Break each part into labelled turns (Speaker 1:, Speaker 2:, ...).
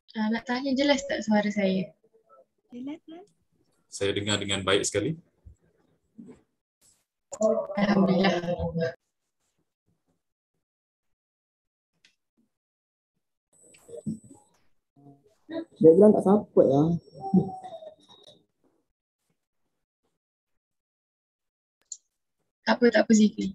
Speaker 1: Nak tanya jelas tak suara saya?
Speaker 2: Jelas kan?
Speaker 3: Saya dengar dengan baik sekali.
Speaker 1: Alhamdulillah.
Speaker 4: Background tak support ya.
Speaker 1: Tak apa Zikri.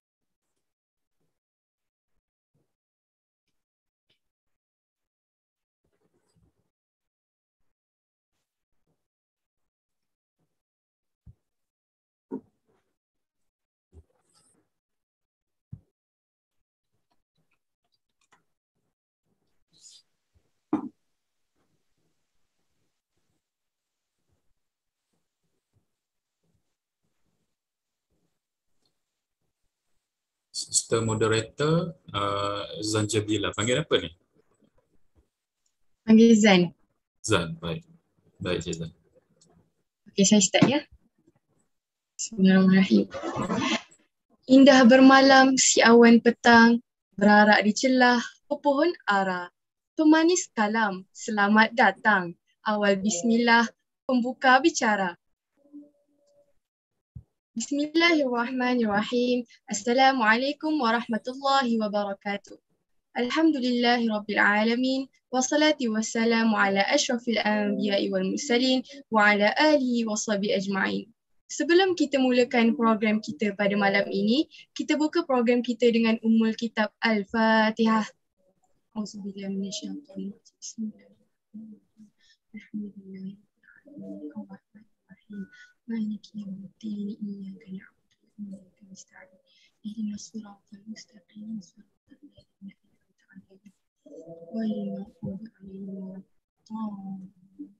Speaker 3: Sister moderator Zanjabila. Panggil apa ni?
Speaker 1: Panggil Zan.
Speaker 3: Zan, baik. Baik, Cik Zan.
Speaker 1: Okey, saya start ya. Bismillahirrahmanirrahim. Indah bermalam si awan petang, berarak di celah pepohon ara. Pemanis kalam, selamat datang. Awal bismillah, pembuka bicara. Bismillahirrahmanirrahim. Assalamualaikum warahmatullahi wabarakatuh. Alhamdulillahi rabbil alamin. Wassalatu wassalamu ala ashrafil anbiya'i wal mursalin wa ala alihi wa sahbihi ajma'in. Sebelum kita mulakan program kita pada malam ini, kita buka program kita dengan ummul kitab Al-Fatihah. Auzubillahi minasyaitonir rajim. Bismillahirrahmanirrahim. مالك يوم الدين إياك نعبد وإياك نستعين اهدنا الصراط المستقيم صراط الذين أنعمت عليهم غير المغضوب عليهم ولا الضالين.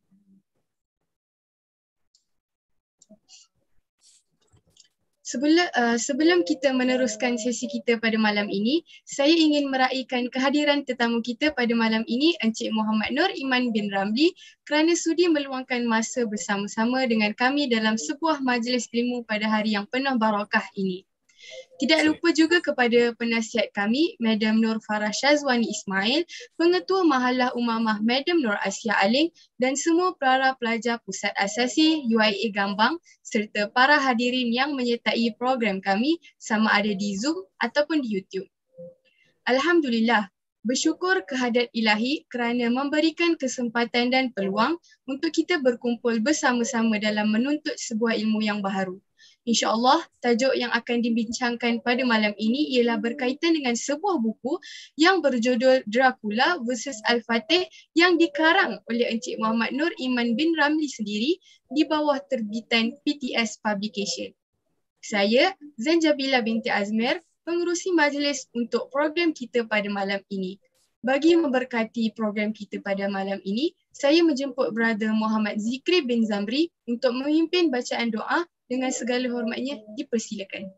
Speaker 1: Sebelum kita meneruskan sesi kita pada malam ini, saya ingin meraihkan kehadiran tetamu kita pada malam ini, Encik Muhammad Nur Iman bin Ramli, kerana sudi meluangkan masa bersama-sama dengan kami dalam sebuah majlis ilmu pada hari yang penuh barakah ini. Tidak lupa juga kepada penasihat kami, Madam Nur Farah Syazwani Ismail, Pengetua Mahalah Umamah Madam Nur Asia Aling dan semua para pelajar Pusat Asasi UIA Gambang serta para hadirin yang menyertai program kami sama ada di Zoom ataupun di YouTube. Alhamdulillah, bersyukur kehadrat ilahi kerana memberikan kesempatan dan peluang untuk kita berkumpul bersama-sama dalam menuntut sebuah ilmu yang baharu. InsyaAllah, tajuk yang akan dibincangkan pada malam ini ialah berkaitan dengan sebuah buku yang berjudul Dracula vs. Al-Fatih yang dikarang oleh Encik Muhammad Nur Iman bin Ramli sendiri di bawah terbitan PTS Publication. Saya, Zanjabila binti Azmir, pengerusi majlis untuk program kita pada malam ini. Bagi memberkati program kita pada malam ini, saya menjemput Brother Muhammad Zikri bin Zamri untuk memimpin bacaan doa. Dengan segala hormatnya, dipersilakan.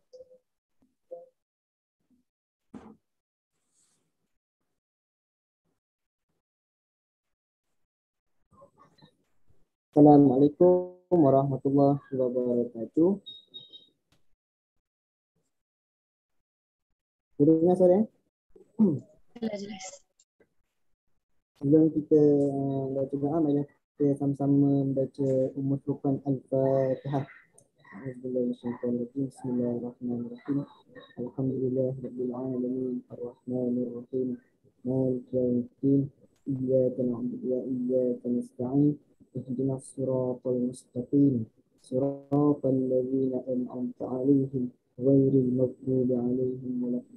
Speaker 4: Assalamualaikum warahmatullahi wabarakatuh. Dengar suara?
Speaker 1: Jelas.
Speaker 4: Sebelum kita baca doa, marilah kita sama-sama membaca Ummul Furqan Al-Fatihah. Bismillahirrahmanirrahim. Alhamdulillahirabbil alamin arrahmanir rahim maliki yaumiddin iyyaka na'budu wa iyyaka nasta'in ihdinas siratal mustaqim siratal ladzina an'amta 'alaihim ghairil maghdubi 'alaihim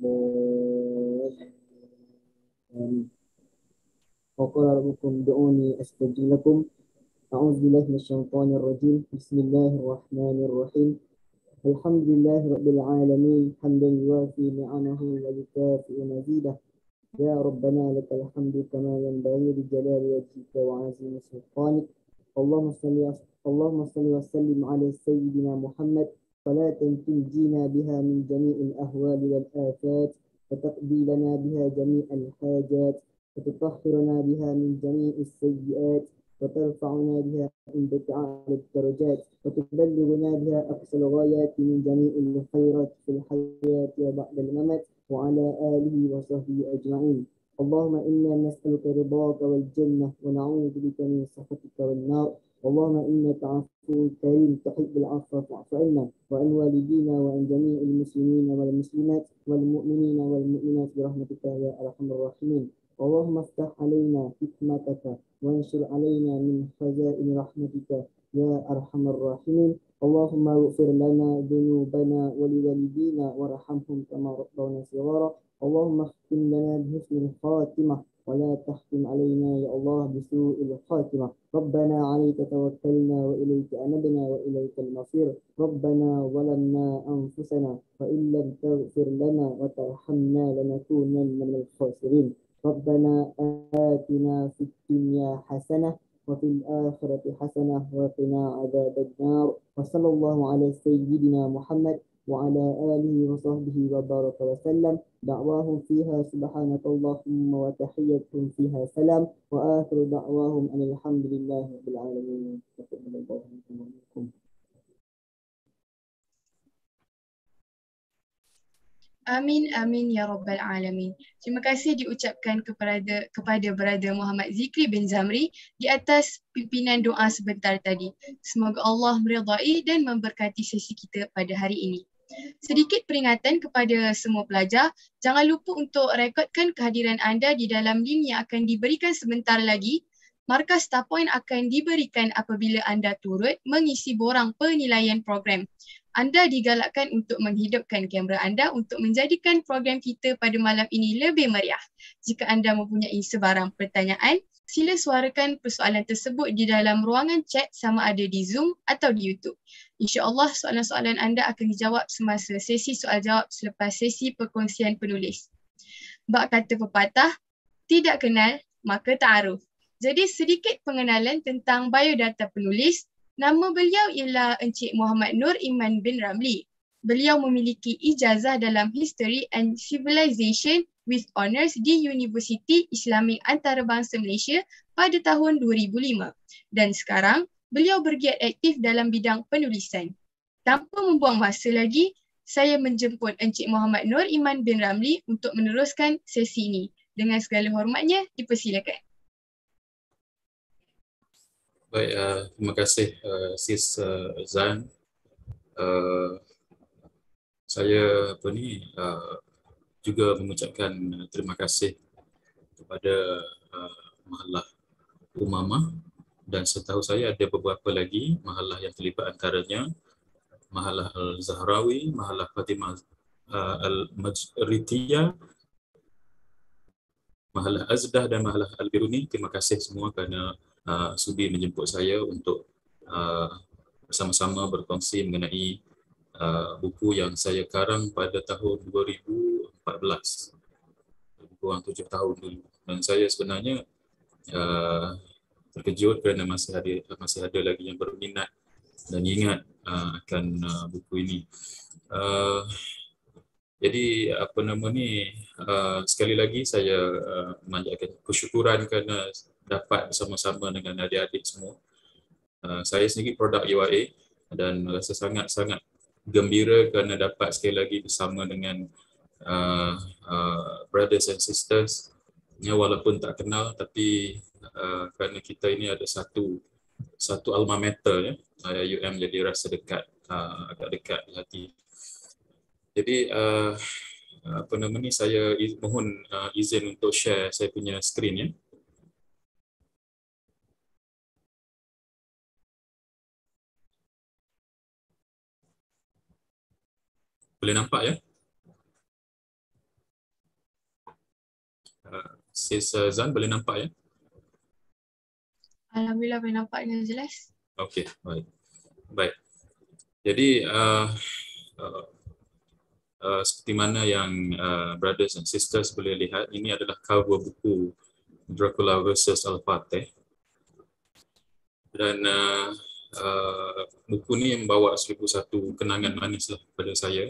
Speaker 4: waladdallin. Waqala rabbukum ud'uni astajib lakum. A'udzu billahi minasyaitonir rajim. Bismillahirrahmanirrahim. Alhamdulillahi rabbil alamin hamdan yuwafi ni'amahu wa yukafi'u mazidah. Ya Rabbana lakal hamdu kama yanbaghi li jalali wajhika wa 'azimi sultanik. Allahumma salli wa sallim ala sayyidina Muhammad salatan tunjina biha min jami'il ahwali wal afat wa taqdi lana biha jami'al hajat وتطهرنا بها من جميع السيئات وترفعنا بها عندك أعلى الدرجات وتبلغنا بها أقصى الغايات من جميع الخيرات في الحياة وبعد الممات وعلى آله وصحبه أجمعين. اللهم إنا نسألك رضاك والجنة ونعوذ بك من سخطك والنار. اللهم إنك عفو كريم تحب العفو فاعف عنا وعن والدينا وعن جميع المسلمين والمسلمات والمؤمنين والمؤمنات برحمتك يا أرحم الراحمين. اللهم افتح علينا حكمتك وانشر علينا من خزائن رحمتك يا أرحم الراحمين. اللهم اغفر لنا ذنوبنا ولوالدينا وارحمهم كما ربونا صغارا. اللهم اختم لنا بحسن الخاتمة ولا تختم علينا يا الله بسوء الخاتمة. ربنا عليك توكلنا وإليك أنبنا وإليك المصير. ربنا ظلمنا أنفسنا وإن لم تغفر لنا وترحمنا لنكونن من الخاسرين. ربنا آتنا في الدنيا حسنة وفي الآخرة حسنة وقنا عذاب النار. وصلى الله على سيدنا محمد وعلى آله وصحبه وبارك وسلم. دعواهم فيها سبحانك اللهم وتحيتهم فيها سلام وآخر دعواهم أن الحمد لله رب العالمين. تقبل الله منكم.
Speaker 1: Amin, amin ya rabbal alamin. Terima kasih diucapkan kepada Brother Muhammad Zikri bin Zamri di atas pimpinan doa sebentar tadi. Semoga Allah meridai dan memberkati sesi kita pada hari ini. Sedikit peringatan kepada semua pelajar, jangan lupa untuk rekodkan kehadiran anda di dalam link yang akan diberikan sebentar lagi. Markah star point akan diberikan apabila anda turut mengisi borang penilaian program. Anda digalakkan untuk menghidupkan kamera anda untuk menjadikan program kita pada malam ini lebih meriah. Jika anda mempunyai sebarang pertanyaan, sila suarakan persoalan tersebut di dalam ruangan chat sama ada di Zoom atau di YouTube. InsyaAllah soalan-soalan anda akan dijawab semasa sesi soal jawab selepas sesi perkongsian penulis. Bak kata pepatah, tidak kenal maka ta'aruf. Jadi sedikit pengenalan tentang biodata penulis. Nama beliau ialah Encik Muhammad Nur Iman bin Ramli. Beliau memiliki ijazah dalam History and Civilization with Honours di Universiti Islamik Antarabangsa Malaysia pada tahun 2005. Dan sekarang, beliau bergiat aktif dalam bidang penulisan. Tanpa membuang masa lagi, saya menjemput Encik Muhammad Nur Iman bin Ramli untuk meneruskan sesi ini. Dengan segala hormatnya, dipersilakan.
Speaker 3: Baik, terima kasih Sis Zan. Saya juga mengucapkan terima kasih kepada Mahalah Umamah, dan setahu saya ada beberapa lagi mahalah yang terlibat, antaranya Mahalah Al-Zahrawi, Mahalah Fatimah Al-Majritiyah, Mahalah Azdah dan Mahalah Al-Biruni. Terima kasih semua kerana sudi menjemput saya untuk bersama-sama berkongsi mengenai buku yang saya karang pada tahun 2014, kurang 7 tahun dulu. Dan saya sebenarnya terkejut kerana masih ada lagi yang berminat dan ingat akan buku ini. Jadi sekali lagi saya memanjatkan kesyukuran kerana dapat bersama-sama dengan adik-adik semua. Saya sendiri produk UIA dan rasa sangat-sangat gembira kerana dapat sekali lagi bersama dengan brothers and sisters yang walaupun tak kenal, tapi kerana kita ini ada satu alma mater, ya, UM, jadi rasa dekat, agak dekat di hati. Jadi saya mohon izin untuk share saya punya skrin, ya. Boleh nampak, ya? Sis Zan, boleh nampak, ya?
Speaker 1: Alhamdulillah boleh nampak dengan jelas.
Speaker 3: Okey, baik. Jadi seperti mana yang brothers and sisters boleh lihat, ini adalah cover buku Dracula vs. Al-Fatih. Dan buku ni membawa 1001 kenangan manis lah pada saya,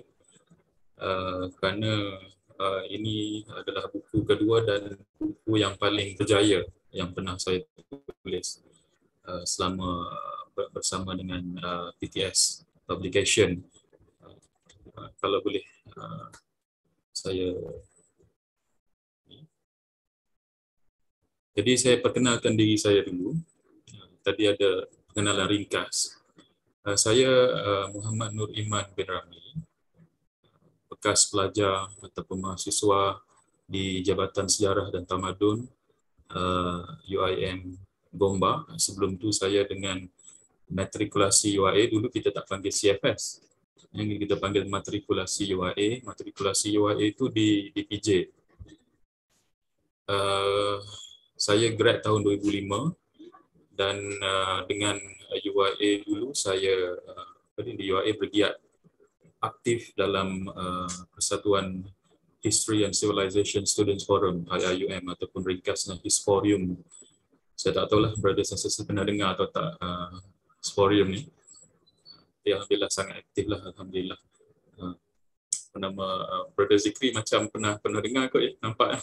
Speaker 3: kerana ini adalah buku kedua dan buku yang paling berjaya yang pernah saya tulis selama bersama dengan PTS Publication. Kalau boleh saya Jadi saya perkenalkan diri saya dulu. Tadi ada pengenalan ringkas. Saya Muhammad Nur Iman bin Ramli, bekas pelajar ataupun mahasiswa di Jabatan Sejarah dan Tamadun UIM Gombak. Sebelum tu saya dengan matrikulasi UIA, dulu kita tak panggil CFS. Yang kita panggil matrikulasi UIA. Matrikulasi UIA itu di PJ. Saya grad tahun 2005 dan dengan UIA dulu saya di UIA bergiat aktif dalam Persatuan History and Civilization Students Forum IIUM ataupun ringkasnya Hisporium. Saya tak tahulah brothers and sisters pernah dengar atau tak Hisporium ni. Alhamdulillah sangat aktif lah, alhamdulillah. Nama Brother Zikri macam pernah dengar kot ya, nampak.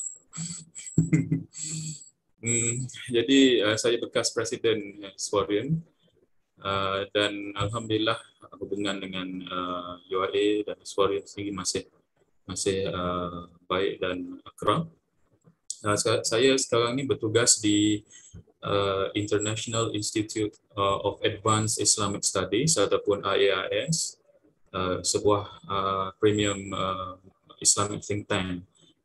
Speaker 3: Jadi saya bekas presiden Hisporium dan alhamdulillah hubungan dengan UIA dan Hisporium sendiri masih baik dan akrab. Saya sekarang ni bertugas di International Institute of Advanced Islamic Studies ataupun IAIS, sebuah premium Islamic think tank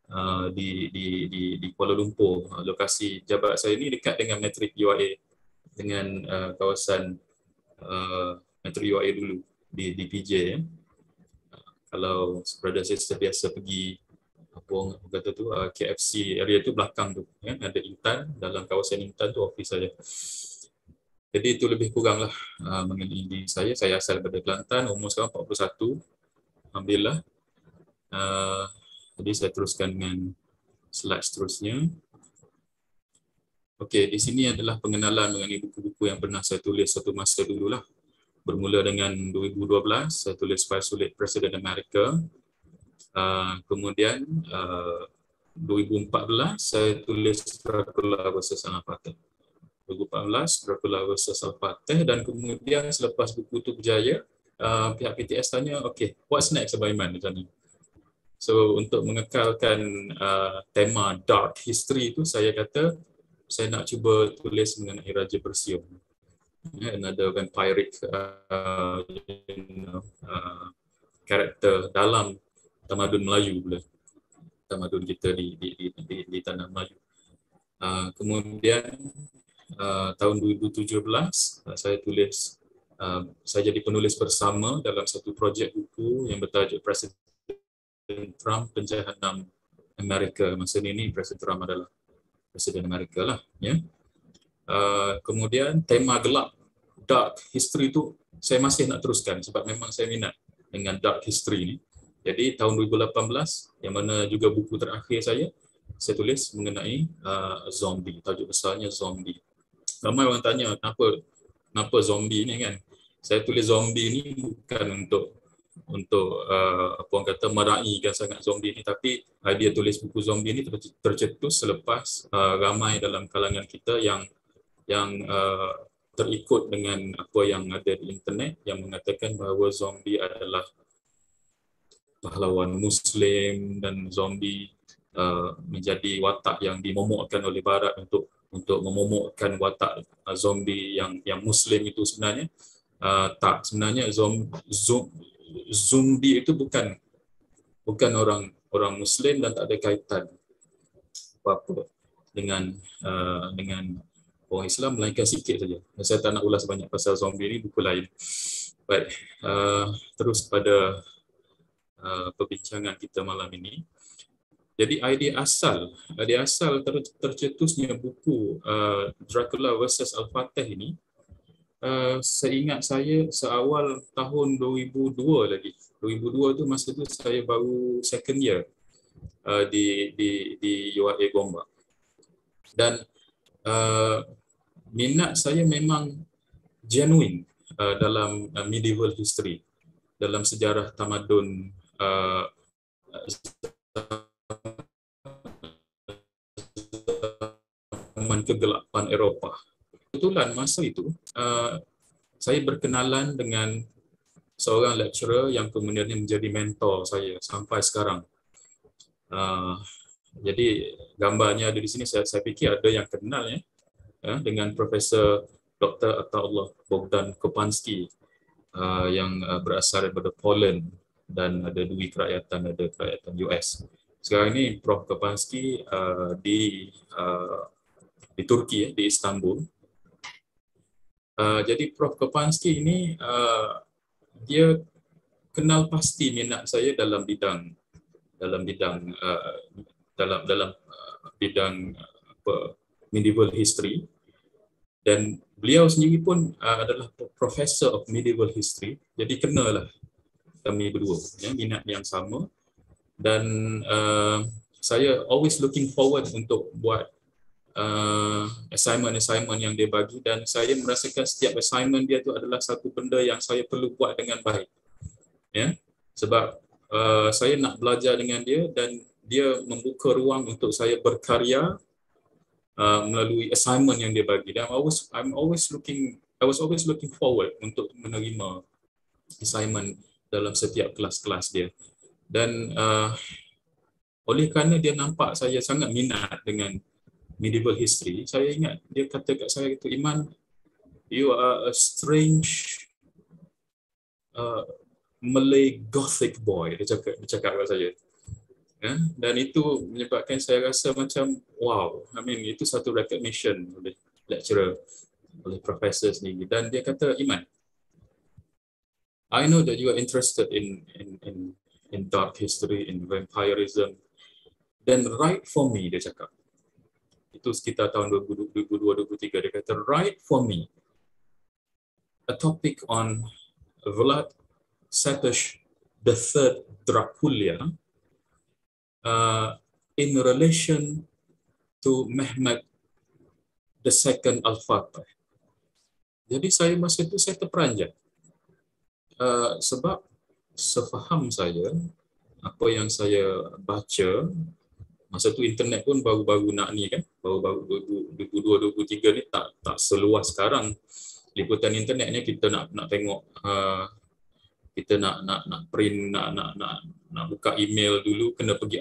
Speaker 3: di Kuala Lumpur. Lokasi jabat saya ni dekat dengan Matrik UIA, dengan kawasan Matrik UIA dulu di PJ ya. Kalau brother sister biasa pergi apa kata tu KFC area tu belakang tu ya, ada Intan, dalam kawasan Intan tu office saya. Jadi itu lebih kuranglah mengenai diri saya. Saya asal daripada Kelantan, umur sekarang 41. Alhamdulillah. Jadi saya teruskan dengan slide seterusnya. Okey, di sini adalah pengenalan mengenai buku-buku yang pernah saya tulis satu masa dululah. Bermula dengan 2012 saya tulis File Sulit Presiden Amerika. Kemudian 2014 saya tulis Dracula vs. Al-Fatih. 2014 Dracula vs. Al-Fatih, dan kemudian selepas buku itu berjaya, pihak PTS tanya, okay, what's next Abang Iman macam ni? So untuk mengekalkan tema dark history itu, saya kata saya nak cuba tulis mengenai Raja Persia, another vampiric karakter dalam tamadun Melayu pula, tamadun kita di tanah Melayu. Kemudian tahun 2017 saya tulis, saya jadi penulis bersama dalam satu projek buku yang bertajuk Presiden Trump Penjahat 6 Amerika. Masa ini Presiden Trump adalah Presiden Amerika lah ya. Kemudian tema gelap dark history itu saya masih nak teruskan sebab memang saya minat dengan dark history ni. Jadi tahun 2018 yang mana juga buku terakhir saya tulis mengenai zombie. Tajuk besarnya zombie. Ramai orang tanya kenapa zombie ni kan. Saya tulis zombie ni bukan untuk apa orang kata meraihkan sangat zombie ni, tapi idea tulis buku zombie ni tercetus selepas ramai dalam kalangan kita yang terikut dengan apa yang ada di internet yang mengatakan bahawa zombie adalah pahlawan Muslim dan zombie menjadi watak yang dimomokkan oleh Barat untuk memomokkan watak zombie yang Muslim itu sebenarnya tak. Sebenarnya zombie itu bukan orang Muslim dan tak ada kaitan apa-apa dengan orang Islam, melainkan sikit saja. Saya tak nak ulas banyak pasal zombie ni, buku lain. Baik, terus pada perbincangan kita malam ini. Jadi idea asal tercetusnya buku Dracula vs. Al-Fatih ini, seingat saya seawal tahun 2002 lagi. 2002 tu masa tu saya baru second year di UIA Gombak. Dan minat saya memang genuine dalam medieval history, dalam sejarah tamadun zaman kegelapan Eropah. Kebetulan masa itu saya berkenalan dengan seorang lecturer yang kemudian menjadi mentor saya sampai sekarang. Jadi gambarnya ada di sini, saya fikir ada yang kenal ya, dengan Profesor Dr. Ataullah Bogdan Kopansky yang berasal daripada Poland dan ada dua kerakyatan US. Sekarang ini Prof Kopansky di Turki, di Istanbul. Jadi Prof Kopansky ini dia kenal pasti minat saya dalam bidang medieval history, dan beliau sendiri pun adalah professor of medieval history. Jadi kenalah kami berdua, ya, minat yang sama, dan saya always looking forward untuk buat assignment yang dia bagi, dan saya merasakan setiap assignment dia tu adalah satu benda yang saya perlu buat dengan baik, ya, sebab saya nak belajar dengan dia dan dia membuka ruang untuk saya berkarya melalui assignment yang dia bagi. Dan I was always looking forward untuk menerima assignment dalam setiap kelas-kelas dia. Dan oleh kerana dia nampak saya sangat minat dengan medieval history, saya ingat dia kata kat saya itu, Iman, you are a strange Malay Gothic boy, dia cakap kat saya. Ya? Dan itu menyebabkan saya rasa macam wow, I mean, itu satu recognition oleh lecturer, oleh professor sendiri. Dan dia kata, Iman, I know that you are interested in dark history, in vampirism. Then write for me, dia cakap. Itu sekitar tahun 2002-2003. Dia kata, write for me a topic on Vlad Tepes the Third Dracula in relation to Mehmed the Second Al-Fatih. Jadi saya masa itu saya terperanjat. Sebab sefaham saya, apa yang saya baca, masa tu internet pun baru-baru nak ni kan, baru-baru 2002-2003 ni tak seluas sekarang. Liputan internetnya kita nak tengok, kita nak print, nak buka email dulu kena pergi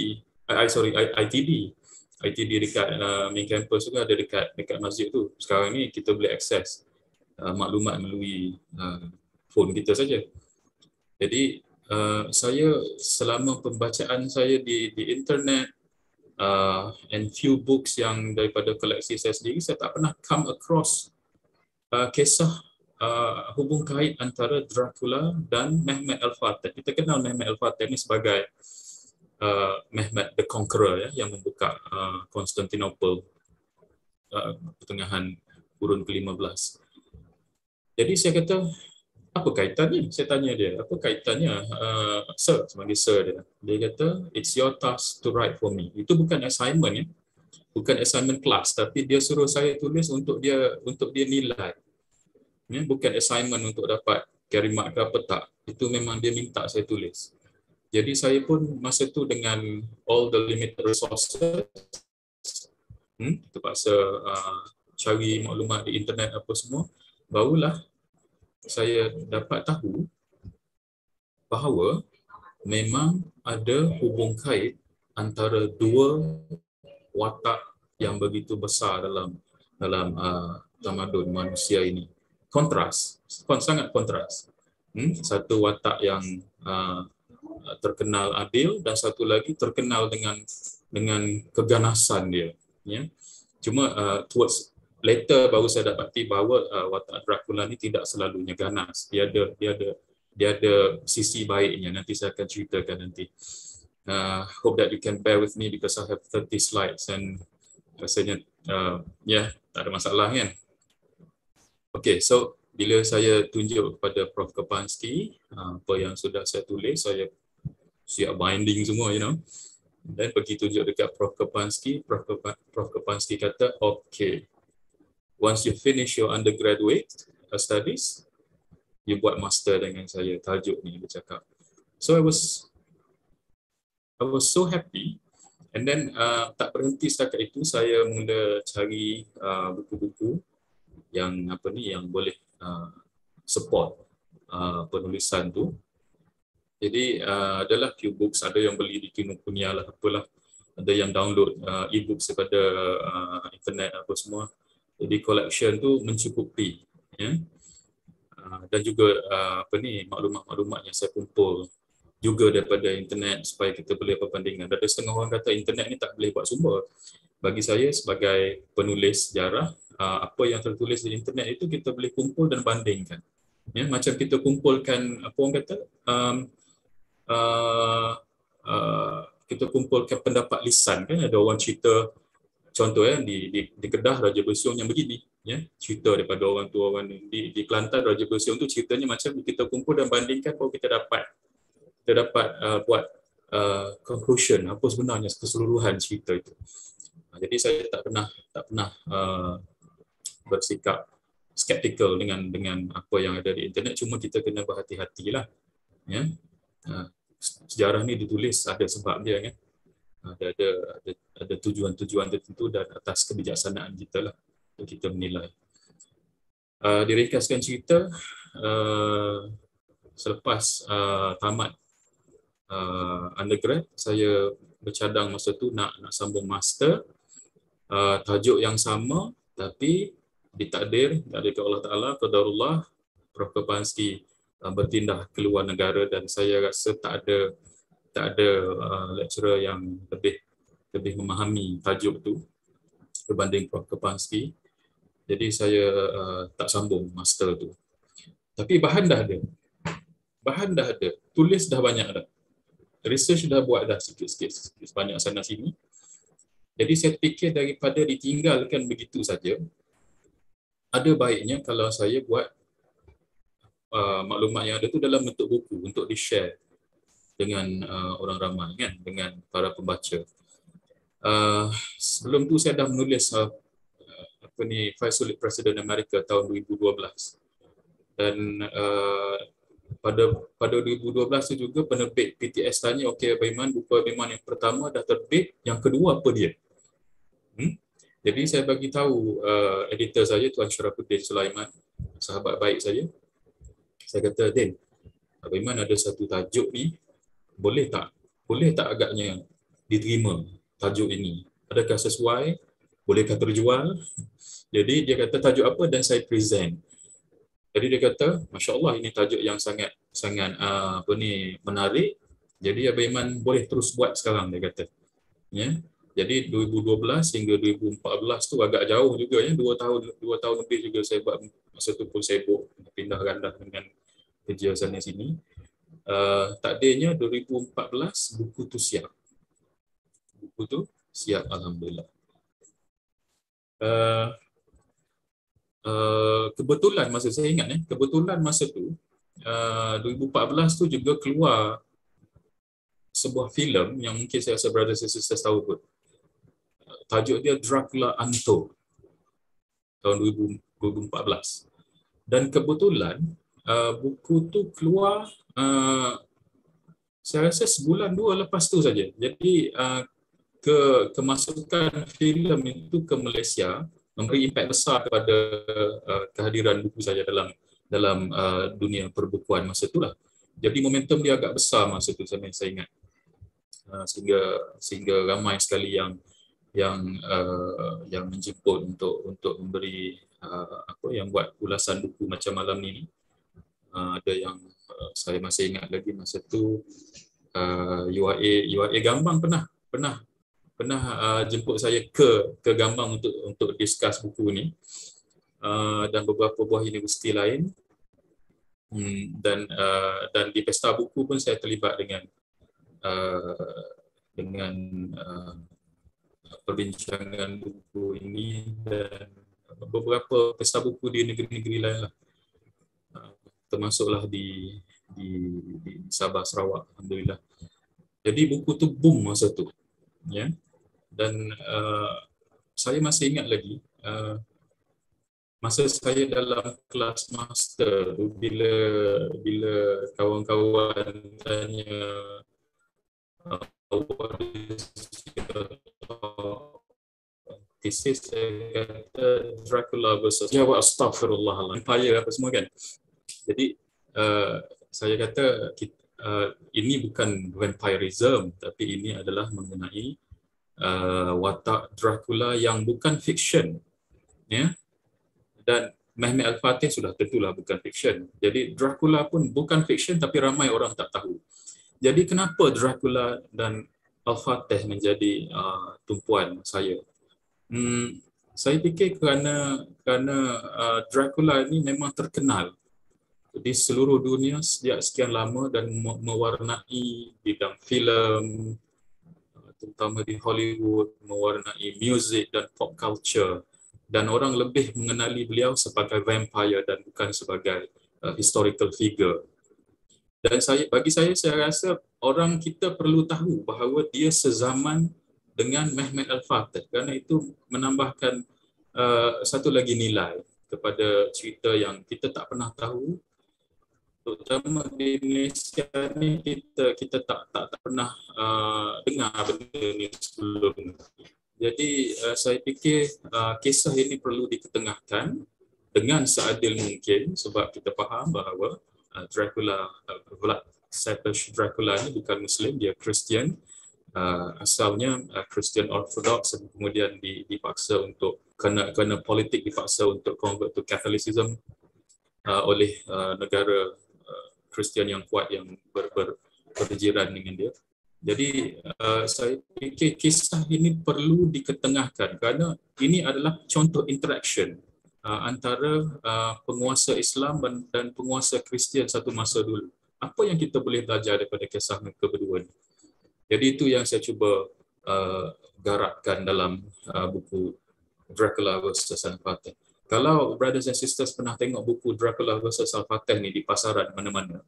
Speaker 3: ITD dekat main campus juga ada dekat masjid tu. Sekarang ni kita boleh akses maklumat melalui phone kita saja. Jadi saya selama pembacaan saya di internet and few books yang daripada koleksi saya sendiri, saya tak pernah come across kisah hubung kait antara Dracula dan Mehmed Al-Fatih. Kita kenal Mehmed Al-Fatih ni sebagai Mehmed the Conqueror, ya, yang membuka Constantinople pertengahan kurun ke-15. Jadi saya kata, apa kaitannya? Saya tanya dia, apa kaitannya? Sir, sebagai sir dia. Dia kata, it's your task to write for me. Itu bukan assignment, ya. Bukan assignment kelas, tapi dia suruh saya tulis untuk dia nilai. Ya, bukan assignment untuk dapat carry mark ke apa, tak. Itu memang dia minta saya tulis. Jadi saya pun masa tu dengan all the limited resources, terpaksa cari maklumat di internet apa semua, barulah saya dapat tahu bahawa memang ada hubung kait antara dua watak yang begitu besar dalam tamadun manusia ini. Sangat kontras. Satu watak yang terkenal adil dan satu lagi terkenal dengan keganasan dia. Ya. Cuma towards later baru saya dapati bahawa watak Dracula ni tidak selalunya ganas. Dia ada sisi baiknya. Nanti saya akan ceritakan nanti. Hope that you can bear with me because I have 30 slides and rasanya tak ada masalah kan. Okay, so bila saya tunjuk kepada Prof Kopansky apa yang sudah saya tulis, saya siap binding semua, dan pergi tunjuk dekat Prof Kopansky. Prof Kopansky kata, okay, once you finish your undergraduate studies, you buat master dengan saya, tajuk ni dia cakap. So I was so happy, and then tak berhenti setakat itu, saya mula cari buku-buku yang boleh support penulisan tu. Jadi adalah few books, ada yang beli di Kinokuniya lah, apalah, ada yang download e-books daripada internet apa semua. Jadi collection tu mencukupi, ya. Dan juga maklumat-maklumat yang saya kumpul juga daripada internet supaya kita boleh perbandingan. Ada setengah orang kata internet ni tak boleh buat sumber. Bagi saya sebagai penulis sejarah, apa yang tertulis di internet itu kita boleh kumpul dan bandingkan. Ya, macam kita kumpulkan apa orang kata kita kumpulkan pendapat lisan, kan ada orang cerita, contoh di Kedah Raja Bersiung yang begini, ya, cerita daripada orang tua orang di Kelantan Raja Bersiung tu ceritanya macam kita kumpul dan bandingkan, baru kita dapat buat conclusion apa sebenarnya keseluruhan cerita itu. Jadi saya tak pernah bersikap skeptikal dengan apa yang ada di internet, cuma kita kena berhati-hatilah, ya. Sejarah ni ditulis ada sebab dia, kan. Ada tujuan-tujuan tertentu dan atas kebijaksanaan kita lah untuk kita menilai. Diringkaskan cerita, selepas tamat undergrad, saya bercadang masa tu nak sambung master, tajuk yang sama tapi ditakdir dari Allah Ta'ala, qadarullah, Prof. Kepanski berpindah ke luar negara dan saya rasa tak ada lecturer yang lebih memahami tajuk tu berbanding Prof. Kepanski. Jadi saya tak sambung master tu. Tapi bahan dah ada, tulis dah banyak dah, research dah buat dah sikit-sikit banyak sana sini. Jadi saya fikir daripada ditinggalkan begitu saja, ada baiknya kalau saya buat maklumat yang ada tu dalam bentuk buku untuk di-share dengan orang ramai, kan, dengan para pembaca. Sebelum tu saya dah menulis Five Solid President America tahun 2012. Dan pada 2012 tu juga penerbit PTS tanya, okey Abang Iman, buku Abang Iman yang pertama dah terbit, yang kedua apa dia? Jadi saya bagi tahu editor saya Tuan Syarafuddin Sulaiman, sahabat baik saya. Saya kata, Din, Abang Iman ada satu tajuk ni, boleh tak agaknya diterima tajuk ini? Adakah sesuai? Bolehkah terjual? Jadi dia kata tajuk apa dan saya present. Jadi dia kata, Masya Allah, ini tajuk yang sangat menarik. Jadi Abang Iman boleh terus buat sekarang, dia kata. Ya. Jadi 2012 hingga 2014 tu agak jauh juga, ya, 2 tahun lebih juga saya buat. Masa tu pun sibuk pindah randah dengan kerja sana sini. Takdirnya 2014 buku tu siap. Alhamdulillah. Kebetulan masa saya ingat, kebetulan masa tu 2014 tu juga keluar sebuah filem yang mungkin saya rasa brothers and sisters tahu kot. Tajuk dia Dracula Untold tahun 2014. Dan kebetulan buku tu keluar saya rasa sebulan 2 lepas tu saja. Jadi kemasukan filem itu ke Malaysia memberi impak besar kepada kehadiran buku saya dalam dunia perbukuan masa itulah. Jadi momentum dia agak besar masa itu, saya ingat. Sehingga ramai sekali yang menjemput untuk memberi yang buat ulasan buku macam malam ni. Ada yang saya masih ingat lagi masa tu UIA Gambang pernah jemput saya ke Gambang untuk discuss buku ni, dan beberapa buah universiti lain, dan di pesta buku pun saya terlibat dengan perbincangan buku ini dan beberapa pesta buku di negeri-negeri lain lah, termasuklah di Sabah, Sarawak, alhamdulillah. Jadi buku tu boom masa tu, ya. Dan saya masih ingat lagi masa saya dalam kelas master tu, bila kawan-kawan tanya thesis, saya kata Dracula versus jawab astaghfirullah, empire apa semua, kan. Jadi saya kata ini bukan vampirism, tapi ini adalah mengenai watak Dracula yang bukan fiksyen, ya. Dan Mehmet Al-Fatih sudah tentulah bukan fiksyen. Jadi Dracula pun bukan fiksyen tapi ramai orang tak tahu. Jadi kenapa Dracula dan Al-Fatih menjadi tumpuan saya? Saya fikir kerana Dracula ini memang terkenal di seluruh dunia sejak sekian lama dan mewarnai bidang filem, terutama di Hollywood, mewarnai muzik dan pop culture, dan orang lebih mengenali beliau sebagai vampire dan bukan sebagai historical figure. Dan bagi saya rasa orang kita perlu tahu bahawa dia sezaman dengan Mehmet Al-Fatih, kerana itu menambahkan satu lagi nilai kepada cerita yang kita tak pernah tahu. Terutama di Malaysia ni kita tak pernah dengar benda ni sebelum. Jadi saya fikir kisah ini perlu diketengahkan dengan seadil mungkin, sebab kita faham bahawa Dracula, Dracula ni bukan Muslim, dia Kristian. Asalnya Christian Orthodox, kemudian dipaksa untuk kerana politik dipaksa untuk convert to Catholicism oleh negara Kristian yang kuat yang berjiran dengan dia. Jadi saya fikir kisah ini perlu diketengahkan kerana ini adalah contoh interaction antara penguasa Islam dan penguasa Kristian satu masa dulu. Apa yang kita boleh belajar daripada kisah mereka berdua ni? Jadi itu yang saya cuba garapkan dalam buku Dracula vs. Al-Fatih. Kalau brothers and sisters pernah tengok buku Dracula vs. Al-Fatih ni di pasaran mana-mana,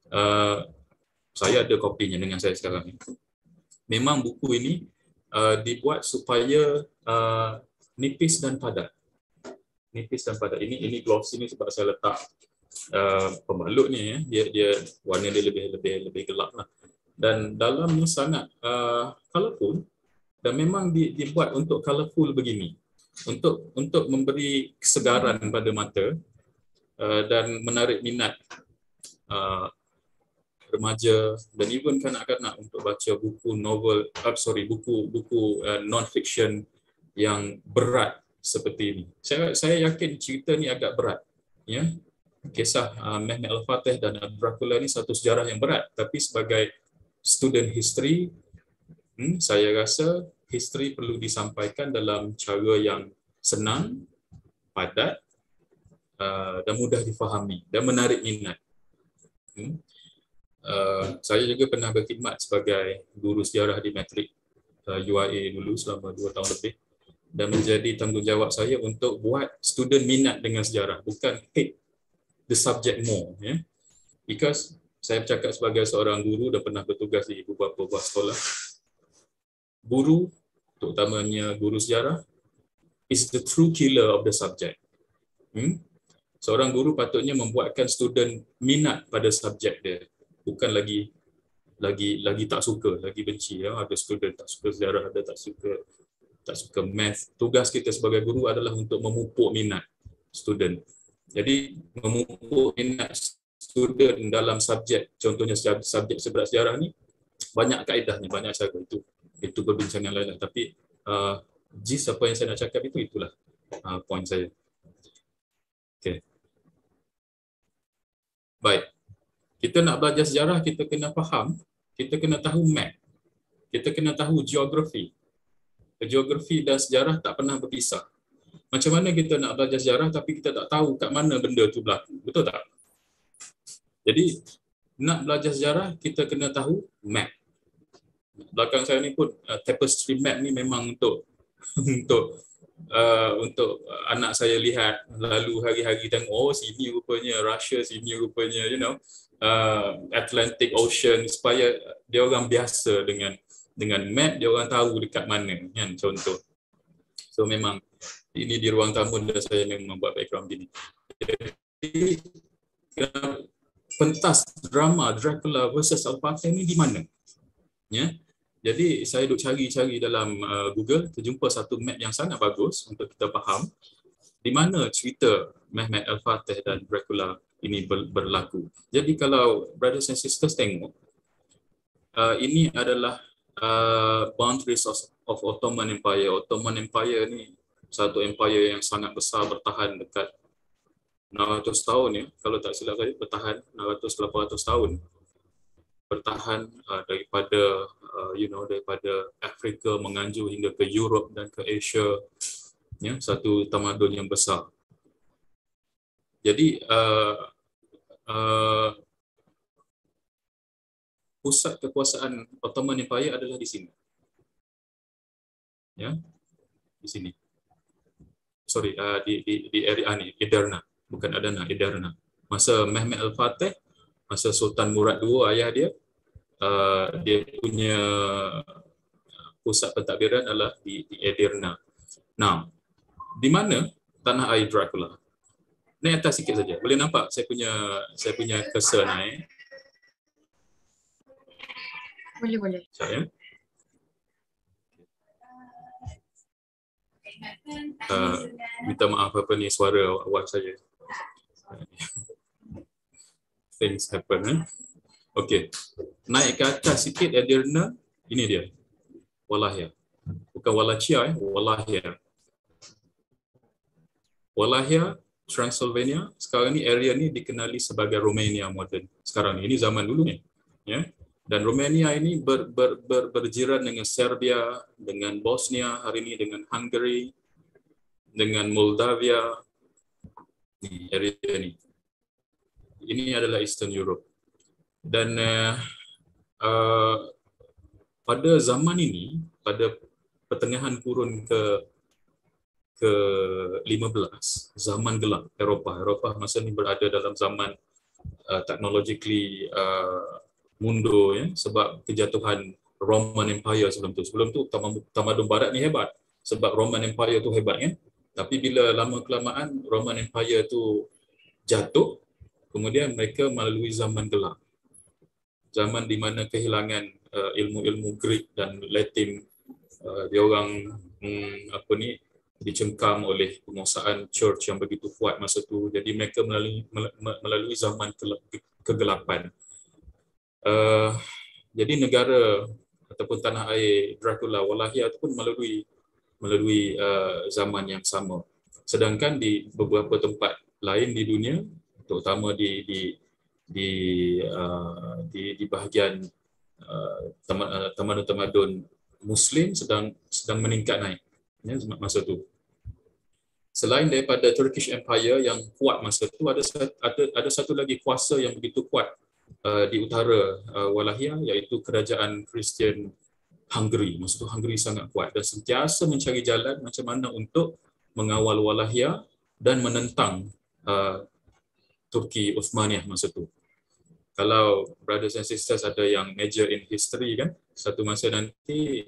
Speaker 3: saya ada kopinya dengan saya sekarang ni. Memang buku ini dibuat supaya nipis dan padat. Nipis dan padat. Ini glossy ni sebab saya letak pembalut ni, ya. Dia warna dia lebih gelap lah. Dan dalamnya sangat colourful, dan memang dibuat untuk colourful begini, untuk memberi kesegaran pada mata dan menarik minat remaja dan even kanak-kanak untuk baca buku novel, buku non-fiction yang berat seperti ini. Saya yakin cerita ni agak berat, ya. Kisah Mehmet Al-Fatih dan Dracula ni satu sejarah yang berat, tapi sebagai student history, saya rasa history perlu disampaikan dalam cara yang senang, padat dan mudah difahami dan menarik minat. Saya juga pernah berkhidmat sebagai guru sejarah di Matrik UIA dulu selama 2 tahun lebih, dan menjadi tanggungjawab saya untuk buat student minat dengan sejarah, bukan hate the subject more, ya. Because saya bercakap sebagai seorang guru dan pernah bertugas di beberapa buah sekolah. Guru, terutamanya guru sejarah, is the true killer of the subject. Seorang guru patutnya membuatkan student minat pada subjek dia, bukan lagi tak suka, lagi benci, ya. Ada student tak suka sejarah, ada tak suka math. Tugas kita sebagai guru adalah untuk memupuk minat student. Jadi memupuk minat student dalam subjek, contohnya subjek seberat sejarah ni banyak kaedahnya, banyak cara. Itu perbincangan lain lah. Tapi gist apa yang saya nak cakap itulah point saya. Okay. Baik. Kita nak belajar sejarah, kita kena faham, kita kena tahu map, kita kena tahu geografi. Geografi dan sejarah tak pernah berpisah. Macam mana kita nak belajar sejarah tapi kita tak tahu kat mana benda tu berlaku, betul tak? Jadi nak belajar sejarah kita kena tahu map. Belakang saya ni pun tapestry map ni memang untuk anak saya lihat, lalu hari-hari tengok, oh sini rupanya Russia, sini rupanya Atlantic Ocean, supaya dia orang biasa dengan map, dia orang tahu dekat mana, kan, contoh. So memang ini di ruang tamu dan saya memang buat background gini. Jadi pentas drama Dracula vs. Al-Fatih ni di mana? Ya. Jadi saya duk cari-cari dalam Google, terjumpa satu map yang sangat bagus untuk kita faham di mana cerita Mehmet Al-Fatih dan Dracula ini berlaku. Jadi kalau brothers and sisters tengok, ini adalah boundaries of Ottoman Empire. Ottoman Empire ni satu empire yang sangat besar, bertahan dekat 600 tahun ya, kalau tak silap saya, bertahan 600-800 tahun. Bertahan daripada daripada Afrika menganjur hingga ke Europe dan ke Asia, ya, satu tamadun yang besar. Jadi pusat kekuasaan Ottoman Empire adalah di sini. Ya, di sini. Sorry, di area ni, Edirne, bukan Adana, Edirne. Masa Mehmed Al-Fatih, masa Sultan Murad II, ayah dia, dia punya pusat pentadbiran adalah di Edirne. Nah, di mana tanah air Dracula? Naik atas sikit saja. Boleh nampak saya punya cursor naik?
Speaker 1: Boleh.
Speaker 3: Saya. Minta maaf apa ni suara awak saja. Things happen. Okey. Naik ke atas sikit Edirne, ini dia. Walahia. Bukan Wallachia, Walahia. Walahia, Transylvania, sekarang ni area ni dikenali sebagai Romania moden. Sekarang ni, ini zaman dulu ni. Ya. Dan Romania ini berjiran dengan Serbia, dengan Bosnia, hari ini dengan Hungary, dengan Moldavia. Ini area ini. Ini adalah Eastern Europe. Dan pada zaman ini, pada pertengahan kurun ke-15, zaman gelap Eropah masa ini berada dalam zaman technologically mundur, ya, sebab kejatuhan Roman Empire sebelum tu. Sebelum tu tamadun barat ni hebat sebab Roman Empire tu hebat, ya. Tapi bila lama kelamaan Roman Empire tu jatuh, kemudian mereka melalui zaman gelap. Zaman di mana kehilangan ilmu-ilmu Greek dan Latin, dia orang dicengkam oleh penguasaan church yang begitu kuat masa tu. Jadi mereka melalui zaman kegelapan. Jadi negara ataupun tanah air Dracula, Wallachia itu pun melalui zaman yang sama. Sedangkan di beberapa tempat lain di dunia, terutama di bahagian tamadun-tamadun Muslim sedang meningkat naik, ya, masa tu. Selain daripada Turkish Empire yang kuat masa tu, ada satu lagi kuasa yang begitu kuat di utara Wallachia, iaitu kerajaan Kristian Hungary. Masa tu Hungary sangat kuat dan sentiasa mencari jalan macam mana untuk mengawal Wallachia dan menentang Turki Uthmaniyah masa tu. Kalau brothers and sisters ada yang major in history kan, satu masa nanti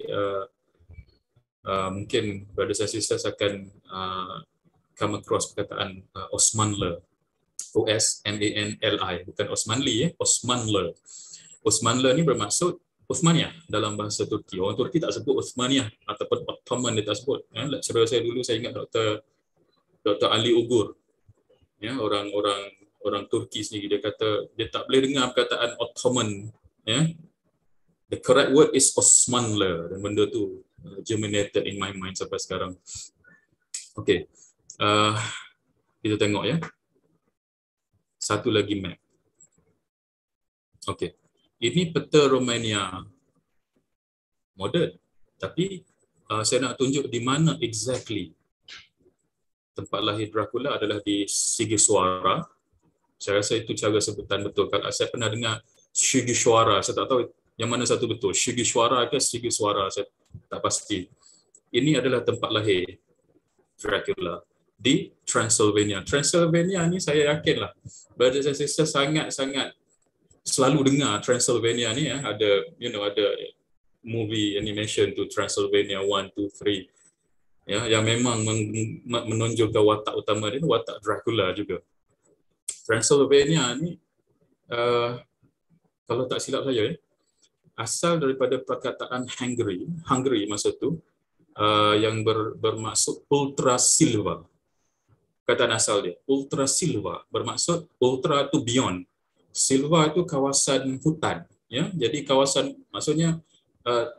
Speaker 3: mungkin brothers and sisters akan come across perkataan Osmanlı. O-S-M-A-N-L-I, bukan Osmanli, Osmanlı. Osmanlı ni bermaksud Uthmaniyah dalam bahasa Turki. Orang Turki tak sebut Uthmaniyah ataupun Ottoman, dia tak sebut. Ya, saudara saya dulu, saya ingat Dr. Ali Ugur, ya, orang Turki sendiri, dia kata dia tak boleh dengar perkataan Ottoman, ya. The correct word is Osmanlı, dan benda tu germinated in my mind sampai sekarang. Okey. Kita tengok, ya. Satu lagi map. Okey. Ini peta Romania moden. Tapi saya nak tunjuk di mana exactly tempat lahir Dracula adalah di Sighiswara. Saya rasa itu cara sebutan betul. Kalau saya pernah dengar Sighiswara, saya tak tahu yang mana satu betul. Sighiswara ke Sighiswara, saya tak pasti. Ini adalah tempat lahir Dracula di Transylvania. Transylvania ni saya yakinlah brothers and sisters sangat-sangat selalu dengar Transylvania ni, ya. Ada movie animation tu Transylvania 1, 2, 3. Ya, yang memang menonjolkan watak utama dia, watak Dracula juga. Transylvania ni kalau tak silap saya, asal daripada perkataan Hungary masa tu, yang bermaksud ultra silva. Perkataan asal dia, ultra silva, bermaksud ultra tu beyond. Silva itu kawasan hutan, ya. Jadi kawasan, maksudnya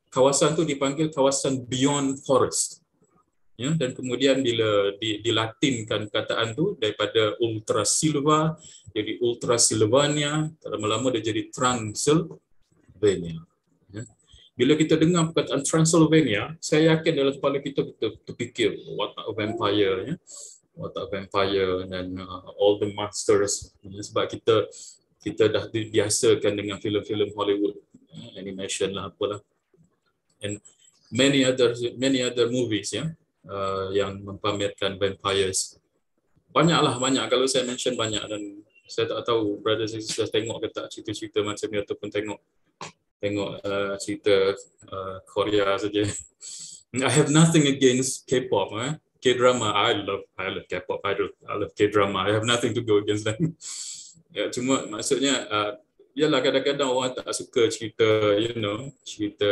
Speaker 3: kawasan tu dipanggil kawasan beyond forest. Ya, dan kemudian bila dilatinkan kataan tu daripada Ultra Silva jadi Ultra Silvania, lama-lama dia jadi Transylvania. Ya. Bila kita dengar perkataan Transylvania, saya yakin dalam kepala kita terfikir watak vampire, ya. Watak vampire dan all the monsters, ya. Sebab kita dah dibiasakan dengan filem-filem Hollywood, animation lah apalah, and many other movies, ya. Yang mempamerkan vampires. Banyak kalau saya mention banyak, dan saya tak tahu brothers and sisters tengok ke tak cerita-cerita macam ni ataupun tengok cerita Korea saja. I have nothing against K-pop, K-drama. I love K-pop. I love K-drama. I have nothing to go against them. Ya, cuma maksudnya yalah kadang-kadang orang tak suka cerita, cerita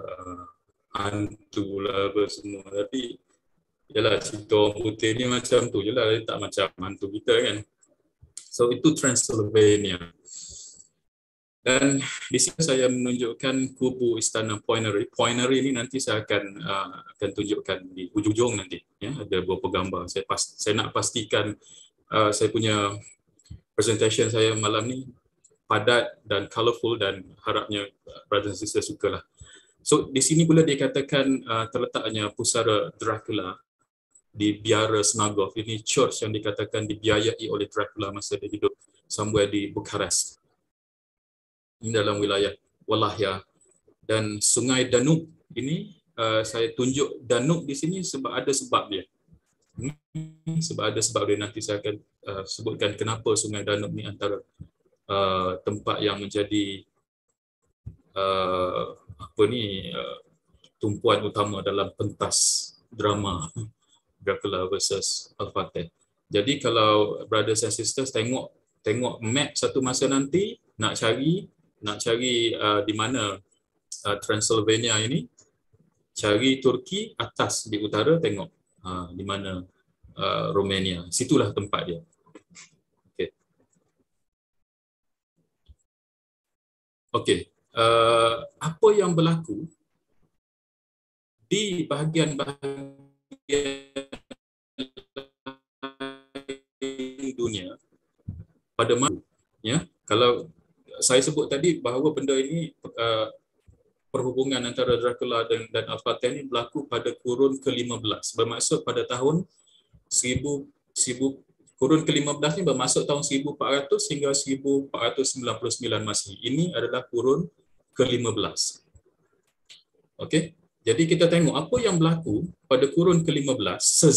Speaker 3: hantu lah apa semua, tapi yalah cerita orang putih ni macam tu je lah, tak macam hantu kita kan. So itu Transylvania. Dan di sini saya menunjukkan kubu Istana Poinery. Poinery ni nanti saya akan tunjukkan di ujung nanti. Ya, ada beberapa gambar. Saya nak pastikan saya punya presentation saya malam ni padat dan colourful, dan harapnya brothers and sisters sukalah. So di sini pula dikatakan terletaknya pusara Dracula di biara Snagov. Ini church yang dikatakan dibiayai oleh Dracula masa dia hidup somewhere di Bucharest. Ini dalam wilayah Wallachia. Dan Sungai Danube ini, saya tunjuk Danube di sini sebab ada sebab dia. Sebab ada sebab dia, nanti saya akan sebutkan kenapa Sungai Danube ni antara tempat yang menjadi tumpuan utama dalam pentas drama Dracula versus Al-Fateh. Jadi kalau brothers and sisters tengok map satu masa nanti, nak cari di mana Transylvania ini, cari Turki atas di utara, tengok di mana Romania, situlah tempat dia. Okey. Apa yang berlaku di bahagian-bahagian dunia pada masa, ya, kalau saya sebut tadi bahawa benda ini perhubungan antara Dracula dan Al-Fateh ini berlaku pada kurun ke-15, bermaksud pada tahun 1000 kurun ke-15 ni bermaksud tahun 1400 hingga 1499 Masihi. Ini adalah kurun ke-15. Okey. Jadi kita tengok apa yang berlaku pada kurun ke-15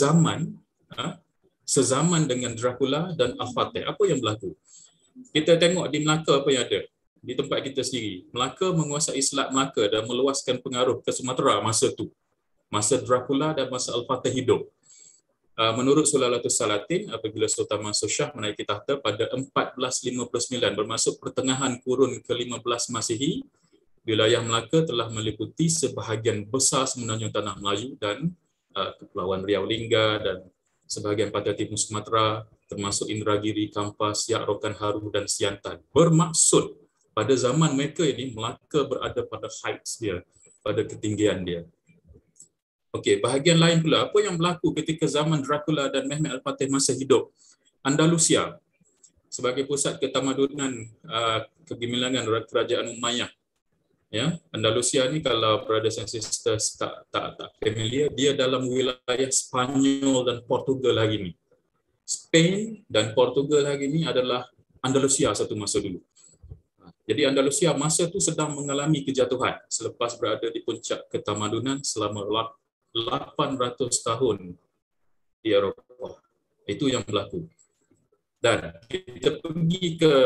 Speaker 3: sezaman dengan Dracula dan Al-Fateh. Apa yang berlaku? Kita tengok di Melaka apa yang ada di tempat kita sendiri. Melaka menguasai Selat Melaka dan meluaskan pengaruh ke Sumatera masa tu. Masa Dracula dan masa Al-Fateh hidup. Menurut Sulalatus Salatin, apabila Sultan Mansur Shah menaiki tahta pada 1459, bermaksud pertengahan kurun ke-15 Masihi, wilayah Melaka telah meliputi sebahagian besar semenanjung Tanah Melayu dan Kepulauan Riau Lingga dan sebahagian pantai timur Sumatera, termasuk Indragiri, Kampas, Siak, Rokan Haru dan Siantan. Bermaksud pada zaman mereka ini, Melaka berada pada heights dia, pada ketinggian dia. Okey, bahagian lain pula, apa yang berlaku ketika zaman Dracula dan Mehmed Al-Fateh masa hidup? Andalusia sebagai pusat ketamadunan kegemilangan kerajaan Umayyah. Ya, Andalusia ni kalau brothers and sisters tak familiar, dia dalam wilayah Spanyol dan Portugal hari ni. Spain dan Portugal hari ni adalah Andalusia satu masa dulu. Jadi Andalusia masa tu sedang mengalami kejatuhan selepas berada di puncak ketamadunan selama 800 tahun di Eropah. Itu yang berlaku. Dan kita pergi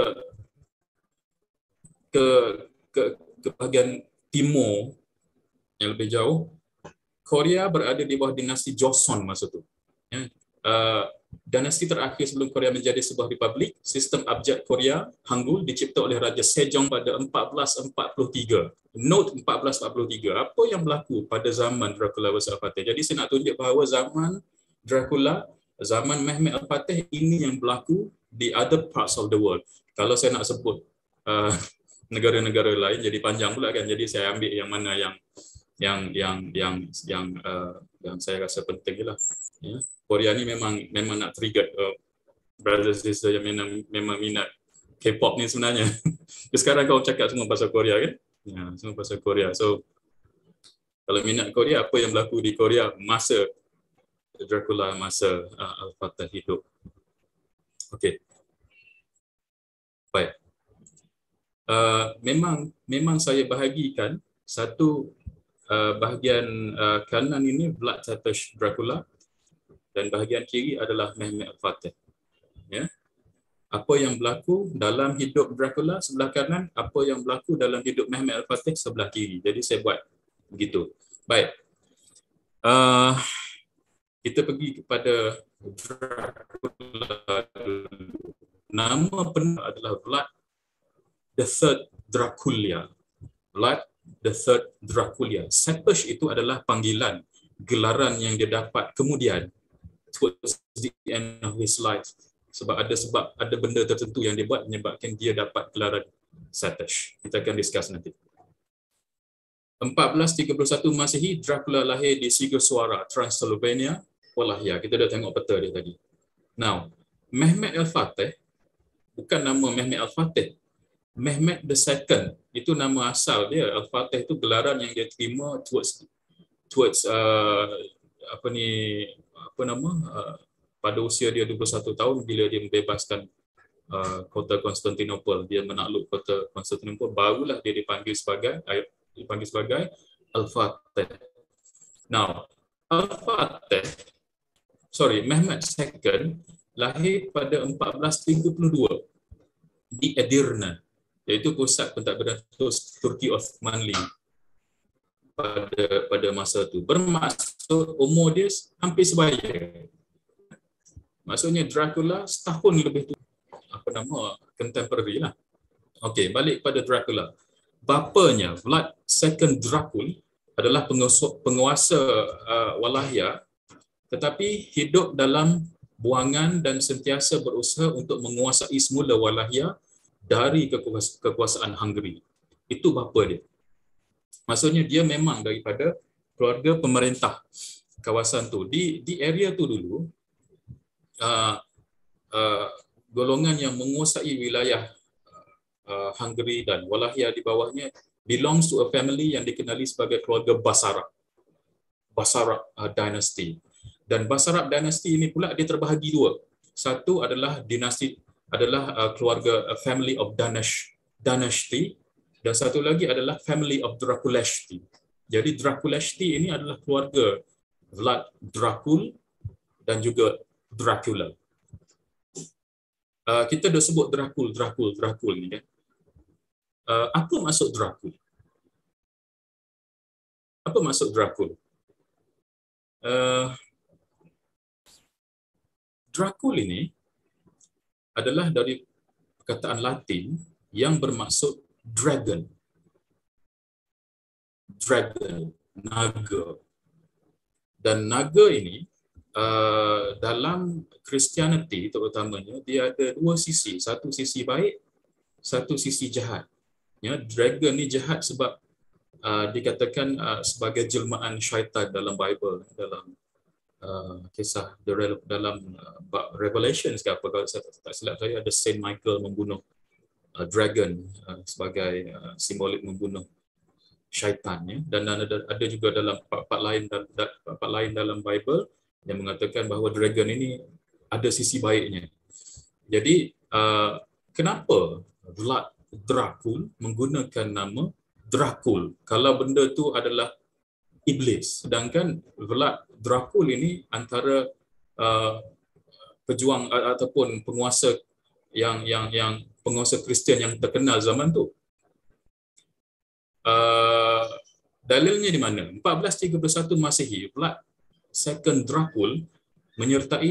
Speaker 3: ke bahagian timur yang lebih jauh, Korea berada di bawah dinasti Joseon masa tu. Ya. Dinasti terakhir sebelum Korea menjadi sebuah republik, sistem abjad Korea, Hangul, dicipta oleh Raja Sejong pada 1443. Note 1443. Apa yang berlaku pada zaman Dracula versus Al-Fateh? Jadi saya nak tunjuk bahawa zaman Dracula, zaman Mehmed Al-Fateh ini yang berlaku di other parts of the world. Kalau saya nak sebut negara-negara lain jadi panjang pula kan. Jadi saya ambil yang mana yang yang saya rasa penting lah. Ya. Korea ni memang nak trigger brothers and sisters yang memang minat K-pop ni sebenarnya. Sekarang kau cakap semua pasal Korea kan? Ya, semua pasal Korea. So kalau minat Korea, apa yang berlaku di Korea masa Dracula, masa Al-Fatih hidup. Okey. Baik. Memang saya bahagikan satu bahagian kanan ini Vlad Tepes Dracula dan bahagian kiri adalah Mehmet Al-Fatih. Ya. Apa yang berlaku dalam hidup Dracula sebelah kanan, apa yang berlaku dalam hidup Mehmet Al-Fatih sebelah kiri. Jadi saya buat begitu. Baik. Kita pergi kepada Dracula. Nama penuh adalah Vlad the Third Dracula. Vlad the Third Dracula. Tepes itu adalah panggilan, gelaran yang dia dapat kemudian towards the end of his life. Sebab ada benda tertentu yang dia buat menyebabkan dia dapat gelaran Tepes. Kita akan discuss nanti. 1431 Masihi, Dracula lahir di Sigoswara, Transylvania, Walahia. Kita dah tengok peta dia tadi. Now, Mehmet Al-Fatih bukan nama Mehmet Al-Fatih. Mehmet II itu nama asal dia. Al-Fatih itu gelaran yang dia terima towards pada usia dia 21 tahun bila dia membebaskan kota Konstantinopel. Dia menakluk kota Konstantinopel, barulah dia dipanggil sebagai Al-Fatih. Now, Mehmet II lahir pada 1432 di Edirne, iaitu pusat pentadbiran Turki Osmanli pada masa itu. Bermaksud umur dia hampir sebaya. Maksudnya Dracula setahun lebih tu contemporary lah. Okey, balik pada Dracula. Bapanya Vlad II Dracul adalah penguasa Walahia, tetapi hidup dalam buangan dan sentiasa berusaha untuk menguasai semula Walahia dari kekuasaan Hungary. Itu bapa dia. Maksudnya dia memang daripada keluarga pemerintah kawasan tu. Di area tu dulu, golongan yang menguasai wilayah Hungary dan Walahia di bawahnya belongs to a family yang dikenali sebagai keluarga Basarab. Basarab dynasty. Dan Basarab dynasty ini pula dia terbahagi dua. Satu adalah keluarga family of Danashti, dan satu lagi adalah family of Draculeshti. Jadi Draculeshti ini adalah keluarga Vlad Dracul dan juga Dracula. Kita dah sebut Dracul ni kan. Apa maksud Dracul? Apa maksud Dracul? Dracul ini adalah dari perkataan Latin yang bermaksud dragon. Dragon, naga. Dan naga ini dalam Christianity terutamanya dia ada dua sisi, satu sisi baik, satu sisi jahat. Ya, dragon ni jahat sebab dikatakan sebagai jelmaan syaitan dalam Bible, dalam kisah dalam Revelations ke apa, kalau saya tak silap saya, ada Saint Michael membunuh dragon sebagai simbolik membunuh syaitan, ya. Dan ada juga dalam part lain dalam Bible yang mengatakan bahawa dragon ini ada sisi baiknya. Jadi kenapa Vlad Dracul menggunakan nama Dracul kalau benda tu adalah iblis, sedangkan Vlad Dracul ini antara pejuang ataupun penguasa yang penguasa Kristian yang terkenal zaman tu. Dalilnya di mana? 1431 Masihi, Vlad II Dracul menyertai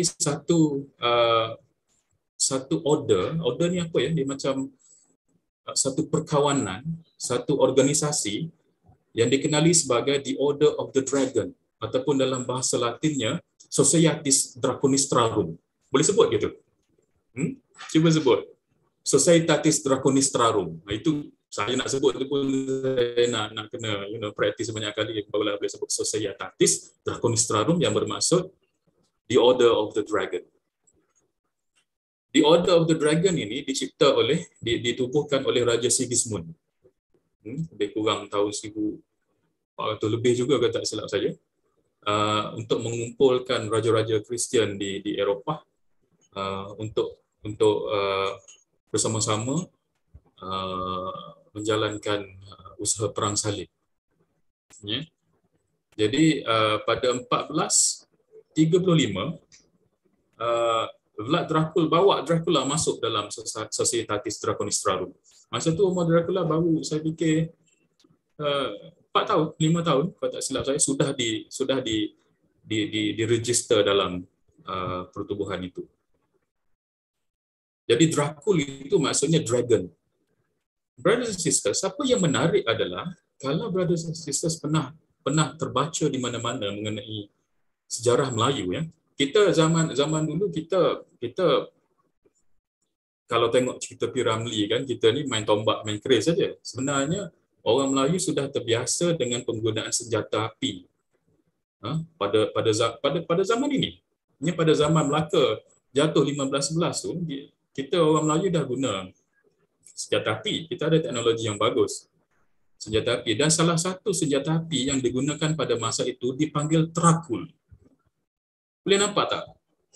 Speaker 3: satu order ni apa ya? Dia macam satu perkawanan, satu organisasi yang dikenali sebagai The Order of the Dragon, ataupun dalam bahasa Latinnya Societas Draconistrarum. Boleh sebut gitu? Cuba sebut. Societas Draconistrarum. Itu Saya nak sebut tu pun saya nak kena practice banyak kali barulah boleh sebut Societatis Draconistrarum yang bermaksud The Order of the Dragon. The Order of the Dragon ini dicipta oleh ditubuhkan oleh Raja Sigismund. Lebih kurang tahun 1400 lebih juga kalau tak silap saya. Untuk mengumpulkan raja-raja Kristian di Eropah untuk bersama-sama menjalankan usaha perang salib. Ya. Jadi pada 1435 Vlad Dracula masuk dalam Societatis Draconistrarum. Masa tu umur Dracula baru saya fikir 4 tahun, 5 tahun kalau tak silap saya sudah diregister dalam pertubuhan itu. Jadi Dracul itu maksudnya dragon. Brothers and sisters, apa yang menarik adalah kalau brothers and sisters pernah terbaca di mana-mana mengenai sejarah Melayu, ya. Kita zaman dulu kita kalau tengok cerita P. Ramlee kan, kita ni main tombak, main keris saja. Sebenarnya orang Melayu sudah terbiasa dengan penggunaan senjata api. Pada zaman ini. Ini pada zaman Melaka jatuh 1511 tu, kita orang Melayu dah guna senjata api. Kita ada teknologi yang bagus. Senjata api. Dan salah satu senjata api yang digunakan pada masa itu dipanggil Dracul. Boleh nampak tak?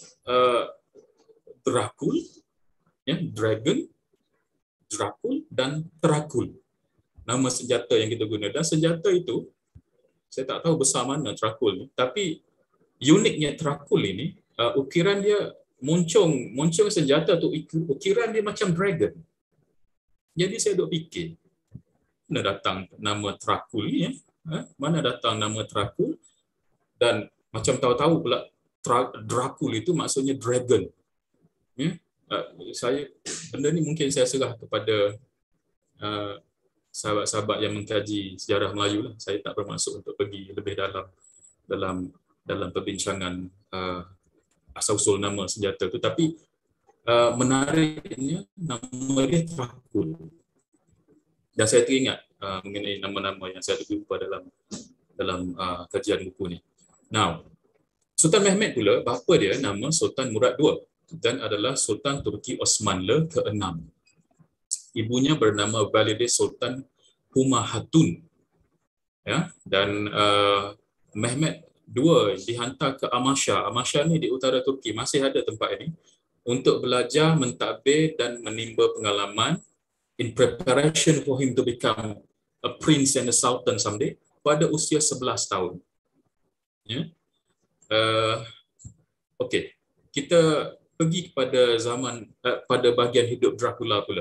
Speaker 3: Dracul, ya, Dragon, Dracul dan Dracul. Nama senjata yang kita guna. Dan senjata itu, saya tak tahu besar mana Dracul ni. Tapi uniknya Dracul ini, ukiran dia moncong senjata tu, ukiran dia macam dragon. Jadi saya duk fikir, mana datang nama Dracul ni, ya? Mana datang nama Dracul? Dan macam tahu-tahu pula Dracul itu maksudnya dragon. Ya? Benda ni mungkin saya serah kepada sahabat-sahabat yang mengkaji sejarah Melayu lah. Saya tak bermaksud untuk pergi lebih dalam perbincangan asal-usul nama senjata tu, tapi menariknya nama dia Dracul. Dan saya teringat mengenai nama-nama yang saya jumpa dalam kajian buku ni. Now, Sultan Mehmed pula, bapa dia nama Sultan Murad II dan adalah Sultan Turki Osmanlı ke-6. Ibunya bernama Valide Sultan Huma Hatun. Ya, dan Mehmed II dihantar ke Amasya. Amasya ni di utara Turki, masih ada tempat ini, untuk belajar mentadbir dan menimba pengalaman in preparation for him to become a prince and a sultan someday pada usia 11 tahun. Ya. Okey, kita pergi kepada pada bahagian hidup Dracula pula.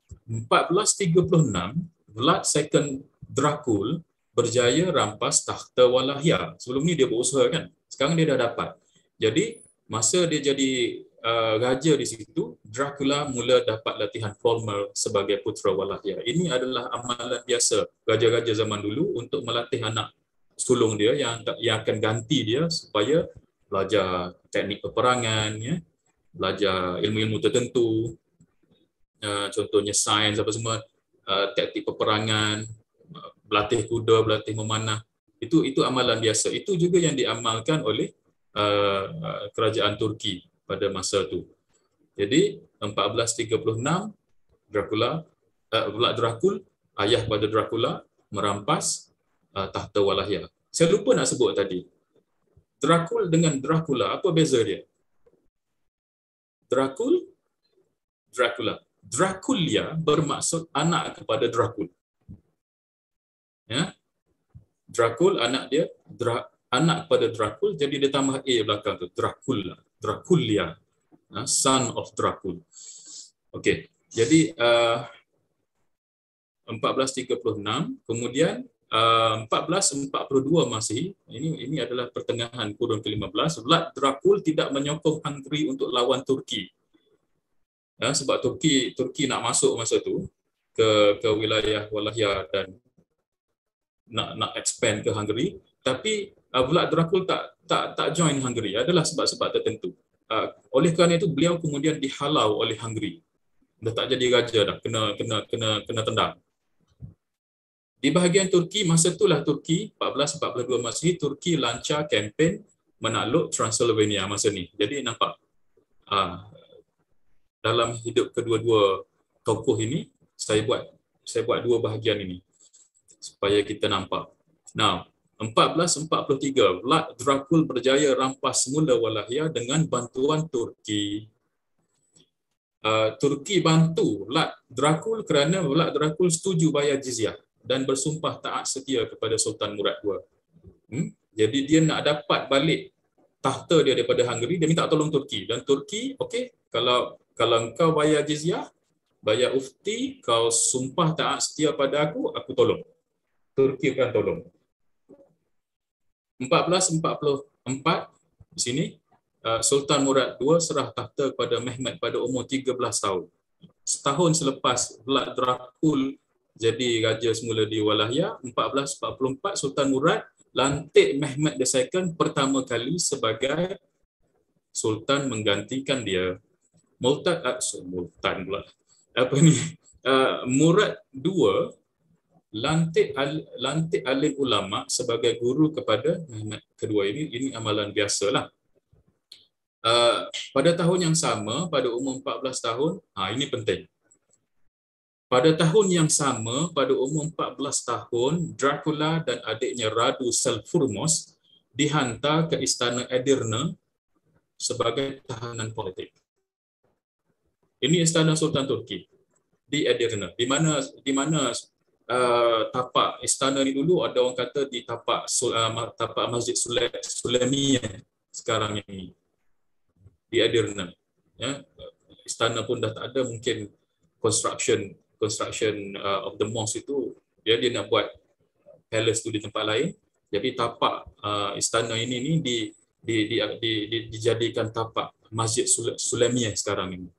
Speaker 3: 1436, Vlad II Dracul berjaya rampas takhta Walahia. Sebelum ni dia berusaha kan. Sekarang dia dah dapat. Jadi masa dia jadi raja di situ, Dracula mula dapat latihan formal sebagai putera Walahia. Ini adalah amalan biasa raja-raja zaman dulu untuk melatih anak sulung dia yang akan ganti dia supaya belajar teknik peperangan, ya, belajar ilmu-ilmu tertentu, contohnya sains apa semua, taktik peperangan, berlatih kuda, berlatih memanah. Itu amalan biasa. Itu juga yang diamalkan oleh kerajaan Turki pada masa itu. Jadi 1436 Vlad Dracul, ayah pada Dracula, merampas takhta Walahia. Saya lupa nak sebut tadi. Dracul dengan Dracula, apa beza dia? Dracula. Draculia bermaksud anak kepada Dracul. Ya. Dracul anak dia, anak kepada Dracul, jadi dia tambah A belakang tu, Draculia, son of Dracul. Okey. Jadi 1436, kemudian 1442 Masihi, ini adalah pertengahan kurun ke-15, Vlad Dracul tidak menyokong Hungary untuk lawan Turki. Ya, sebab Turki nak masuk masa tu ke wilayah Walahia dan nak expand ke Hungary, tapi Vlad Dracul tak join Hungary. Adalah sebab-sebab tertentu. Oleh kerana itu beliau kemudian dihalau oleh Hungary. Dah tak jadi raja dah, kena tendang. Di bahagian Turki, masa itulah Turki, 1442 Masihi, Turki lancar kempen menakluk Transylvania masa ni. Jadi nampak dalam hidup kedua-dua tokoh ini, saya buat dua bahagian ini supaya kita nampak. Now, 1443, Vlad Dracul berjaya rampas semula Walahia dengan bantuan Turki. Turki bantu Vlad Dracul kerana Vlad Dracul setuju bayar jizyah dan bersumpah taat setia kepada Sultan Murad II. Jadi dia nak dapat balik tahta dia daripada Hungary, dia minta tolong Turki. Dan Turki, okey, kalau engkau bayar jizyah, bayar ufti, kau sumpah taat setia pada aku tolong. Turki akan tolong. 1444 di sini, Sultan Murad II serah tahta kepada Mehmed pada umur 13 tahun. Setahun selepas Vlad Dracul jadi raja semula di Walahia, 1444 Sultan Murad lantik Mehmed II pertama kali sebagai sultan menggantikan dia. Murad II lantik alim ulama sebagai guru kepada Mehmed kedua ini. Ini amalan biasalah. Pada tahun yang sama, pada umur 14 tahun, ini penting. Pada tahun yang sama, pada umur 14 tahun, Dracula dan adiknya Radu Selfurmos dihantar ke istana Edirne sebagai tahanan politik. Ini istana Sultan Turki di Edirne, di mana tapak istana ni dulu ada orang kata di tapak Masjid Sulaimiyah sekarang ini di Edirne. Ya, istana pun dah tak ada, mungkin construction of the mosque itu dia nak buat palace tu di tempat lain. Jadi tapak istana ini dijadikan tapak Masjid Sulaimiyah sekarang ini.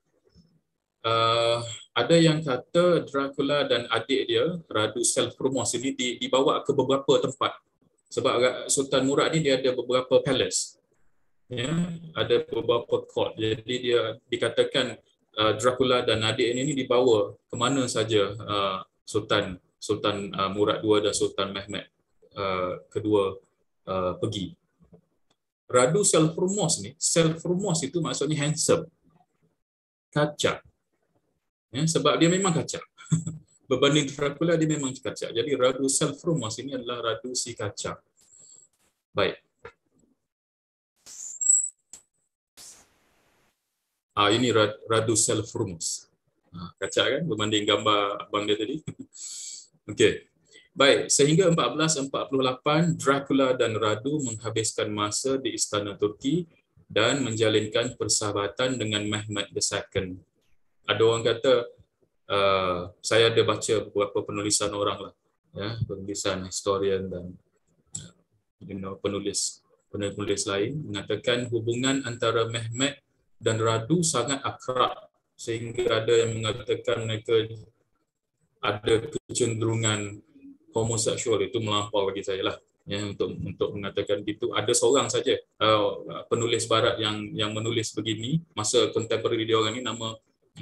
Speaker 3: Ada yang kata Dracula dan adik dia Radu Selfurmos ini dibawa ke beberapa tempat sebab Sultan Murad ni dia ada beberapa palace, ya, ada beberapa court. Jadi dia dikatakan Dracula dan adik ini dibawa ke mana saja Sultan Murad II dan Sultan Mehmed kedua pergi. Radu Selfurmos itu maksudnya handsome, kacak. Ya, sebab dia memang kacak. Berbanding Dracula, dia memang kacak. Jadi Radu Selfurmos ini adalah Radu si kacak. Baik. Ini Radu Selfurmos. Kacak kan berbanding gambar abang dia tadi. Okey. Baik, sehingga 1448 Dracula dan Radu menghabiskan masa di istana Turki dan menjalinkan persahabatan dengan Mehmed II. Ada orang kata, saya ada baca beberapa penulisan orang lah, ya, penulisan historian dan penulis lain mengatakan hubungan antara Mehmed dan Radu sangat akrab sehingga ada yang mengatakan mereka ada kecenderungan homoseksual. Itu melampau bagi saya lah, ya, untuk mengatakan gitu. Ada seorang saja penulis barat yang menulis begini masa contemporary dia orang ni, nama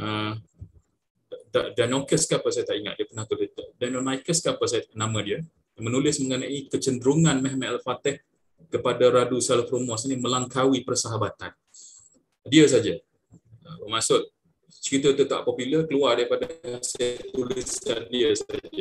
Speaker 3: Danonicus ke apa saya tak ingat, dia pernah tulis Danonicus ke apa saya nama dia, menulis mengenai kecenderungan Mehmed Al-Fatih kepada Radu Selfurmos ini melangkaui persahabatan. Dia saja. Maksud cerita itu tak popular keluar daripada hasil tulisan dia saja.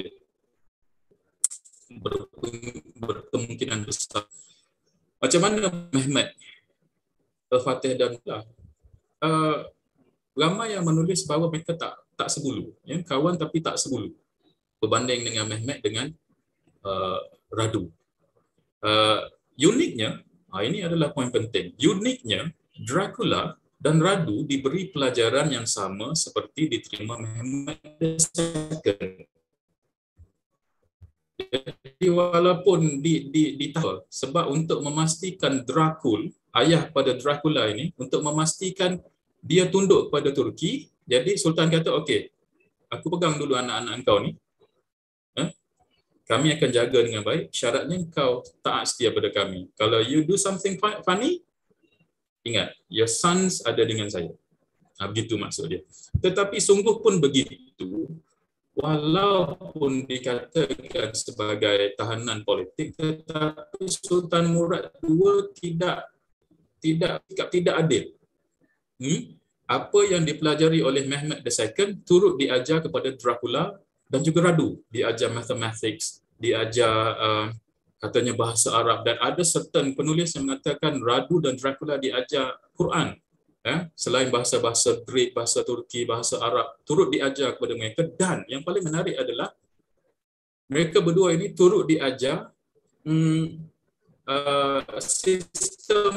Speaker 3: Berkemungkinan besar. Macam mana Mehmed Al-Fatih dan ramai yang menulis bahawa mereka tak sebulu, ya, kawan tapi tak sebulu berbanding dengan Mehmed dengan Radu. Uniknya, ini adalah poin penting. Uniknya, Dracula dan Radu diberi pelajaran yang sama seperti diterima Mehmed II. Jadi walaupun ditahul, sebab untuk memastikan Dracul, ayah pada Dracula ini, untuk memastikan dia tunduk kepada Turki, jadi Sultan kata, okey, aku pegang dulu anak-anak engkau ni, kami akan jaga dengan baik, syaratnya kau taat setia pada kami. Kalau you do something funny, ingat, your sons ada dengan saya. Begitu maksud dia. Tetapi sungguh pun begitu, walaupun dikatakan sebagai tahanan politik, tetapi Sultan Murad II tidak adil. Apa yang dipelajari oleh Mehmed II turut diajar kepada Dracula dan juga Radu. Diajar mathematics, diajar katanya bahasa Arab, dan ada certain penulis yang mengatakan Radu dan Dracula diajar Quran. Selain bahasa-bahasa Greek, bahasa Turki, bahasa Arab, turut diajar kepada mereka. Dan yang paling menarik adalah mereka berdua ini turut diajar sistem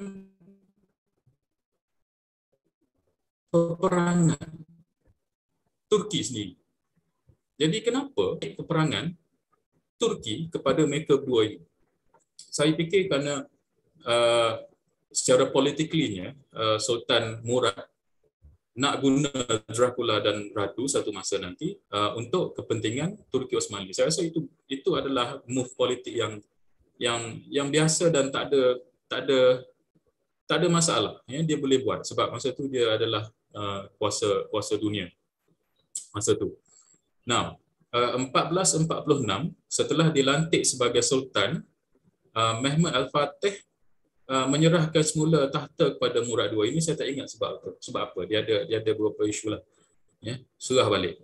Speaker 3: peperangan Turki sendiri. Jadi kenapa peperangan Turki kepada mereka berdua ini? Saya fikir kerana secara politiklinya Sultan Murad nak guna Dracula dan Radu satu masa nanti untuk kepentingan Turki Osmani. Saya rasa itu adalah move politik yang biasa dan tak ada masalah, ya, dia boleh buat sebab masa tu dia adalah kuasa dunia masa tu. Nah, 1446 setelah dilantik sebagai sultan, Mehmed Al-Fatih menyerahkan semula tahta kepada Murad II. Ini saya tak ingat sebab apa. Dia ada beberapa isu lah. Ya, serah balik.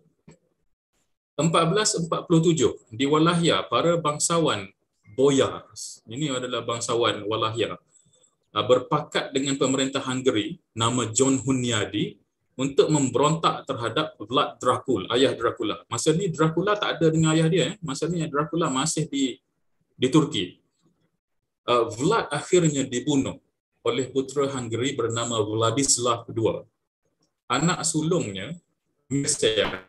Speaker 3: 1447 di Walahya, para bangsawan Boyar, ini adalah bangsawan Walahya, berpakat dengan pemerintah Hungary nama John Hunyadi untuk memberontak terhadap Vlad Dracul, ayah Dracula. Masa ni Dracula tak ada dengan ayah dia. Masa ni Dracula masih di Turki. Vlad akhirnya dibunuh oleh putera Hungary bernama Vladislav II. Anak sulungnya, Mircea,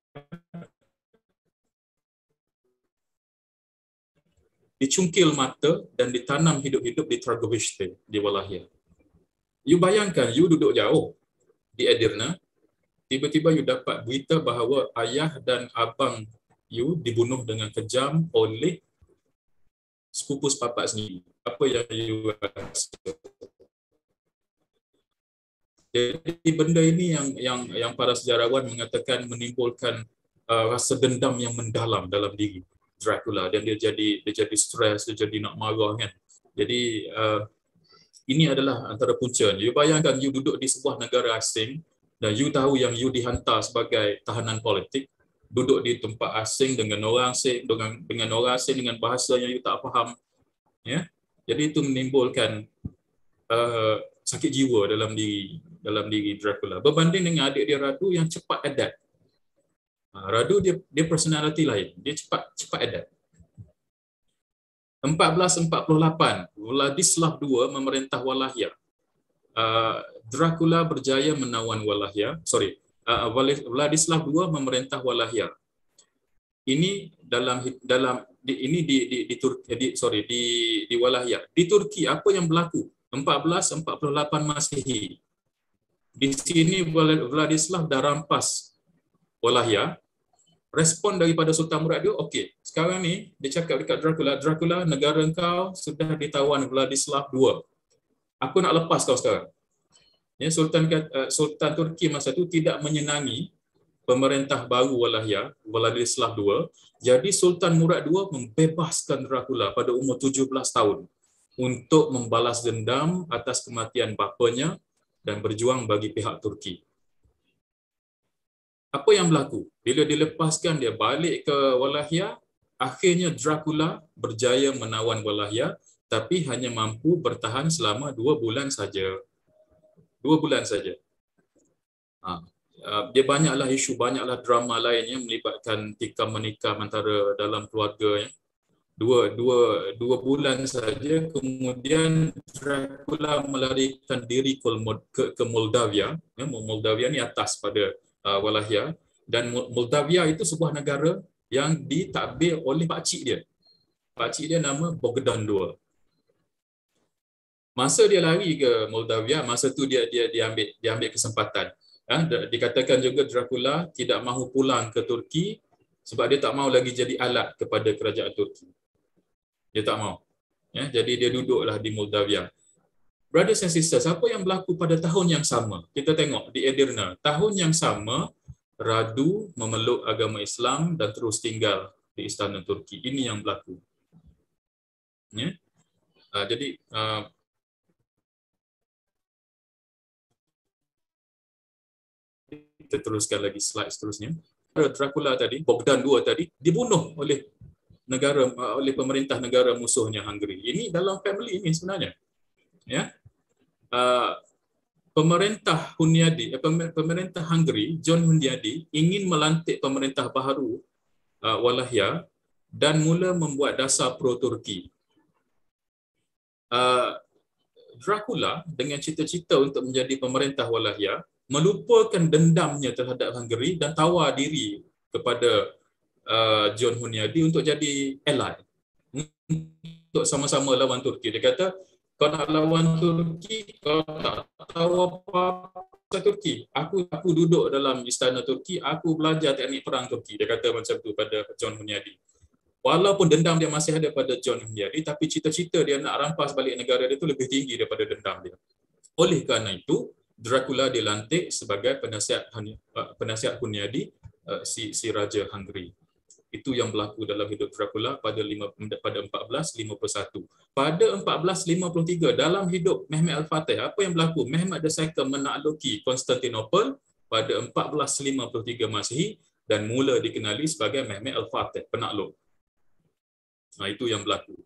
Speaker 3: dicungkil mata dan ditanam hidup-hidup di Trgovište, di Walahya. You bayangkan, you duduk jauh di Edirne, tiba-tiba you dapat berita bahawa ayah dan abang you dibunuh dengan kejam oleh sepupu sepapak sendiri. Apa yang you rasa? Jadi benda ini yang para sejarawan mengatakan menimbulkan rasa dendam yang mendalam dalam diri Dracula, dan dia jadi stres, dia jadi nak marah kan. Jadi ini adalah antara punca. You bayangkan you duduk di sebuah negara asing dan you tahu yang you dihantar sebagai tahanan politik, duduk di tempat asing dengan orang asing, dengan orang asing dengan bahasa yang you tak faham, ya. Jadi itu menimbulkan sakit jiwa dalam diri Dracula. Berbanding dengan adik dia Radu yang cepat adapt. Radu dia personality lain, dia cepat adapt. 1448 Vladislav II memerintah Walahya. Dracula berjaya menawan Walahya. Vladislav II memerintah Walahya. Ini di Walahya. Di Turki apa yang berlaku? 1448 Masehi. Di sini Vladislav dah rampas Walahya. Respon daripada Sultan Murad II, okey, sekarang ni dia cakap dekat Dracula, negara engkau sudah ditawan Vladislav II. Aku nak lepas kau sekarang. Ya, Sultan Turki masa itu tidak menyenangi pemerintah baru Walahya, Vladislav II. Jadi Sultan Murad II membebaskan Dracula pada umur 17 tahun untuk membalas dendam atas kematian bapanya dan berjuang bagi pihak Turki. Apa yang berlaku? Bila dilepaskan, dia balik ke Walahya, akhirnya Dracula berjaya menawan Walahya, tapi hanya mampu bertahan selama 2 bulan saja. 2 bulan saja. Dia banyaklah isu, banyaklah drama lain yang melibatkan tikam menikam antara dalam keluarga. Ya. Dua bulan saja, kemudian Dracula melarikan diri ke Moldavia. Ya, Moldavia ni atas pada Walahya, dan Moldavia itu sebuah negara yang ditadbir oleh pakcik dia. Pakcik dia nama Bogdan II. Masa dia lari ke Moldavia, masa tu dia ambil kesempatan. Dikatakan juga Dracula tidak mahu pulang ke Turki sebab dia tak mahu lagi jadi alat kepada kerajaan Turki. Dia tak mahu. Ya, jadi dia duduklah di Moldavia. Brothers and sisters, apa yang berlaku pada tahun yang sama? Kita tengok di Edirne. Tahun yang sama, radu memeluk agama Islam dan terus tinggal di istana Turki. Ini yang berlaku. Ya. Jadi kita teruskan lagi slide seterusnya. Dracula tadi, Bogdan II tadi dibunuh oleh pemerintah negara musuhnya Hungary. Ini dalam family ini sebenarnya. Ya. Pemerintah Hungary, John Hunyadi ingin melantik pemerintah baharu Walahia dan mula membuat dasar pro-Turki. Dracula dengan cita-cita untuk menjadi pemerintah Walahia melupakan dendamnya terhadap Hungary dan tawar diri kepada John Hunyadi untuk jadi ally, untuk sama-sama lawan Turki. Dia kata, kau nak lawan Turki, kau tak tahu apa-apa Turki. Aku duduk dalam istana Turki, aku belajar teknik perang Turki. Dia kata macam tu pada John Hunyadi. Walaupun dendam dia masih ada pada John Hunyadi, tapi cita-cita dia nak rampas balik negara dia tu lebih tinggi daripada dendam dia. Oleh kerana itu, Dracula dilantik sebagai penasihat Hunyadi, si Raja Hungary. Itu yang berlaku dalam hidup Dracula pada 1451. Pada 1453 dalam hidup Mehmed Al-Fatih, apa yang berlaku? Mehmed II menakluki Konstantinopel pada 1453 Masihi dan mula dikenali sebagai Mehmed Al-Fatih, penakluk. Itu yang berlaku.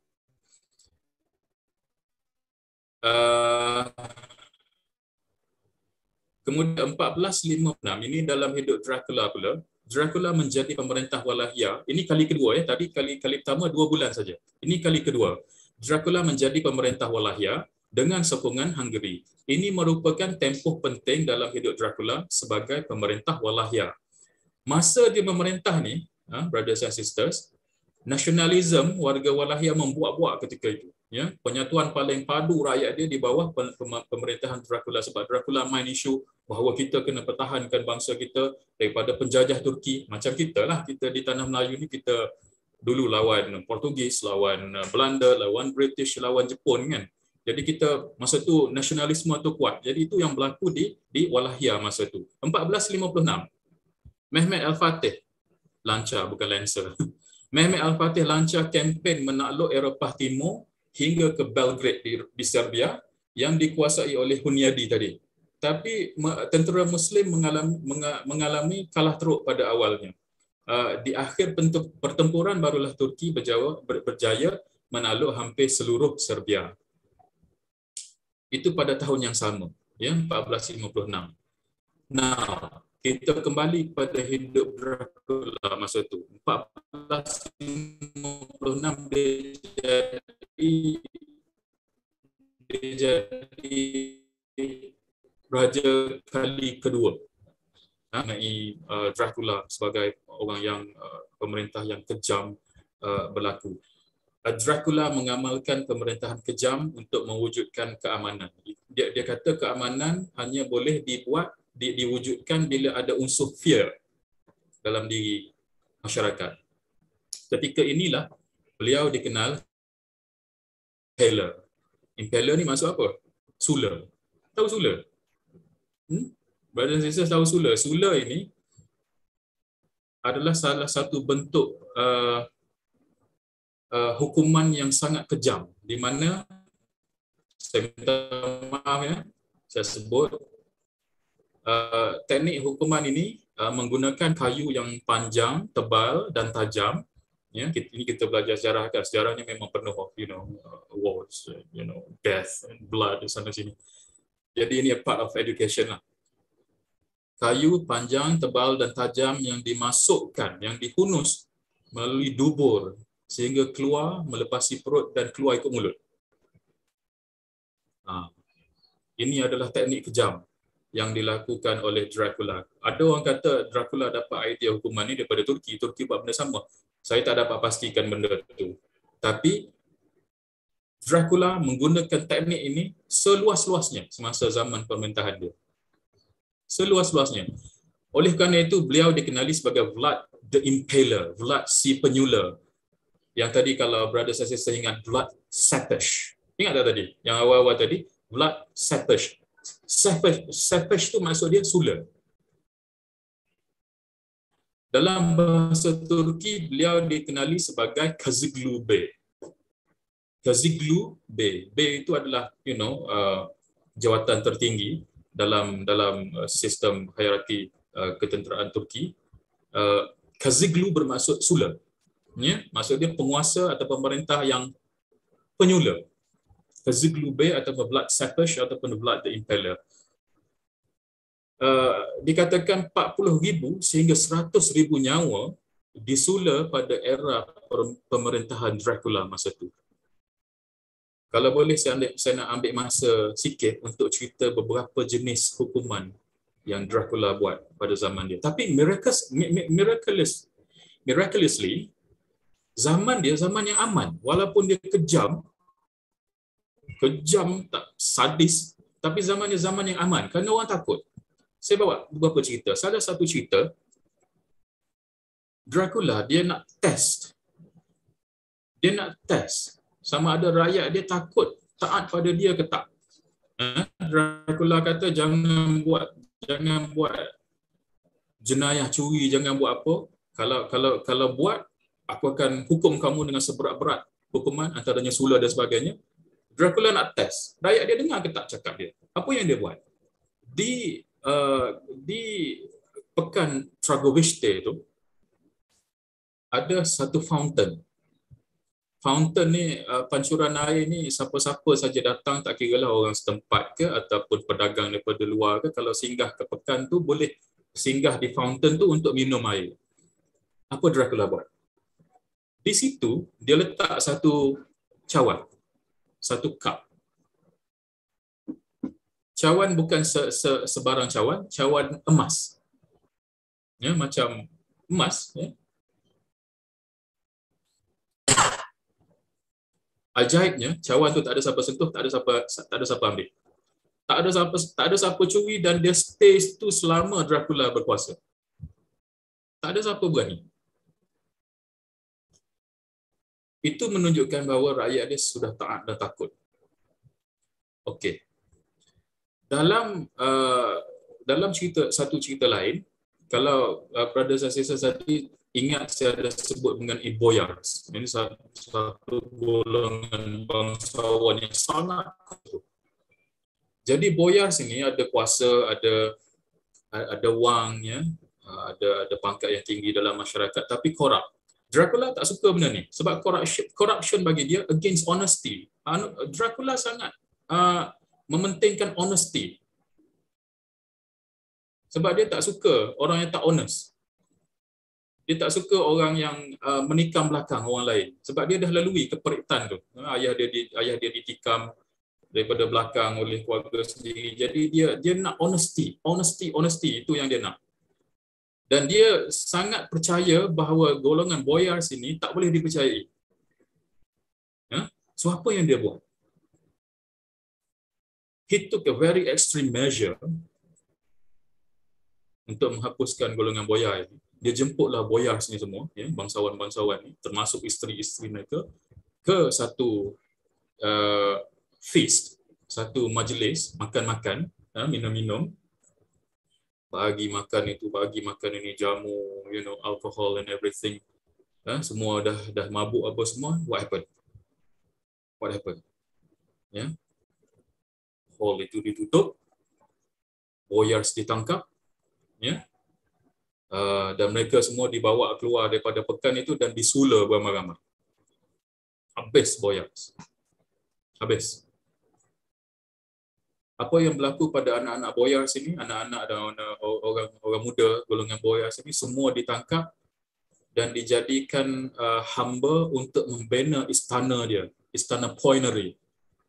Speaker 3: Kemudian 1456 ini dalam hidup Dracula pula. Dracula menjadi pemerintah Walahia. Ini kali kedua ya. Tadi kali pertama 2 bulan saja. Ini kali kedua. Dracula menjadi pemerintah Walahia dengan sokongan Hungary. Ini merupakan tempoh penting dalam hidup Dracula sebagai pemerintah Walahia. Masa dia memerintah ni, brothers and sisters, nasionalisme warga Walahia membuak-buak ketika itu. Ya, penyatuan paling padu rakyat dia di bawah pemerintahan Dracula, sebab Dracula main isu bahawa kita kena pertahankan bangsa kita daripada penjajah Turki. Macam kita lah, kita di tanah Melayu ni kita dulu lawan Portugis, lawan Belanda, lawan British, lawan Jepun kan. Jadi kita masa tu nasionalisme tu kuat. Jadi itu yang berlaku di Walahia masa tu. 1456. Mehmed Al-Fatih lancar, bukan Lancer. Mehmed Al-Fatih lancar kempen menakluk Eropah Timur hingga ke Belgrade di Serbia yang dikuasai oleh Hunyadi tadi. Tapi tentera Muslim mengalami kalah teruk pada awalnya. Di akhir pertempuran barulah Turki berjaya menakluk hampir seluruh Serbia. Itu pada tahun yang sama, ya, 1456. Nah, kita kembali pada hidup Dracula masa tu. 1456 dia jadi raja kali kedua. Dracula sebagai orang yang pemerintah yang kejam berlaku. Dracula mengamalkan pemerintahan kejam untuk mewujudkan keamanan. Dia kata keamanan hanya boleh diwujudkan bila ada unsur fear dalam diri masyarakat. Ketika inilah beliau dikenal Impaler. Impaler ni maksud apa? Sula. Tahu sula? Brothers and sisters tahu sula? Sula ini adalah salah satu bentuk hukuman yang sangat kejam, di mana saya minta maaf ya, saya sebut teknik hukuman ini menggunakan kayu yang panjang, tebal dan tajam. Ya, ini kita belajar sejarah kan. Sejarahnya memang penuh of wars, death and blood di sana sini. Jadi ini a part of education lah. Kayu panjang, tebal dan tajam yang dimasukkan, yang dihunus melalui dubur sehingga keluar melepasi perut dan keluar ikut mulut. Ini adalah teknik kejam yang dilakukan oleh Dracula. Ada orang kata Dracula dapat idea hukuman ini daripada Turki. Turki buat benda sama. Saya tak dapat pastikan benda itu. Tapi Dracula menggunakan teknik ini seluas-luasnya semasa zaman pemerintahan dia. Seluas-luasnya. Oleh kerana itu, beliau dikenali sebagai Vlad the Impaler, Vlad si penyula. Yang tadi kalau brother saya ingat, Vlad Tepes. Ingat tak tadi? Yang awal-awal tadi, Vlad Tepes. Tepes tu maksud dia sula. Dalam bahasa Turki, beliau dikenali sebagai Kazıklı Bey. Kazıklı Bey. Bey itu adalah, jawatan tertinggi dalam sistem hierarki ketenteraan Turki. Kazıklı bermaksud sula. Ya, maksud dia penguasa atau pemerintah yang penyula. Kazıklı Bey atau Vlad Tepes ataupun Vlad the Impaler. Dikatakan 40,000 sehingga 100,000 nyawa disula pada era pemerintahan Dracula masa itu. Kalau boleh saya nak ambil masa sikit untuk cerita beberapa jenis hukuman yang Dracula buat pada zaman dia. Tapi miraculously, zaman dia zaman yang aman. Walaupun dia kejam, tak sadis, tapi zaman dia zaman yang aman kerana orang takut. Saya bawa beberapa cerita. Salah satu cerita, Dracula dia nak test sama ada rakyat dia takut taat pada dia ke tak. Dracula kata jangan buat jenayah curi, jangan buat apa. Kalau buat, aku akan hukum kamu dengan seberat-berat hukuman, antaranya sula dan sebagainya. Dracula nak test rakyat dia dengar ke tak cakap dia. Apa yang dia buat? Di pekan Tragoviste tu ada satu fountain. Fountain ni, pancuran air ni, siapa-siapa saja datang, tak kira lah orang setempat ke ataupun pedagang daripada luar ke, kalau singgah ke pekan tu boleh singgah di fountain tu untuk minum air. Apa Dracula buat? Di situ dia letak satu cawan, satu cup. Cawan bukan sebarang cawan emas. Ya, macam emas, ya. Ajaibnya, cawan tu tak ada siapa sentuh, tak ada siapa ambil. Tak ada siapa curi dan dia stay tu selama Dracula berkuasa. Tak ada siapa berani. Itu menunjukkan bahawa rakyat dia sudah taat dan takut. Okey. Dalam satu cerita lain, kalau Brother Sasisa tadi ingat, saya ada sebut mengenai boyars. Ini satu golongan bangsawan yang sangat kuat. Jadi boyars ini ada kuasa, ada wang, ya, ada pangkat yang tinggi dalam masyarakat, tapi korup. Dracula tak suka benda ni sebab corruption bagi dia against honesty. Dracula sangat mementingkan honesty. Sebab dia tak suka orang yang tak honest. Dia tak suka orang yang menikam belakang orang lain. Sebab dia dah lalui keperitan tu. Ayah dia ditikam daripada belakang oleh keluarga sendiri. Jadi dia nak honesty itu yang dia nak. Dan dia sangat percaya bahawa golongan boyars ini tak boleh dipercayai. So apa yang dia buat? He took a very extreme measure untuk menghapuskan golongan boyar ini. Dia jemputlah boyars ni semua, ya, bangsawan-bangsawan ni, termasuk isteri-isteri mereka, ke satu feast, satu majlis, makan-makan, minum-minum, bagi makan ini, jamu, alcohol and everything. Semua dah mabuk apa semua. What happened? Ya. Hall itu ditutup, boyars ditangkap, ya. Dan mereka semua dibawa keluar daripada pekan itu dan disula beramai-ramai. Habis boyars. Habis. Apa yang berlaku pada anak-anak boyars ini, anak-anak dan orang muda golongan boyars ini, semua ditangkap dan dijadikan hamba untuk membina istana dia, istana Poinery.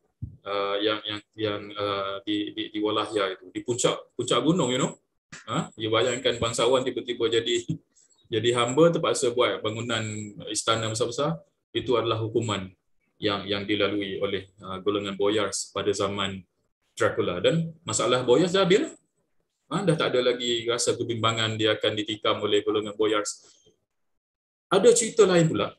Speaker 3: Yang di Walahia itu, di puncak gunung, dia bayangkan bangsawan tiba-tiba jadi hamba, terpaksa buat bangunan istana besar-besar. Itu adalah hukuman yang dilalui oleh golongan boyars pada zaman Dracula. Dan masalah boyars dah habis. Dah tak ada lagi rasa kebimbangan dia akan ditikam oleh golongan boyars. Ada cerita lain pula.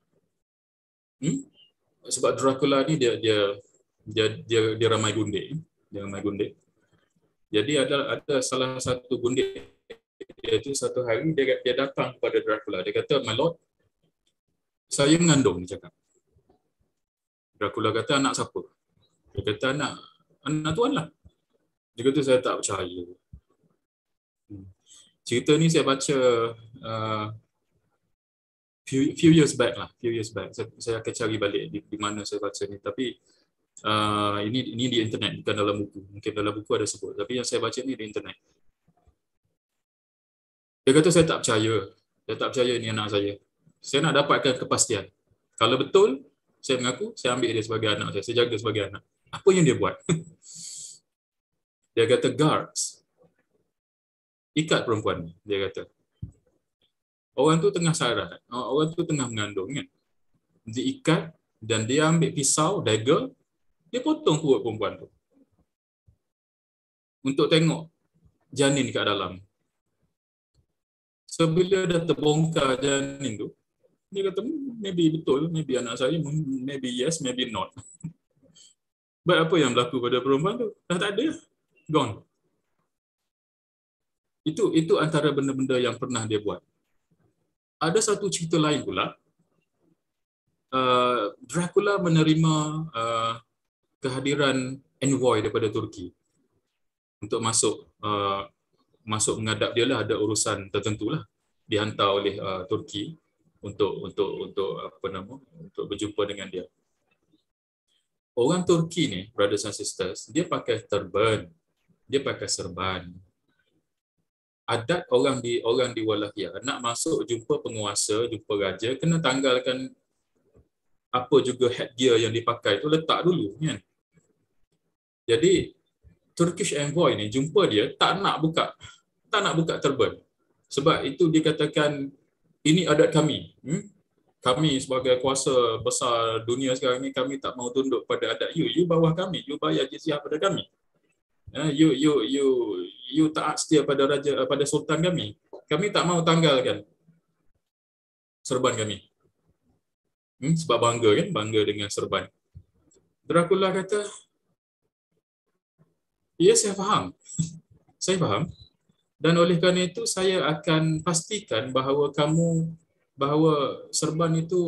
Speaker 3: Sebab Dracula ni dia ramai gundik. Jadi ada salah satu gundik dia tu satu hari dia datang kepada Dracula. Dia kata, "My lord, saya mengandung," dia cakap. Dracula kata, "Anak siapa?" Dia kata, anak tuan lah." Dia kata, "Saya tak percaya." Cerita ni saya baca few years back. Saya akan cari balik di mana saya baca ni. Tapi ini di internet, bukan dalam buku. Mungkin dalam buku ada sebut. Tapi yang saya baca ni di internet. Dia kata, "Saya tak percaya. Saya tak percaya ni anak saya. Saya nak dapatkan kepastian. Kalau betul, saya mengaku, saya ambil dia sebagai anak saya. Saya jaga sebagai anak." Apa yang dia buat? Dia kata, "Guards, ikat perempuan ni." Dia kata, orang tu tengah sarat, orang tu tengah mengandung kan. Diikat dan dia ambil pisau, dagger, dia potong perut perempuan tu. Untuk tengok janin kat dalam. So bila dah terbongkar janin tu, dia kata, maybe betul, maybe anak saya, maybe yes, maybe not. But apa yang berlaku pada perempuan tu? Dah tak ada. Gone. Itu antara benda-benda yang pernah dia buat. Ada satu cerita lain pula. Dracula menerima kehadiran envoy daripada Turki untuk masuk menghadap dia lah, ada urusan tertentu lah dihantar oleh Turki untuk berjumpa dengan dia. Orang Turki ni, brothers and sisters, dia pakai turban, dia pakai serban. Adat orang di Walahia nak masuk jumpa penguasa, jumpa raja, kena tanggalkan apa juga headgear yang dipakai tu, letak dulu kan. Jadi Turkish envoy ni jumpa dia tak nak buka turban. Sebab itu dikatakan ini adat kami. Kami sebagai kuasa besar dunia sekarang ni, kami tak mau tunduk pada adat you. You bawah kami, you bayar jizyah pada kami. You taat setia pada raja, pada sultan kami. Kami tak mau tanggalkan serban kami. Sebab bangga dengan serban. Dracula kata, "Ya, saya faham. Saya faham. Dan oleh kerana itu saya akan pastikan bahawa serban itu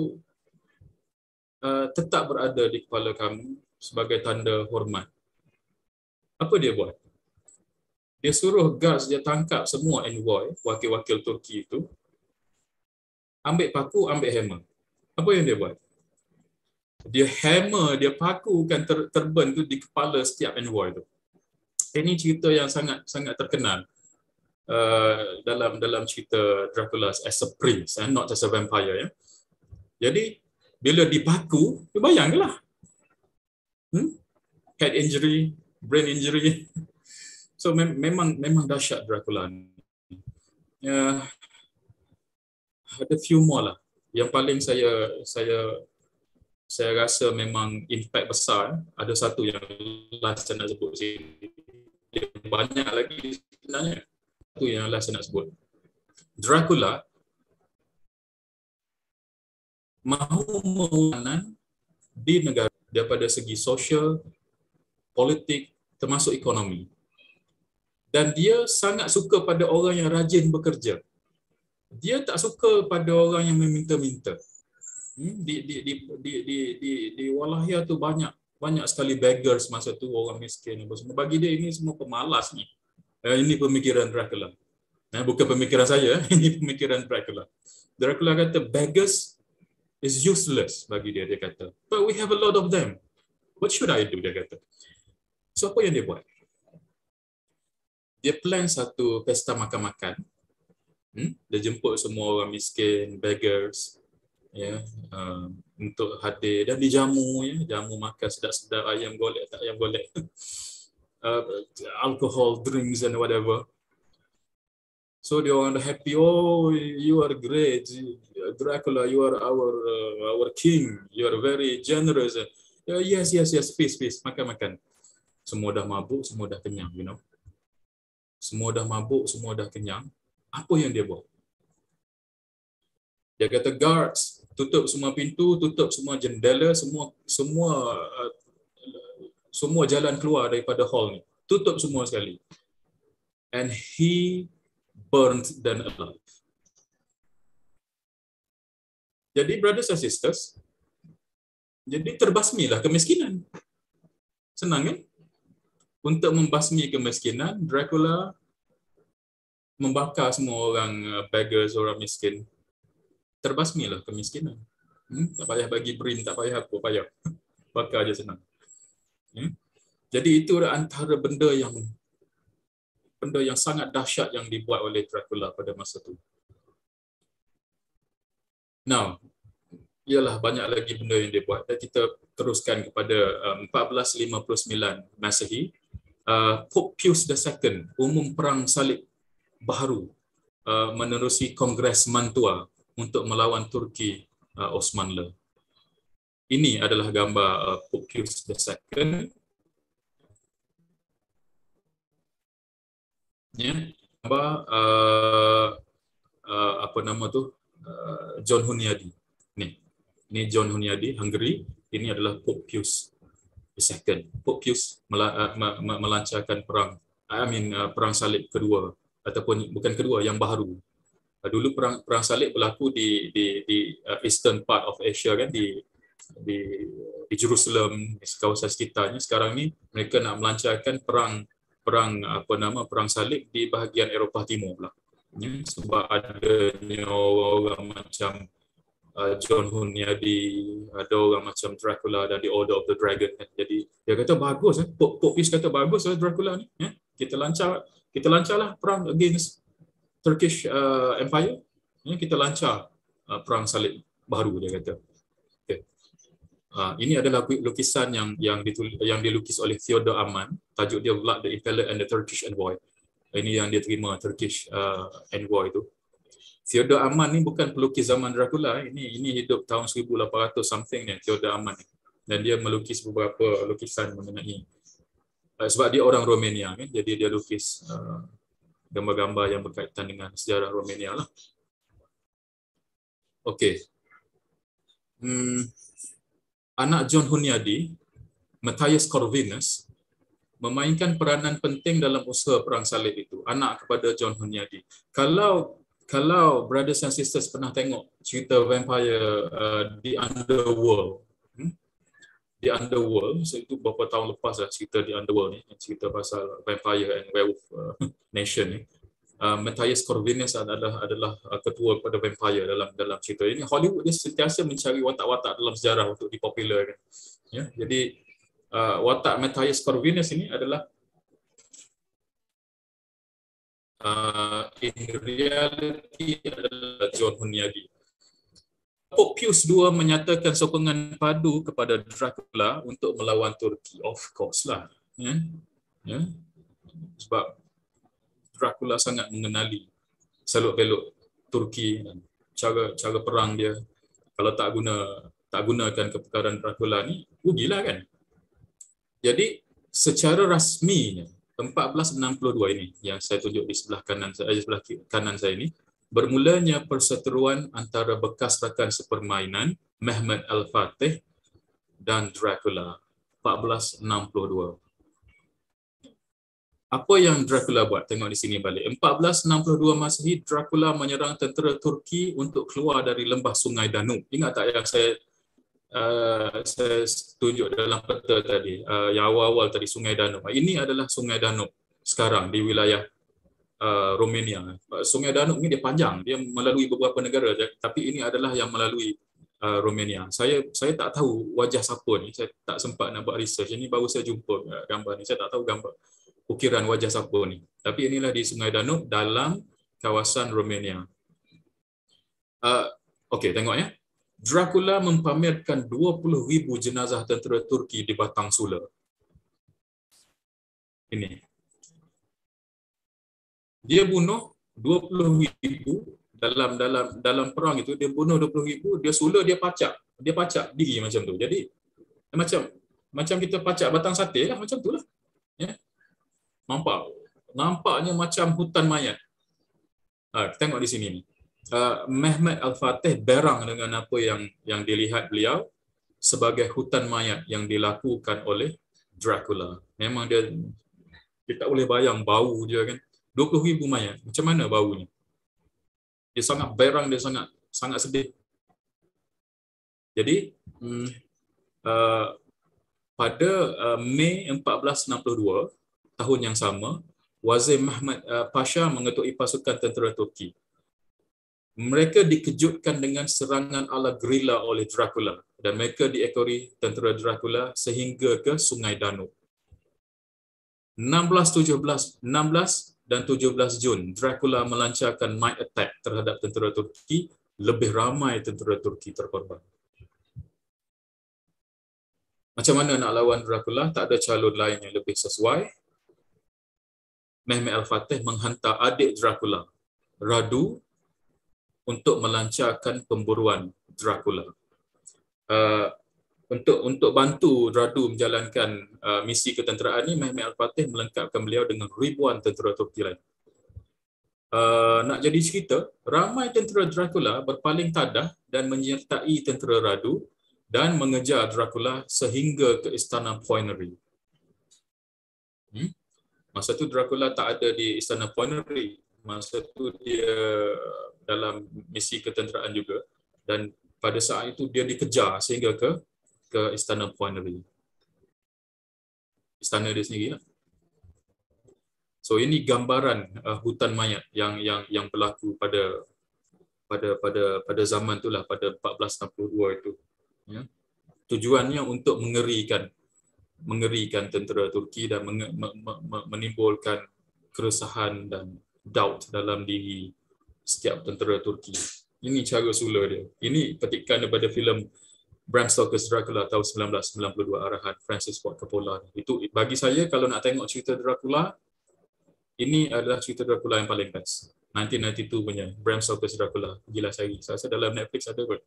Speaker 3: tetap berada di kepala kamu sebagai tanda hormat." Apa dia buat? Dia suruh guards dia tangkap semua envoy, wakil-wakil Turki itu. Ambil paku, ambil hammer. Apa yang dia buat? Dia hammer, dia pakukan turban tu di kepala setiap envoy tu. Ini cerita yang sangat terkenal dalam cerita Dracula as a prince, not as a vampire. Ya. Jadi bila dipaku, bayangkanlah, head injury, brain injury. So memang dahsyat Dracula ni. Ada few more lah. Yang paling saya rasa memang impact besar. Ada satu yang last saya nak sebut sini. Dia banyak lagi sebenarnya. Itu yang last saya nak sebut. Dracula mahu mengurangkan di negara daripada segi sosial, politik, termasuk ekonomi. Dan dia sangat suka pada orang yang rajin bekerja. Dia tak suka pada orang yang meminta-minta. Di Walahia tu banyak sekali beggars masa tu, orang miskin apa semua. Bagi dia ini semua pemalas ni. Ini pemikiran Dracula. Bukan pemikiran saya, ini pemikiran Dracula. Dracula kata beggars is useless bagi dia kata. But we have a lot of them. What should I do, dia kata. So apa yang dia buat? Dia plan satu pesta makan-makan. Dia jemput semua orang miskin, beggars, ya, untuk hadir dan dijamu, ya, jamu makan sedap-sedap, ayam golek tak ayam golek, alcohol, drinks and whatever. So dia orang dah happy. "Oh, you are great, Dracula, you are our king, you are very generous." Yes, feast, makan. Semua dah mabuk, semua dah kenyang, you know. Semua dah mabuk, semua dah kenyang. Apa yang dia buat? Dia kata, "Guards, tutup semua pintu, tutup semua jendela, semua jalan keluar daripada hall ni. Tutup semua sekali." And he burned than alive. Jadi brothers and sisters, jadi terbasmilah kemiskinan. Senang kan? Untuk membasmi kemiskinan, Dracula membakar semua orang beggars, orang miskin. Terbasmilah kemiskinan. Tak payah bagi brin, tak payah apa, payah. Bakar aja senang. Jadi itu antara benda yang sangat dahsyat yang dibuat oleh Dracula pada masa itu. Now, ialah banyak lagi benda yang dia buat. Dan kita teruskan kepada 1459 Masehi. Pope Pius II umum perang salib baharu menerusi Kongres Mantua untuk melawan Turki Osmanlı. Ini adalah gambar Pope Pius II. Ya, gambar apa nama tu? John Hunyadi. Ini John Hunyadi, Hungary. Ini adalah Pope Pius II. Pope Pius melancarkan perang salib kedua, ataupun bukan kedua, yang baharu. Dulu perang salib berlaku di eastern part of Asia kan, di Jerusalem, di kawasan sekitarnya. Sekarang ni mereka nak melancarkan perang salib di bahagian Eropah Timur pula. Sebab adanya orang macam John Hunyadi, ada orang macam Dracula dan The Order of the Dragon. Jadi dia kata bagus, Pope Pius kata bagus Dracula ni. Kita lancarlah perang against Turkish Empire. Kita lancar perang salib baru, dia kata. Okay. Ini adalah lukisan yang dilukis oleh Theodor Ammann. Tajuk dia Vlad the Impaler and the Turkish Envoy. Ini yang dia terima Turkish envoy tu. Theodor Ammann ni bukan pelukis zaman Dracula. Ini hidup tahun 1800 something ni, Theodor Ammann ni. Dan dia melukis beberapa lukisan mengenai sebab dia orang Romania kan, jadi dia lukis gambar-gambar yang berkaitan dengan sejarah Romania lah. Okey. Anak John Hunyadi, Matthias Corvinus, memainkan peranan penting dalam usaha perang salib itu. Anak kepada John Hunyadi. Kalau brothers and sisters pernah tengok cerita vampire di Underworld, di Underworld, so itu beberapa tahun lepas lah cerita di Underworld ni, cerita pasal vampire and werewolf nation ni. Matthias Corvinus adalah ketua pada vampire dalam cerita ini. Hollywood dia sentiasa mencari watak-watak dalam sejarah untuk dipopularkan. Ya, jadi watak Matthias Corvinus ini adalah in reality adalah John Hunyadi. Pope Pius II menyatakan sokongan padu kepada Dracula untuk melawan Turki. Of course lah. Ya. Sebab Dracula sangat mengenali seluk-beluk Turki dan cara perang dia. Kalau tak gunakan keperkaran Dracula ni, rugilah kan. Jadi secara rasminya 1462 ini yang saya tunjuk di sebelah kanan saya ini, bermulanya perseteruan antara bekas rakan sepermainan Mehmed Al-Fatih dan Dracula. 1462. Apa yang Dracula buat? Tengok di sini balik. 1462 Masehi, Dracula menyerang tentera Turki untuk keluar dari lembah Sungai Danub. Ingat tak yang saya tunjuk dalam peta tadi, yang awal-awal tadi, Sungai Danub. Ini adalah Sungai Danub sekarang di wilayah Romania. Sungai Danub ni dia panjang, dia melalui beberapa negara, tapi ini adalah yang melalui Romania. Saya tak tahu wajah siapa ni, saya tak sempat nak buat research. Ini baru saya jumpa gambar ni, saya tak tahu gambar ukiran wajah siapa ni. Tapi inilah di Sungai Danub dalam kawasan Romania. Okey, tengok ya. Dracula mempamerkan 20,000 jenazah tentera Turki di batang sula. Ini. Dia bunuh 20,000 dalam perang itu, dia bunuh 20,000, dia sula, dia pacak diri macam tu. Jadi macam kita pacak batang sate lah, macam tu lah. Ya. Nampaknya macam hutan mayat. Tengok di sini ni. Mehmed Al-Fatih berang dengan apa yang dilihat beliau sebagai hutan mayat yang dilakukan oleh Dracula. Memang dia tak boleh bayang bau dia kan. 20,000 mayat. Macam mana baunya? Dia sangat berang, dia sangat sedih. Jadi pada Mei 1462 tahun yang sama, Wazir Mahmud Pasha mengetuai pasukan tentera Turki. Mereka dikejutkan dengan serangan ala gerila oleh Dracula dan mereka diekori tentera Dracula sehingga ke Sungai Danube. 16 dan 17 Jun, Dracula melancarkan night attack terhadap tentera Turki. Lebih ramai tentera Turki terkorban. Macam mana nak lawan Dracula? Tak ada calon lain yang lebih sesuai. Mehmet Al-Fatih menghantar adik Dracula, Radu, untuk melancarkan pemburuan Dracula. Untuk bantu Radu menjalankan misi ketenteraan ini, Mehmet Al-Fatih melengkapkan beliau dengan ribuan tentera Turki lain. Nak jadi cerita, ramai tentera Dracula berpaling tadah dan menyertai tentera Radu dan mengejar Dracula sehingga ke Istana Poinery. Masa tu Dracula tak ada di Istana Poinery. Masa tu dia dalam misi ketenteraan juga, dan pada saat itu dia dikejar sehingga ke Istana Poinery. Istana dia sendiri lah. So ini gambaran hutan mayat yang berlaku pada zaman itulah, pada 1462 itu. Ya. Tujuannya untuk mengerikan tentera Turki dan menimbulkan keresahan dan doubt dalam diri setiap tentera Turki. Ini cara sula dia. Ini petikan daripada filem Bram Stoker's Dracula tahun 1992 arahan Francis Ford Coppola. Itu bagi saya, kalau nak tengok cerita Dracula, ini adalah cerita Dracula yang paling best. 1992 punya Bram Stoker's Dracula. Gila cari. Saya rasa dalam Netflix ada kot.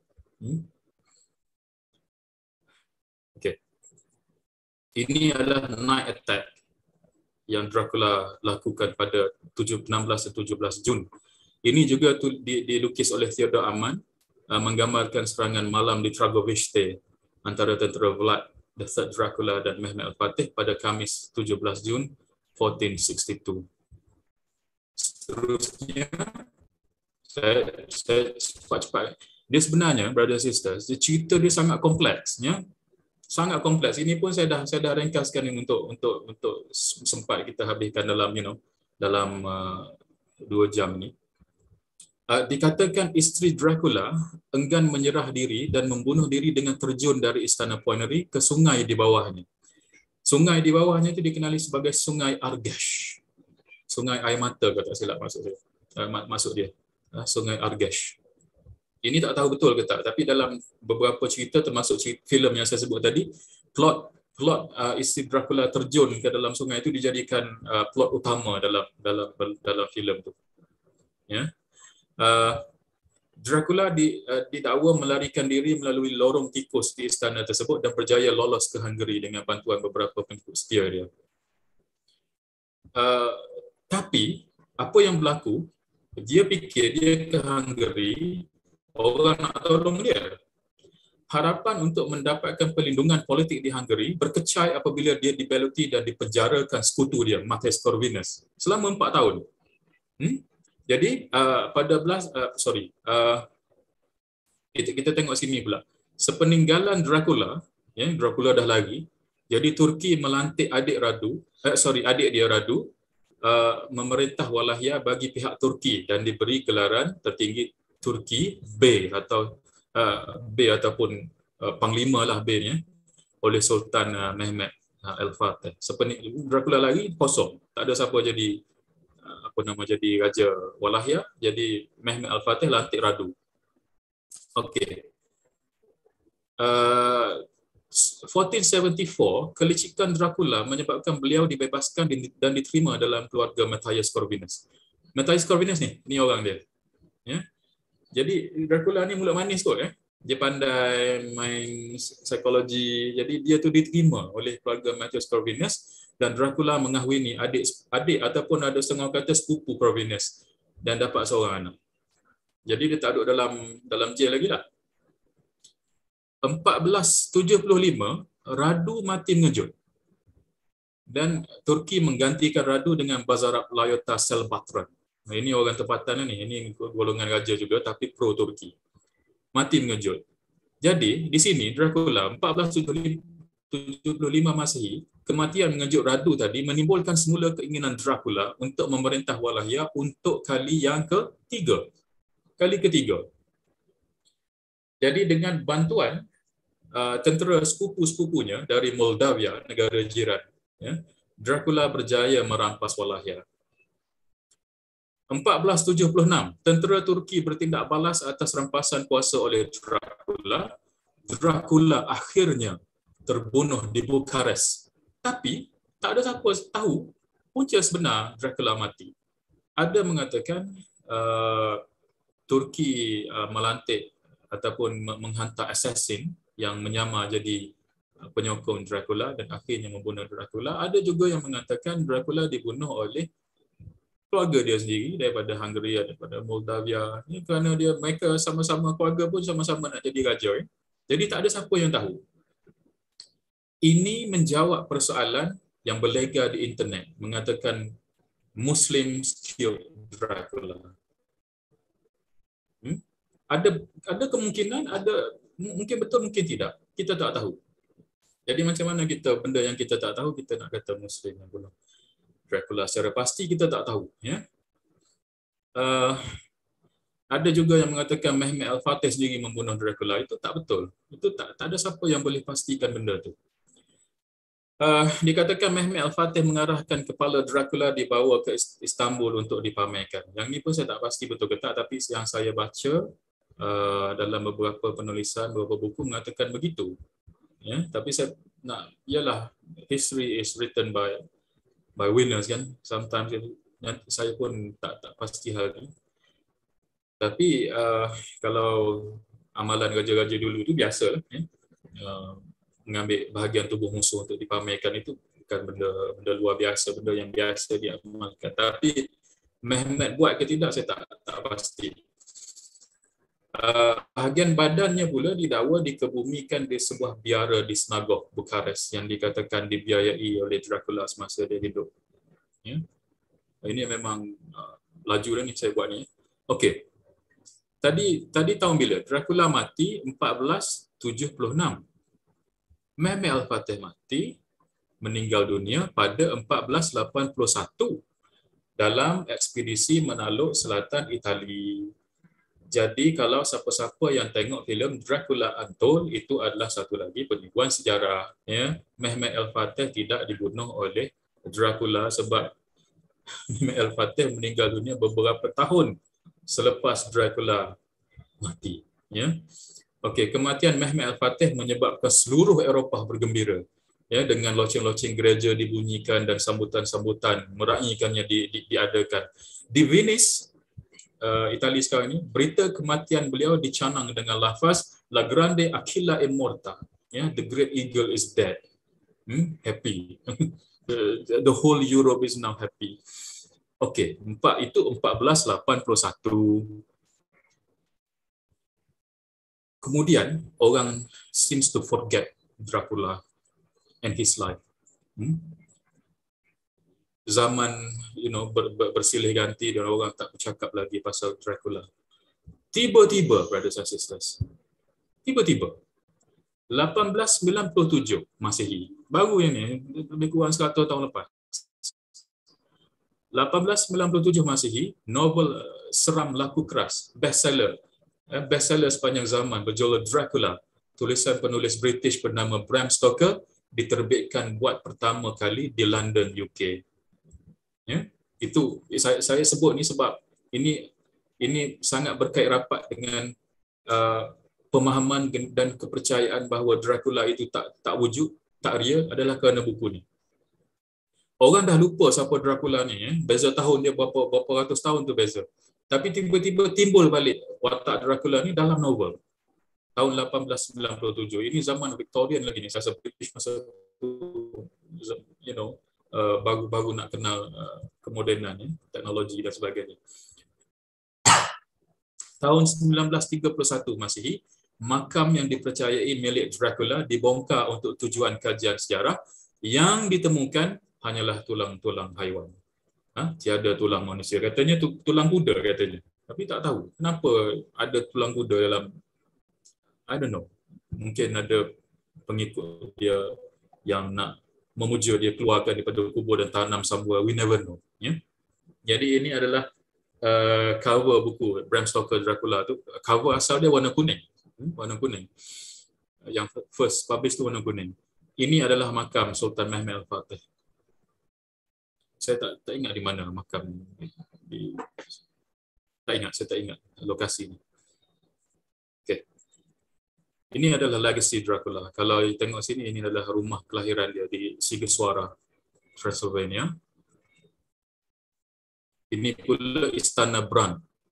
Speaker 3: Okay. Ini adalah night attack yang Dracula lakukan pada 16 dan 17 Jun. Ini juga dilukis oleh Theodor Amann, menggambarkan serangan malam di Dragoviste antara tentera Vlad the Third Dracula dan Mehmet Al-Fatih pada Khamis 17 Jun 1462. Seterusnya, saya cepat-cepat. Dia sebenarnya, brothers and sisters, cerita dia sangat kompleks, ya. Sangat kompleks. Ini pun saya dah ringkaskan ini untuk sempat kita habiskan dalam dalam 2 jam ni. Dikatakan isteri Dracula enggan menyerah diri dan membunuh diri dengan terjun dari Istana Poinery ke sungai di bawahnya. Sungai di bawahnya itu dikenali sebagai Sungai Argesh. Sungai air mata, kalau tak silap maksud dia. Sungai Argesh. Ini tak tahu betul ke tak, tapi dalam beberapa cerita, termasuk filem yang saya sebut tadi, plot isteri Dracula terjun ke dalam sungai itu dijadikan plot utama dalam filem tu. Ya. Dracula didakwa melarikan diri melalui lorong tikus di istana tersebut dan berjaya lolos ke Hungary dengan bantuan beberapa pengikut setia dia. Tapi apa yang berlaku? Dia fikir dia ke Hungary, orang nak tolong dia. Harapan untuk mendapatkan perlindungan politik di Hungary berkecai apabila dia dibeluti dan dipenjarakan sekutu dia, Matthäus Corvinus, selama 4 tahun. Jadi kita tengok sini pula. Sepeninggalan Dracula, ya, Dracula dah lari. Jadi Turki melantik adik dia Radu memerintah Walahia bagi pihak Turki dan diberi gelaran tertinggi Turki B ataupun panglima lah B-nya oleh Sultan Mehmet Al-Fatih. Dracula lagi kosong, tak ada siapa jadi jadi raja Walahia. Jadi Mehmet Al-Fatih lantik Radu. Okey. 1474, kelicikan Dracula menyebabkan beliau dibebaskan dan diterima dalam keluarga Matthäus Corvinus. Matthäus Corvinus ni orang dia. Ya. Jadi Dracula ni mulut manis kot, ya. Dia pandai main psikologi. Jadi dia tu diterima oleh keluarga Matthäus Corvinus dan Dracula mengahwini adik ataupun ada setengah kata sepupu Corvinus dan dapat seorang anak. Jadi dia tak duduk dalam jail lagi lah. 1475, Radu mati mengejut. Dan Turki menggantikan radu dengan Bazarab Layota Selbatran. Ini orang tempatan ni, ini golongan raja juga tapi pro Turki. Mati mengejut. Jadi di sini Dracula 1475 Masehi, kematian mengejut radu tadi menimbulkan semula keinginan Dracula untuk memerintah Walahia untuk kali yang ketiga. Jadi dengan bantuan tentera sepupu-sepupunya dari Moldavia, negara jiran, ya, Dracula berjaya merampas Walahia. 1476, tentera Turki bertindak balas atas rampasan kuasa oleh Dracula. Dracula akhirnya terbunuh di Bukares. Tapi tak ada siapa tahu punca sebenar Dracula mati. Ada mengatakan Turki melantik ataupun menghantar assassin yang menyamar jadi penyokong Dracula dan akhirnya membunuh Dracula. Ada juga yang mengatakan Dracula dibunuh oleh keluarga dia sendiri daripada Hungaria, daripada Moldavia. Ini kerana mereka sama-sama keluarga pun sama-sama nak jadi raja. Jadi tak ada siapa yang tahu. Ini menjawab persoalan yang berlega di internet mengatakan Muslims killed Dracula. Ada kemungkinan, mungkin betul, mungkin tidak. Kita tak tahu. Jadi macam mana benda yang kita tak tahu, kita nak kata Muslim yang bunuh Dracula secara pasti, kita tak tahu. Ya? Ada juga yang mengatakan Mehmet Al-Fatih sendiri membunuh Dracula. Itu tak betul. Itu tak ada siapa yang boleh pastikan benda tu. Dikatakan Mehmet Al-Fatih mengarahkan kepala Dracula dibawa ke Istanbul untuk dipamerkan. Yang ni pun saya tak pasti betul ke tak, tapi yang saya baca dalam beberapa penulisan, beberapa buku mengatakan begitu. Ya, tapi saya nak, ialah history is written by winners kan. Sometimes saya pun tak pasti hal ni. Tapi kalau amalan raja-raja dulu tu biasalah, mengambil bahagian tubuh musuh untuk dipamerkan itu bukan benda luar biasa, benda yang biasa diamalkan. Tapi Mehmet buat ke tidak, saya tak pasti. Bahagian badannya pula didakwa dikebumikan di sebuah biara di Snagov, Bukares, yang dikatakan dibiayai oleh Dracula semasa dia hidup. Ya. Ini memang laju dah ni saya buat ni. Okey. Tadi tahun bila? Dracula mati 1476. Mehmet Al-Fatih mati, meninggal dunia pada 1481 dalam ekspedisi menakluk selatan Itali. Jadi kalau siapa-siapa yang tengok filem Dracula Untold, itu adalah satu lagi penipuan sejarah. Ya. Mehmet Al-Fatih tidak dibunuh oleh Dracula sebab Mehmet Al-Fatih meninggal dunia beberapa tahun selepas Dracula mati. Ya. Okey, kematian Mehmet Al-Fatih menyebabkan seluruh Eropah bergembira. Ya, dengan loceng-loceng gereja dibunyikan dan sambutan-sambutan meraihkannya diadakan. Di Venice, Itali sekarang ini, berita kematian beliau dicanang dengan lafaz La Grande Aquila è morta. Ya, the great eagle is dead. Happy. The whole Europe is now happy. Okey, itu 1481. Kemudian orang seems to forget Dracula and his life. Zaman bersilih ganti dan orang tak bercakap lagi pasal Dracula. Tiba-tiba, brothers and sisters, 1897 Masehi, baru yang ni, lebih kurang 100 tahun lepas. 1897 Masehi, novel seram laku keras, bestseller sepanjang zaman berjudul Dracula, tulisan penulis British bernama Bram Stoker, diterbitkan buat pertama kali di London, UK. Ya, itu saya sebut ni sebab ini sangat berkait rapat dengan pemahaman dan kepercayaan bahawa Dracula itu tak wujud, tak real adalah kerana buku ni. Orang dah lupa siapa Dracula ni, ya. Beza tahun dia berapa ratus tahun tu beza. Tapi tiba-tiba timbul balik watak Dracula ni dalam novel tahun 1897. Ini zaman Victorian lagi ni, saya British masa tu, baru nak kenal kemodenan, ya, teknologi dan sebagainya. Tahun 1931 Masehi, makam yang dipercayai milik Dracula dibongkar untuk tujuan kajian sejarah, yang ditemukan hanyalah tulang-tulang haiwan. Tiada tulang manusia. Katanya tulang kuda katanya. Tapi tak tahu kenapa ada tulang kuda dalam, I don't know. Mungkin ada pengikut dia yang nak memuja dia keluarkan daripada kubur dan tanam somewhere. We never know. Ya? Jadi ini adalah cover buku Bram Stoker Dracula tu. Cover asal dia warna kuning. Warna kuning. Yang first publish tu warna kuning. Ini adalah makam Sultan Mehmed Al-Fatih. Saya tak ingat di mana makam saya tak ingat lokasi ni. Okay. Ini adalah legacy Dracula. Kalau tengok sini, ini adalah rumah kelahiran dia di Sigiswara, Transylvania. Ini pula Istana Bran,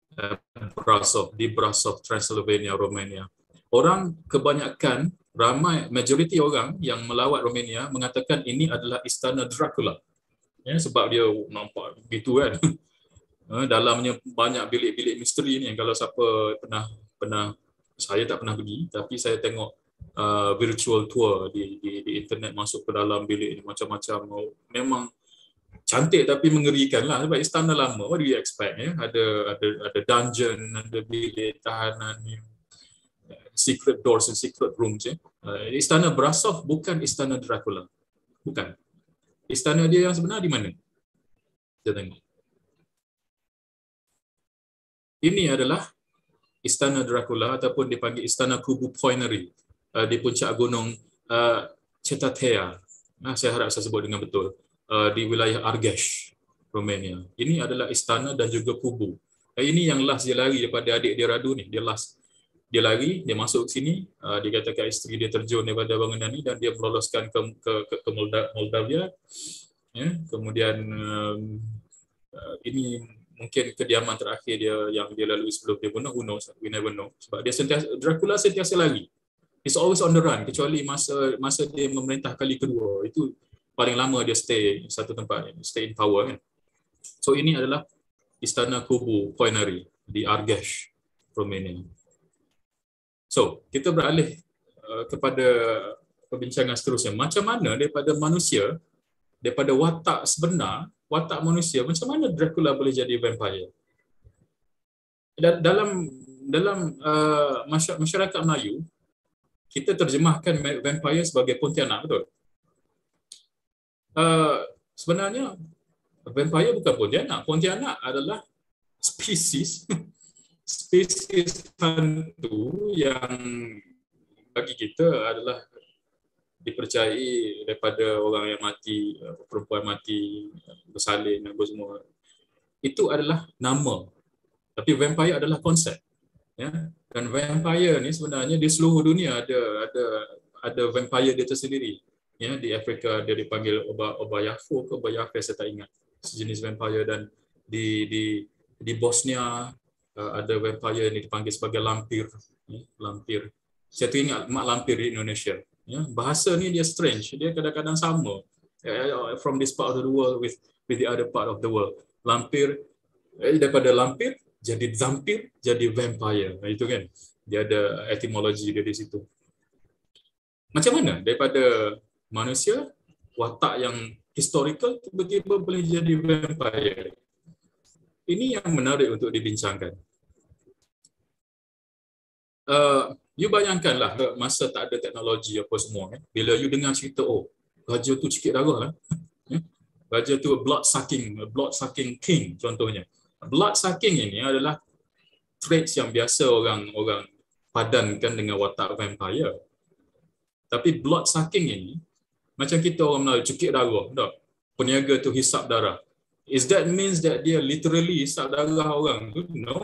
Speaker 3: Brasov, Transylvania, Romania. Orang kebanyakan, majoriti orang yang melawat Romania mengatakan ini adalah Istana Dracula. Ya, sebab dia nampak begitu kan. Dalamnya banyak bilik-bilik misteri ni. Kalau siapa pernah saya tak pernah pergi, tapi saya tengok virtual tour di internet, masuk ke dalam bilik ni macam-macam. Memang cantik tapi mengerikan lah sebab istana lama. What do you expect? Ya? Ada dungeon, ada bilik tahanan, secret doors and secret rooms. Ya? Istana Brasov bukan Istana Dracula. Bukan. Istana dia yang sebenar di mana? Kita tengok. Ini adalah Istana Dracula ataupun dipanggil Istana Kubu Poinery di puncak gunung Cetatea. Saya harap saya sebut dengan betul. Di wilayah Argeș, Romania. Ini adalah istana dan juga kubu. Ini yang last dia lari daripada adik dia Radu ni. Dia lari, dia masuk ke sini, dikatakan isteri dia terjun daripada bangunan ni dan dia meloloskan ke Moldavia. Ya, kemudian ini mungkin kediaman terakhir dia yang dia lalui sebelum dia bunuh. Who knows? We never know. Sebab dia Dracula sentiasa lari. He's always on the run, kecuali masa dia memerintah kali kedua. Itu paling lama dia stay satu tempat, stay in power kan. So ini adalah Istana Kubu Poinery di Argeș, Romania. So, kita beralih kepada perbincangan seterusnya. Macam mana daripada manusia, daripada watak sebenar, watak manusia, macam mana Dracula boleh jadi vampire? Dalam masyarakat Melayu, kita terjemahkan vampire sebagai pontianak, betul? Sebenarnya vampire bukan pontianak. Pontianak adalah spesies hantu yang bagi kita adalah dipercayai daripada orang yang mati, perempuan mati, bersalin dan semua. Itu adalah nama. Tapi vampire adalah konsep. Ya? Dan vampire ni sebenarnya di seluruh dunia ada vampire dia tersendiri. Ya, di Afrika dia dipanggil Obayafo ke Obayafe, saya tak ingat, sejenis vampire. Dan di Bosnia ada vampire yang dipanggil sebagai lampir. Ya, lampir. Saya teringat mak lampir di Indonesia. Ya, bahasa ni dia strange, dia kadang-kadang sama from this part of the world with the other part of the world. Lampir, daripada lampir jadi zampir, jadi vampire. Itu kan, dia ada etimologi dia di situ. Macam mana daripada manusia, watak yang historical, tiba-tiba boleh jadi vampire? Ini yang menarik untuk dibincangkan. You bayangkanlah masa tak ada teknologi apa semua, kan? Bila you dengar cerita, oh, raja tu cikit darah lah. Raja tu blood sucking king contohnya. Blood sucking ini adalah traits yang biasa orang padankan dengan watak vampire. Tapi blood sucking ini, macam kita orang Melayu, cekik darah, tak? Peniaga tu hisap darah. Is that means that dia literally hisap darah orang tu? No.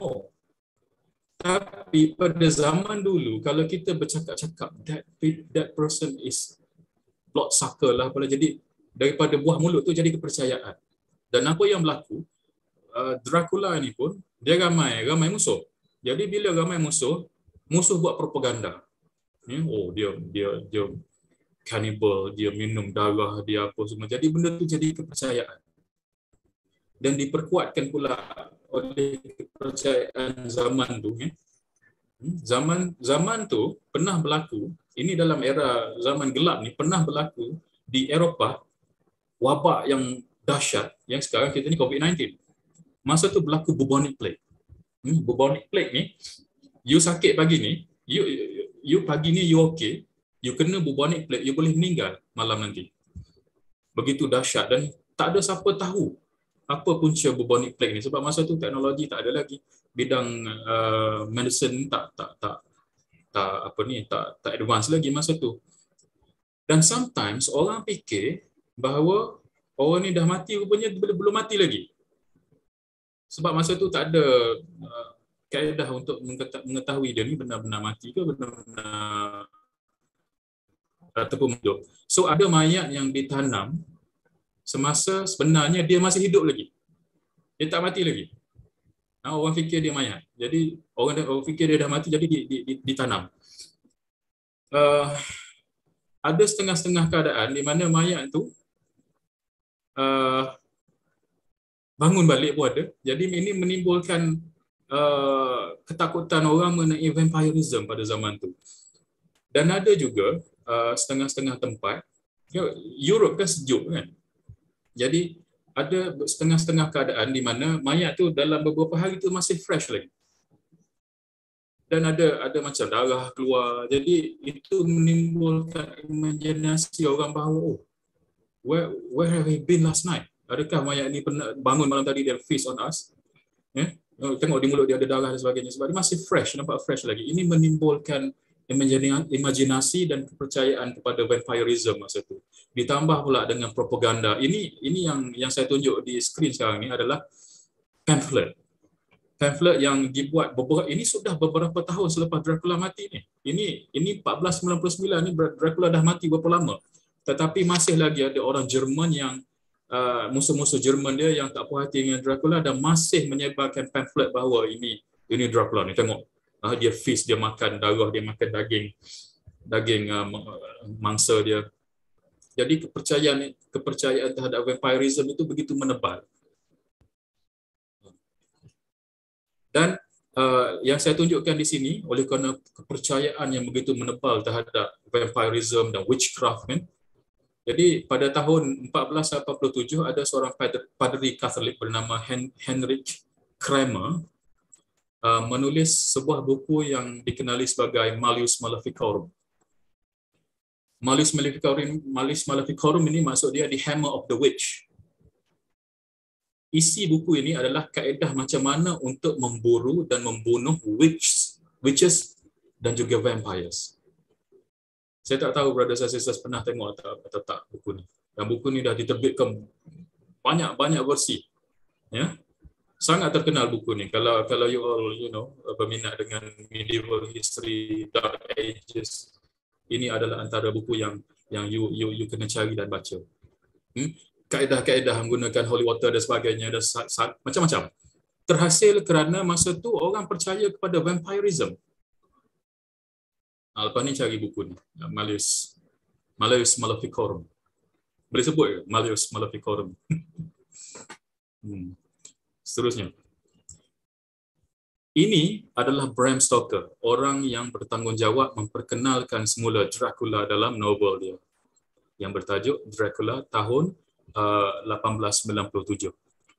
Speaker 3: Tapi pada zaman dulu, kalau kita bercakap-cakap, that person is blood sucker lah. Jadi daripada buah mulut tu jadi kepercayaan. Dan apa yang berlaku, Dracula ni pun, dia ramai musuh. Jadi bila ramai musuh buat propaganda. Oh, dia cannibal, dia minum darah, dia apa semua. Jadi benda tu jadi kepercayaan. Dan diperkuatkan pula oleh kepercayaan zaman tu. Zaman tu pernah berlaku, ini dalam era zaman gelap ni, pernah berlaku di Eropah, wabak yang dahsyat yang sekarang kita ni COVID-19. Masa tu berlaku bubonic plague. Bubonic plague ni, you sakit pagi ni, you pagi ni you okay, you kena bubonic plague, you boleh meninggal malam nanti. Begitu dahsyat dan tak ada siapa tahu apa punca bubonic plague ni sebab masa tu teknologi tak ada lagi, bidang medicine tak advance lagi masa tu. Dan sometimes orang fikir bahawa orang ni dah mati, rupanya belum mati lagi. Sebab masa tu tak ada kaedah untuk mengetahui dia ni benar-benar mati ke benar-benar ataupun hidup. So ada mayat yang ditanam semasa sebenarnya dia masih hidup lagi. Dia tak mati lagi. Orang fikir dia mayat. Jadi orang fikir dia dah mati, jadi ditanam. Ada setengah-setengah keadaan di mana mayat tu bangun balik pun ada. Jadi ini menimbulkan ketakutan orang mengenai vampirism pada zaman tu. Dan ada juga setengah-setengah tempat, Europe kan sejuk kan. Jadi ada setengah-setengah keadaan di mana mayat tu dalam beberapa hari tu masih fresh lagi. Dan ada macam darah keluar. Jadi itu menimbulkan imajinasi orang bahawa where have he been last night? Adakah mayat ni pernah bangun malam tadi dia feast on us? Tengok di mulut dia ada darah dan sebagainya. Sebab dia masih fresh, nampak fresh lagi. Ini menimbulkan imajinasi dan kepercayaan kepada vampirism masa tu. Ditambah pula dengan propaganda. Ini yang saya tunjuk di skrin sekarang ni adalah pamphlet. Pamphlet yang dibuat ini sudah beberapa tahun selepas Dracula mati ni. Ini 1499 ni Dracula dah mati berapa lama. Tetapi masih lagi ada orang Jerman yang musuh-musuh Jerman dia yang tak puas hati dengan Dracula dan masih menyebarkan pamphlet bahawa ini Dracula ni, tengok. Dia feast, dia makan darah, dia makan daging mangsa dia. Jadi kepercayaan terhadap vampirism itu begitu menebal. Dan yang saya tunjukkan di sini, oleh kerana kepercayaan yang begitu menebal terhadap vampirism dan witchcraft kan. Jadi pada tahun 1487 ada seorang padri Katolik bernama Heinrich Kramer menulis sebuah buku yang dikenali sebagai Malleus Maleficarum. Malleus Maleficarum ini maksud dia The Hammer of the Witch. Isi buku ini adalah kaedah macam mana untuk memburu dan membunuh witches dan juga vampires. Saya tak tahu brothers and sisters pernah tengok atau tak buku ni. Dan buku ni dah diterbitkan banyak versi. Ya. Sangat terkenal buku ni. Kalau you all berminat dengan medieval history, dark ages, ini adalah antara buku yang you kena cari dan baca. Kaedah-kaedah menggunakan holy water dan sebagainya dan macam-macam. Terhasil kerana masa tu orang percaya kepada vampirism. Lepas ni cari buku ni, Malleus Maleficarum. Boleh sebut ke? Malleus Maleficarum. Seterusnya. Ini adalah Bram Stoker, orang yang bertanggungjawab memperkenalkan semula Dracula dalam novel dia yang bertajuk Dracula tahun 1897.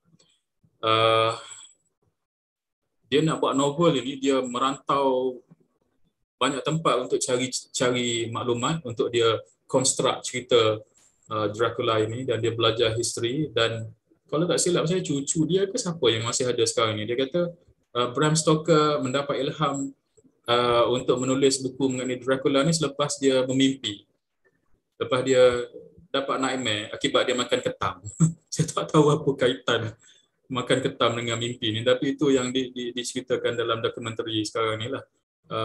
Speaker 3: Dia nak buat novel ini, dia merantau banyak tempat untuk cari maklumat untuk dia construct cerita Dracula ini, dan dia belajar history. Dan kalau tak silap saya, cucu dia ke siapa yang masih ada sekarang ni, dia kata Bram Stoker mendapat ilham untuk menulis buku mengenai Dracula ni selepas dia bermimpi. Lepas dia dapat nightmare akibat dia makan ketam. Saya tak tahu apa kaitan makan ketam dengan mimpi ni, tapi itu yang diceritakan dalam dokumentari sekarang ni lah.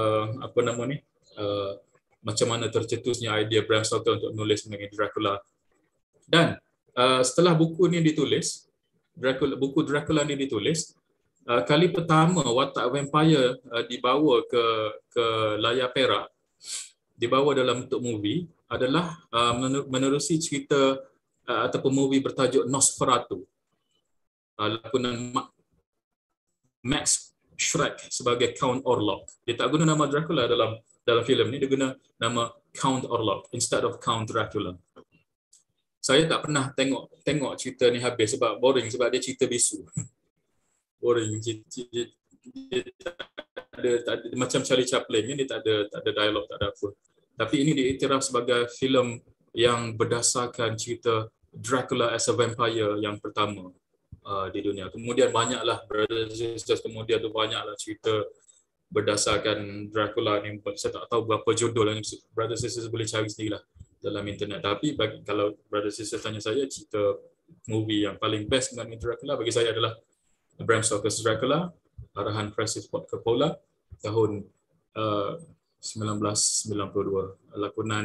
Speaker 3: Macam mana tercetusnya idea Bram Stoker untuk menulis mengenai Dracula. Dan setelah buku ni ditulis, buku Dracula ni ditulis, kali pertama watak vampire dibawa ke layar perak, dibawa dalam bentuk movie, adalah menerusi cerita ataupun movie bertajuk Nosferatu. Lakonan Max Schreck sebagai Count Orlok. Dia tak guna nama Dracula dalam filem ni, dia guna nama Count Orlok instead of Count Dracula. saya tak pernah tengok cerita ni habis sebab boring, sebab dia cerita bisu. Boring. Dia tak ada macam Charlie Chaplin ni, dia tak ada dialog, tak ada apa. Tapi ini diiktiraf sebagai filem yang berdasarkan cerita Dracula as a vampire yang pertama di dunia. Kemudian banyaklah Brothers and Sisters, kemudian tu banyaklah cerita berdasarkan Dracula ni. Saya tak tahu berapa judul yang Brothers and Sisters, boleh cari sendirilah dalam internet. Tapi kalau Brothers and Sisters tanya saya, cerita movie yang paling best mengenai Dracula bagi saya adalah Bram Stoker's Dracula, arahan Francis Ford Coppola tahun 1992. Lakonan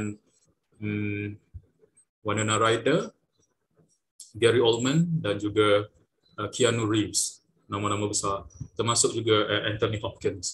Speaker 3: Winona Ryder, Gary Oldman dan juga Keanu Reeves, nama-nama besar, termasuk juga Anthony Hopkins.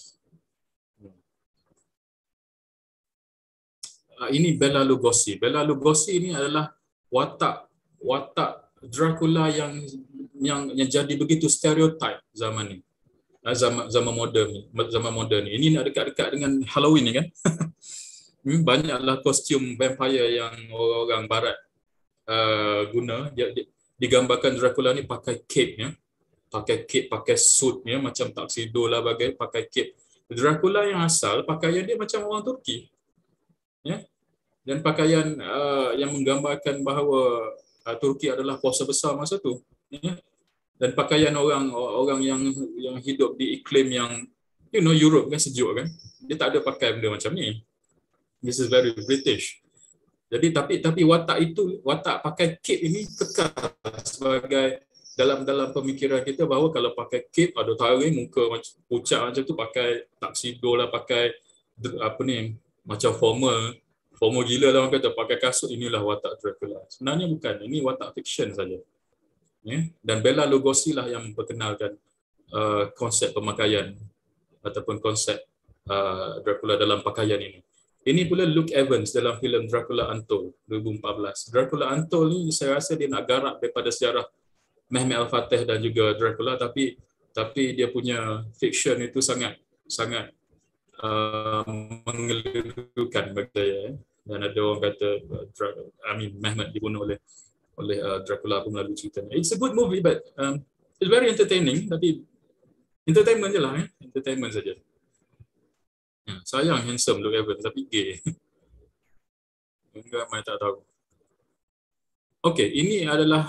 Speaker 3: Ini Bela Lugosi. Bela Lugosi ini adalah watak Dracula yang jadi begitu stereotip zaman ni. Zaman moden ni. Ini nak dekat-dekat dengan Halloween ni kan. Banyaklah kostum vampire yang orang barat guna. Digambarkan Dracula ni pakai cape ya. Pakai suit ya, macam tuxedo lah bagai, pakai cape. Dracula yang asal pakaian dia macam orang Turki. Ya. Dan pakaian yang menggambarkan bahawa Turki adalah kuasa besar masa tu. Ya. Dan pakaian orang yang hidup di iklim yang Europe kan, sejuk kan. Dia tak ada pakai benda macam ni. This is very British. Jadi tapi watak pakai cape ini kekal sebagai dalam pemikiran kita, bahawa kalau pakai cape ada taring, muka macam pucat macam tu, pakai tuxedo lah, pakai apa ni macam formal gila lah orang kata, pakai kasut, inilah watak Dracula. Sebenarnya bukan, ini watak fiction saja. Ya? Dan Bela Lugosi lah yang memperkenalkan konsep pemakaian ataupun konsep Dracula dalam pakaian ini. Ini pula Luke Evans dalam filem Dracula Untold 2014. Dracula Untold ni saya rasa dia nak garap daripada sejarah Mehmet Al-Fatih dan juga Dracula, tapi dia punya fiction itu sangat mengelirukan bagi saya. Dan ada orang kata Mehmet dibunuh oleh Dracula pun melalui cerita. It's a good movie but it's very entertaining, tapi entertainment je lah, entertainment saja. Sayang handsome Luke Evans tapi gay. Enggak, saya tak tahu. Okey, ini adalah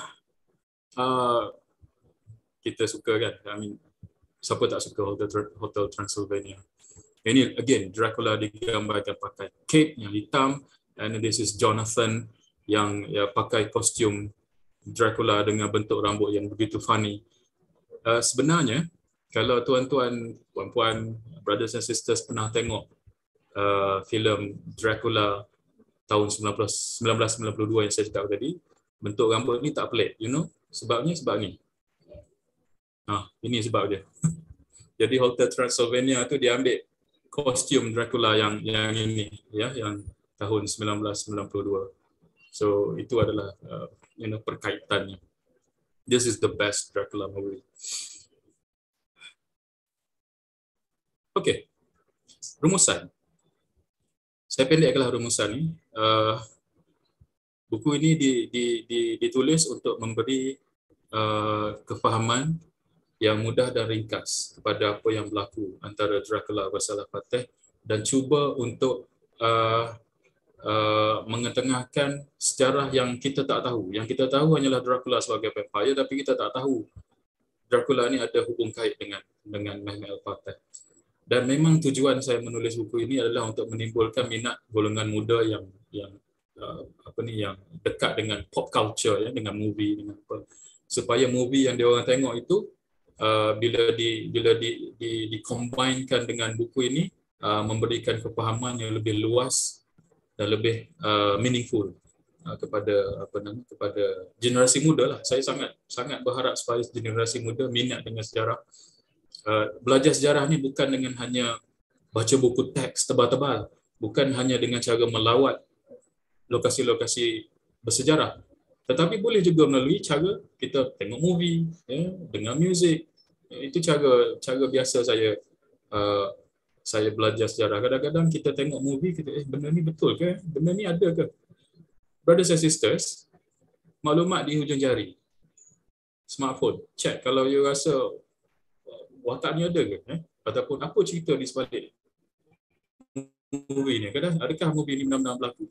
Speaker 3: kita suka kan? Siapa tak suka Hotel Transylvania? Ini again Dracula digambarkan pakai cape yang hitam, and this is Jonathan yang pakai kostum Dracula dengan bentuk rambut yang begitu funny. Sebenarnya kalau tuan-tuan, puan-puan, brothers and sisters pernah tengok filem Dracula tahun 1992 yang saya cakap tadi, bentuk rambut ni tak pelik, sebab ni. Ini sebab dia. Jadi Hotel Transylvania tu dia ambil kostum Dracula yang ini ya, yang tahun 1992. So itu adalah perkaitannya. This is the best Dracula movie. Okey. Rumusan. Saya pendekkanlah rumusan ni. Buku ini ditulis untuk memberi kefahaman yang mudah dan ringkas kepada apa yang berlaku antara Dracula bersama Al-Fatih, dan cuba untuk mengetengahkan sejarah yang kita tak tahu. Yang kita tahu hanyalah Dracula sebagai vampire, tapi kita tak tahu Dracula ni ada hubung kait dengan Mehmet Al-Fatih. Dan memang tujuan saya menulis buku ini adalah untuk menimbulkan minat golongan muda yang yang dekat dengan pop culture ya, dengan movie, dengan apa, supaya movie yang dia orang tengok itu bila dikombainkan dengan buku ini memberikan kefahaman yang lebih luas dan lebih meaningful kepada generasi muda lah. Saya sangat berharap supaya generasi muda minat dengan sejarah. Belajar sejarah ni bukan dengan hanya baca buku teks tebal-tebal, bukan hanya dengan cara melawat lokasi-lokasi bersejarah, tetapi boleh juga melalui cara kita tengok movie, ya, dengar muzik. Itu cara biasa saya belajar sejarah. Kadang-kadang kita tengok movie, kita benda ni betul ke? Benda ni ada ke? Brothers and sisters, maklumat di hujung jari. Smartphone. Check kalau you rasa watak ni ada ke? Ataupun apa cerita di sebalik movie ni? Adakah movie ni benar-benar berlaku?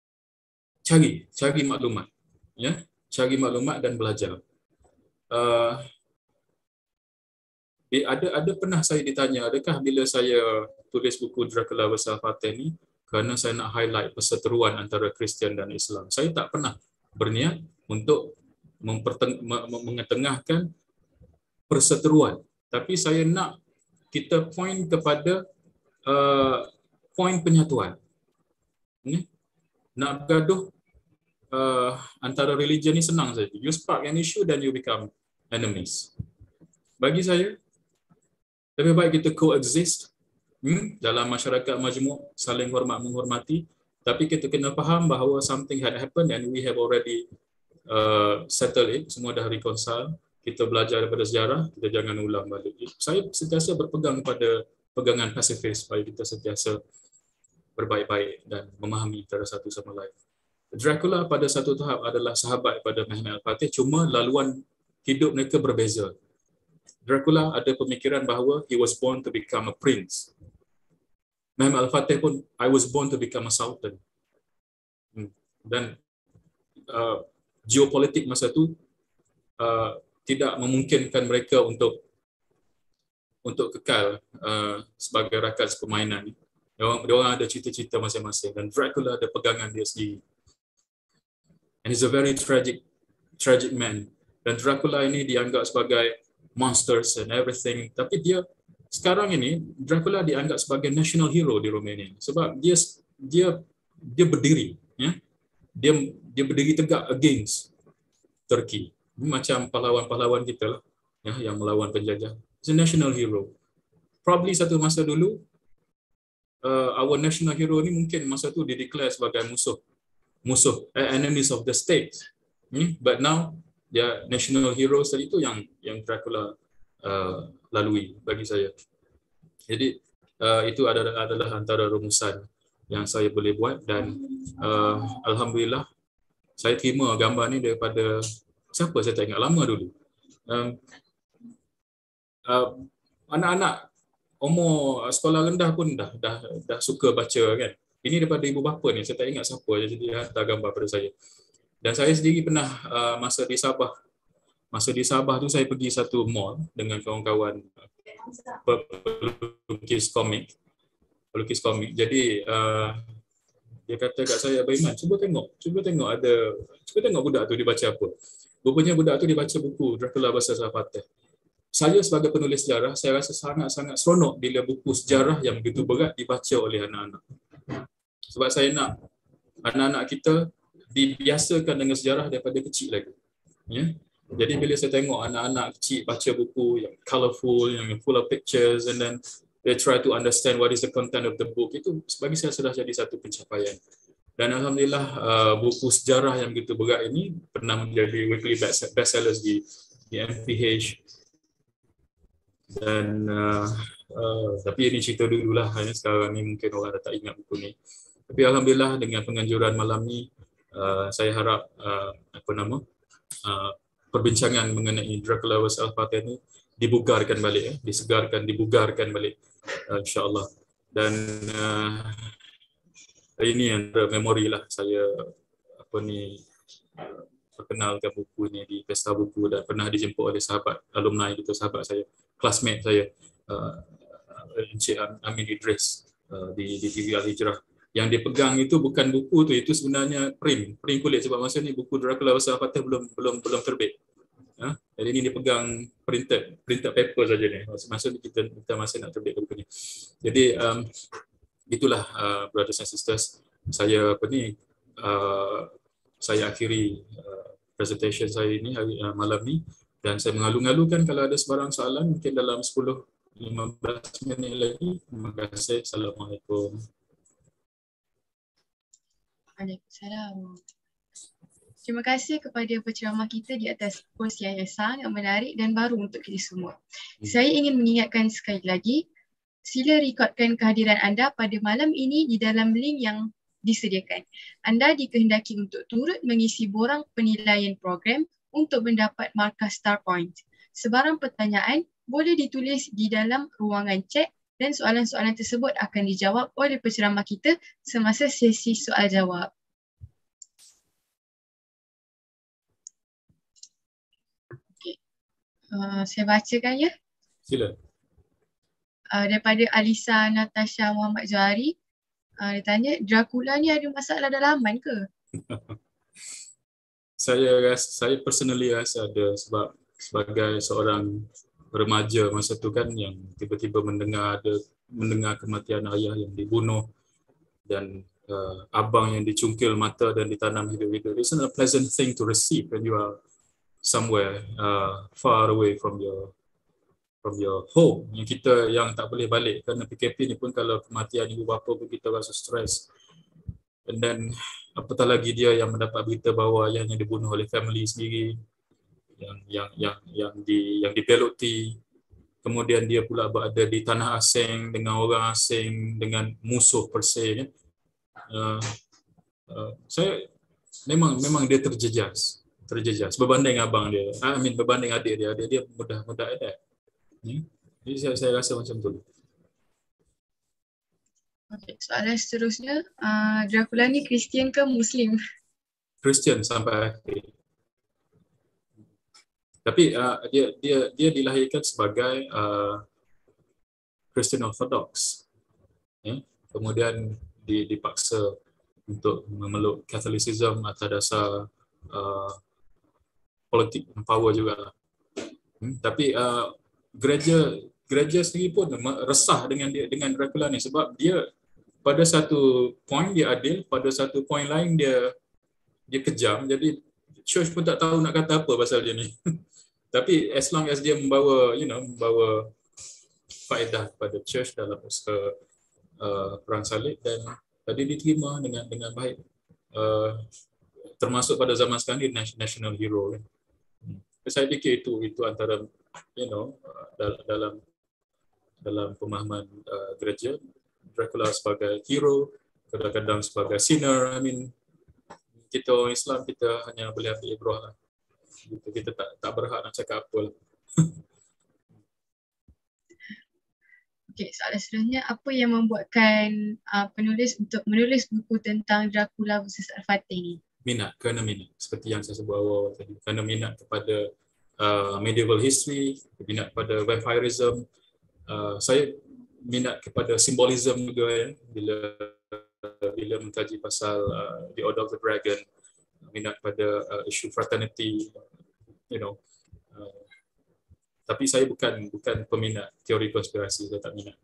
Speaker 3: Cari maklumat. Ya? Cari maklumat dan belajar. Ada pernah saya ditanya, adakah bila saya tulis buku Dracula vs. Al-Fatih ni kerana saya nak highlight perseteruan antara Kristian dan Islam. Saya tak pernah berniat untuk mengetengahkan perseteruan. Tapi saya nak kita point kepada point penyatuan. Nak bergaduh antara religion ni senang saja. You spark an issue then you become enemies. Bagi saya, lebih baik kita coexist dalam masyarakat majmuk, saling hormat menghormati, tapi kita kena faham bahawa something had happened and we have already settled it, semua dah reconcile. Kita belajar daripada sejarah, kita jangan ulang balik. Saya sentiasa berpegang pada pegangan pasifis supaya kita sentiasa berbaik-baik dan memahami antara satu sama lain. Dracula pada satu tahap adalah sahabat pada Muhammad Al-Fatih, cuma laluan hidup mereka berbeza. Dracula ada pemikiran bahawa he was born to become a prince. Muhammad Al-Fatih pun, I was born to become a sultan. Dan geopolitik masa tu tidak memungkinkan mereka untuk kekal sebagai rakan sepermainan. Diorang ada cita-cita masing-masing dan Dracula ada pegangan dia sendiri. And he's a very tragic man. Dan Dracula ini dianggap sebagai monsters and everything. Tapi dia sekarang ini Dracula dianggap sebagai national hero di Romania sebab dia berdiri, ya. Dia berdiri tegak against Turkey. Macam pahlawan-pahlawan kita lah, ya, yang melawan penjajah. He's a national hero. Probably satu masa dulu our national hero ni mungkin masa tu dia declare sebagai musuh enemies of the state. But now dia national heroes tadi tu yang Dracula lalui bagi saya. Jadi itu adalah antara rumusan yang saya boleh buat dan alhamdulillah saya terima gambar ni daripada siapa saya tak ingat, lama dulu. Anak-anak umur sekolah rendah pun dah suka baca kan. Ini daripada ibu bapa ni, saya tak ingat siapa jadi dia hantar gambar pada saya. Dan saya sendiri pernah masa di Sabah. Masa di Sabah tu saya pergi satu mall dengan kawan-kawan pelukis komik. Jadi dia kata kat saya, "Baiman, cuba tengok budak tu dia baca apa." Rupanya budak tu dia baca buku Dracula vs. Al-Fatih. Saya sebagai penulis sejarah, saya rasa sangat-sangat seronok bila buku sejarah yang begitu berat dibaca oleh anak-anak. Sebab saya nak anak-anak kita dibiasakan dengan sejarah daripada kecil lagi. Ya? Jadi bila saya tengok anak-anak kecil baca buku yang colourful, yang full of pictures and then they try to understand what is the content of the book, itu bagi saya sudah jadi satu pencapaian. Dan alhamdulillah buku sejarah yang begitu berat ini pernah menjadi weekly bestsellers di MPH. Dan tapi ini cerita dululah, sekarang ni mungkin orang dah tak ingat buku ni. Tapi alhamdulillah dengan penganjuran malam ni saya harap perbincangan mengenai Dracula vs. Al-Fatih ni dibugarkan balik, dibugarkan balik insya-Allah. Dan ini antara memori lah saya perkenalkan buku ni di Pesta Buku dan pernah dijemput oleh sahabat alumni kita, sahabat saya, classmate saya, Encik Amin Idris di TV Al-Hijrah. Yang dia pegang itu bukan buku tu, itu sebenarnya print kulit sebab masa ni buku Dracula vs. Al-Fatih belum terbit. Jadi ini dia pegang printed paper saja ni. Masa ni kita masih nak terbit buku ni. Jadi itulah brothers and sisters, saya saya akhiri presentation saya ini malam ni dan saya mengalu-ngalukan kalau ada sebarang soalan mungkin dalam 10-15 minit lagi. Terima kasih. Assalamualaikum.
Speaker 1: Waalaikumsalam. Terima kasih kepada penceramah kita di atas post yang sangat menarik dan baru untuk kita semua. Saya ingin mengingatkan sekali lagi, sila rekodkan kehadiran anda pada malam ini di dalam link yang disediakan. Anda dikehendaki untuk turut mengisi borang penilaian program untuk mendapat markah Star Point. Sebarang pertanyaan boleh ditulis di dalam ruangan chat dan soalan-soalan tersebut akan dijawab oleh penceramah kita semasa sesi soal jawab. Okay. Saya bacakan ya.
Speaker 3: Sila.
Speaker 1: Daripada Alisa Natasha Muhammad Johari. Dia tanya, Dracula ni ada masalah dalaman ke?
Speaker 3: Saya personally rasa ada, sebab sebagai seorang remaja masa tu kan, yang tiba-tiba mendengar kematian ayah yang dibunuh dan abang yang dicungkil mata dan ditanam hidup-hidup. It's not a pleasant thing to receive when you are somewhere far away from your home. Yang kita yang tak boleh balik kerana PKP ni pun, kalau kematian ibu bapa pun kita rasa stres. And then apatah lagi dia yang mendapat berita bahawa ayahnya dibunuh oleh family sendiri, yang dipeloti. Kemudian dia pula berada di tanah asing dengan orang asing, dengan musuh per se. Saya memang dia terjejas berbanding abang dia. Berbanding adik dia mudah adapt. Jadi saya rasa macam tu.
Speaker 1: Okay, soalan seterusnya, Dracula ni Kristian ke Muslim?
Speaker 3: Kristian sampai akhir. Tapi dia dilahirkan sebagai Christian Orthodox. Kemudian dipaksa untuk memeluk Catholicism atas dasar politik power juga. Tapi gereja sendiri pun resah dengan Dracula ni, sebab dia pada satu point dia adil, pada satu point lain dia kejam. Jadi church pun tak tahu nak kata apa pasal dia ni. Tapi as long as dia membawa faedah kepada church dalam usaha perang salib, dan tadi diterima dengan baik, termasuk pada zaman sekarang ni national hero. Saya fikir itu antara dalam pemahaman gereja, Dracula sebagai hero, kadang-kadang sebagai sinner. Kita orang Islam, kita hanya boleh ambil ibrah lah. Kita tak berhak nak cakap apa lah.
Speaker 1: Okay, soalan seterusnya, apa yang membuatkan penulis untuk menulis buku tentang Dracula versus Al-Fatih ni?
Speaker 3: Kerana minat, seperti yang saya sebut awal tadi. Kerana minat kepada medieval history, minat kepada vampirism. Saya minat kepada simbolism juga ya. Bila mengkaji pasal The Order of the Dragon, minat pada isu fraternity, tapi saya bukan peminat teori konspirasi, saya tak minat.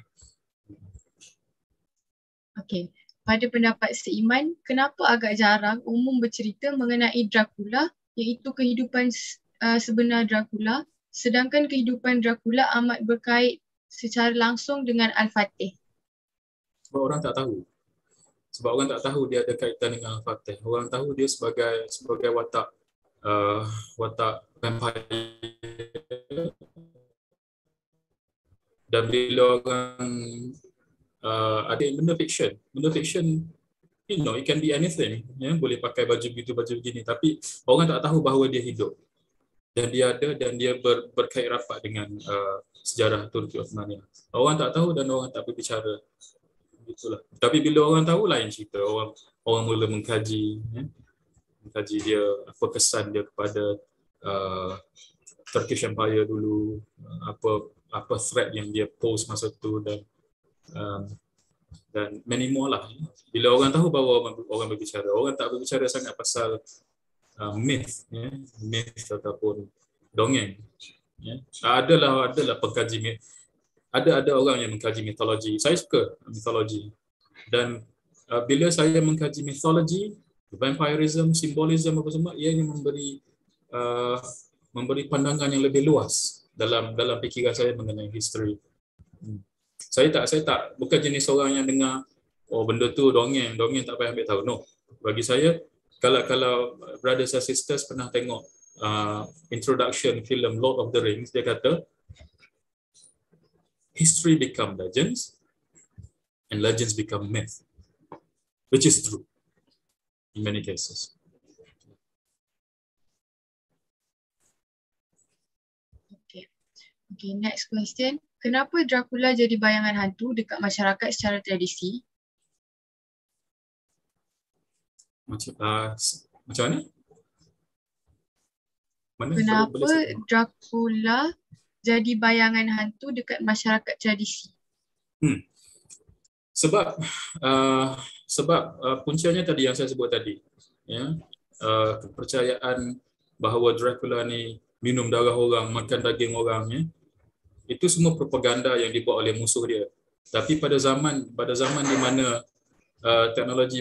Speaker 1: Okey, pada pendapat Seiman, kenapa agak jarang umum bercerita mengenai Dracula, iaitu kehidupan sebenar Dracula, sedangkan kehidupan Dracula amat berkait secara langsung dengan Al-Fatih?
Speaker 3: Sebab orang tak tahu. Dia ada kaitan dengan Al-Fatih. Orang tahu dia sebagai watak vampire. Dan bila orang ada benda fiction, it can be anything, boleh pakai baju begitu, baju begini, tapi orang tak tahu bahawa dia hidup dan dia ada, dan dia berkait rapat dengan sejarah Turki Osmania. Orang tak tahu dan orang tak berbicara. Itulah. Tapi bila orang tahu, lain cerita. Orang mula mengkaji dia, apa kesan dia kepada Turkish Empire dulu, apa threat yang dia pose masa tu, dan many more lah. Bila orang tahu, bahawa orang berbicara. Orang tak berbicara sangat pasal myth ataupun dongeng. Adalah pengkaji myth. Ada orang yang mengkaji mitologi. Saya suka mitologi. Dan bila saya mengkaji mitologi, vampirism, simbolism apa semua, ianya memberi pandangan yang lebih luas dalam fikiran saya mengenai history. Saya tak bukan jenis orang yang dengar benda tu dongeng tak payah ambil tahu. No. Bagi saya, kalau brothers and sisters pernah tengok introduction film Lord of the Rings, dia kata history become legends and legends become myth. which is true in many cases.
Speaker 1: Okay, next question. Kenapa Dracula jadi bayangan hantu dekat masyarakat secara tradisi?
Speaker 3: Macam mana? Mana
Speaker 1: Kenapa Dracula jadi bayangan hantu dekat masyarakat tradisi?
Speaker 3: Sebab puncanya tadi yang saya sebut tadi, ya, kepercayaan bahawa Dracula ni minum darah orang, makan daging orang, ya, itu semua propaganda yang dibuat oleh musuh dia. Tapi pada zaman di mana teknologi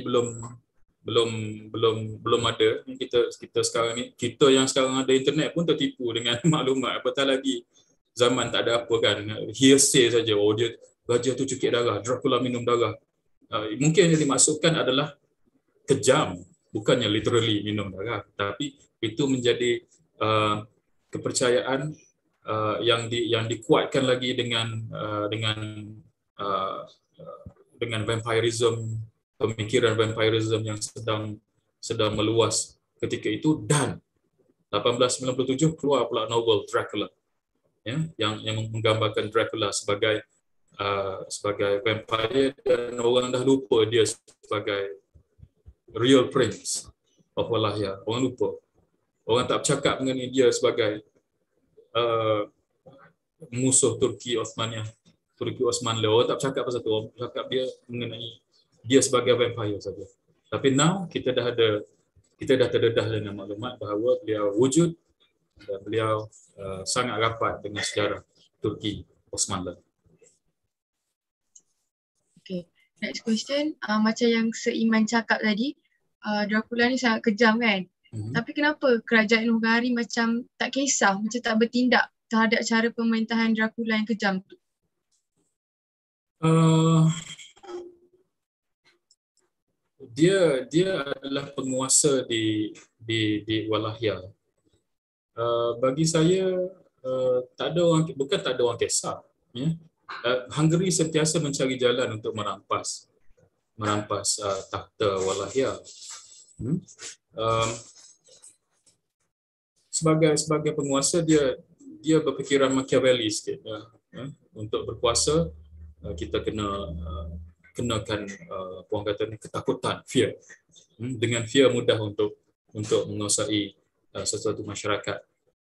Speaker 3: belum ada, kita sekarang ni, kita yang sekarang ada internet pun tertipu dengan maklumat, apatah lagi zaman tak ada apa kan, hearsay saja, oh dia raja tu cukik darah, Dracula minum darah. Mungkin yang dimaksudkan adalah kejam, bukannya literally minum darah, tapi itu menjadi kepercayaan yang dikuatkan lagi dengan vampirism, pemikiran vampirism yang sedang meluas ketika itu. Dan 1897 keluar pula novel Dracula, ya, yang menggambarkan Dracula sebagai vampire, dan orang dah lupa dia sebagai real prince of Walahia. Orang lupa. Orang tak bercakap mengenai dia sebagai musuh Turki Osmaniyah, Turki Osmanli. Orang tak bercakap pasal tu. Orang bercakap dia mengenai dia sebagai vampire saja. Tapi now kita dah terdedah dengan maklumat bahawa beliau wujud dan beliau sangat rapat dengan sejarah Turki Osmanli.
Speaker 1: Okay, next question. Macam yang Seiman cakap tadi, Dracula ni sangat kejam kan? Tapi kenapa kerajaan Hungaria macam tak kisah, macam tak bertindak terhadap cara pemerintahan Dracula yang kejam tu?
Speaker 3: Dia adalah penguasa di Walahia. Bagi saya bukan tak ada orang kisah, ya. Hungary sentiasa mencari jalan untuk merampas takhta Walahia. Sebagai penguasa, dia berfikiran Machiavelli sikit, ya. Untuk berkuasa kita kenakan puan kata ni ketakutan, fear. Dengan fear mudah untuk menguasai sesuatu masyarakat.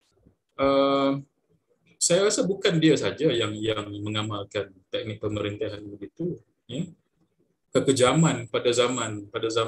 Speaker 3: Saya rasa bukan dia saja yang mengamalkan teknik pemerintahan begitu, ya. Kekejaman pada zaman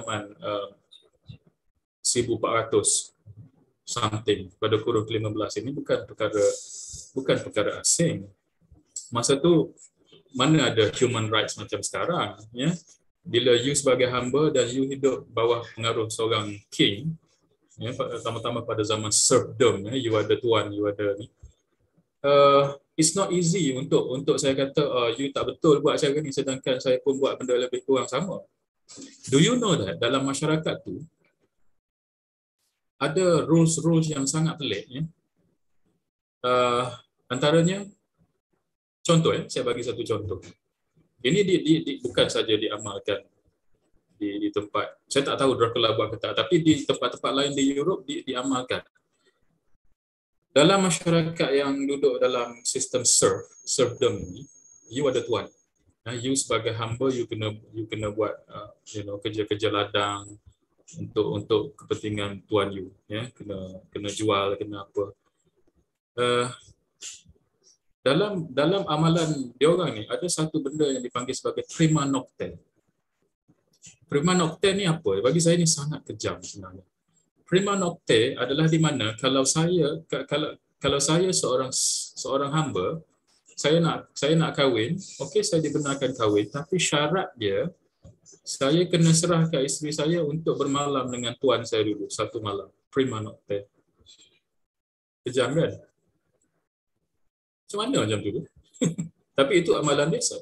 Speaker 3: 1400 something, pada kurun ke-15 ini bukan perkara asing. Masa tu mana ada human rights macam sekarang, ya. Bila you sebagai hamba dan you hidup bawah pengaruh seorang king, ya, pertama-tama pada zaman serfdom, ya, you ada tuan, you ada ni. It's not easy untuk saya kata you tak betul buat cara ni, sedangkan saya pun buat benda lebih kurang sama. Do you know that dalam masyarakat tu ada rules yang sangat pelik, ya. Antaranya, contoh, ya, saya bagi satu contoh. Ini bukan saja diamalkan di tempat, saya tak tahu Dracula buat ke tak, tapi di tempat-tempat lain di Europe diamalkan. Dalam masyarakat yang duduk dalam sistem serfdom ni, you ada tuan. You sebagai hamba, you kena buat kerja-kerja ladang untuk kepentingan tuan you, ya, kena jual, kena apa. Dalam amalan dia orang ni ada satu benda yang dipanggil sebagai prima nocte. Prima nocte ni apa? Bagi saya ni sangat kejam sebenarnya. Prima nocte adalah di mana kalau saya seorang hamba, saya nak kahwin, okey, saya dibenarkan kahwin, tapi syarat dia saya kena serahkan isteri saya untuk bermalam dengan tuan saya dulu satu malam. Prima nocte. Kejam kan? Macam mana macam tu? Tapi itu amalan biasa.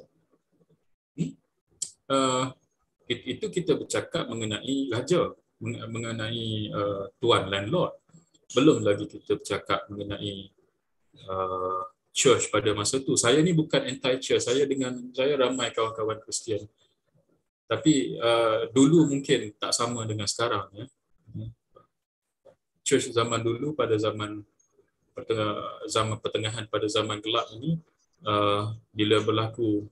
Speaker 3: Itu kita bercakap mengenai raja, mengenai tuan landlord. Belum lagi kita bercakap mengenai church pada masa tu. Saya ni bukan anti-church. Saya ramai kawan-kawan Kristian. Tapi dulu mungkin tak sama dengan sekarang. Ya. Church zaman dulu pada zaman pertengahan pada zaman gelap ini, bila berlaku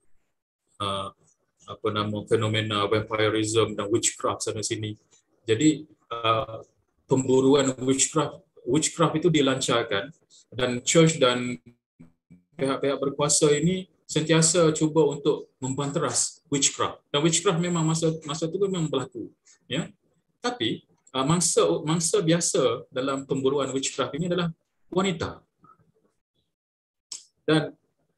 Speaker 3: fenomena vampirism dan witchcraft sana sini. Jadi pemburuan witchcraft itu dilancarkan, dan church dan pihak-pihak berkuasa ini sentiasa cuba untuk membanteras witchcraft. Dan witchcraft memang masa itu memang berlaku. Ya. Tapi mangsa biasa dalam pemburuan witchcraft ini adalah wanita. Dan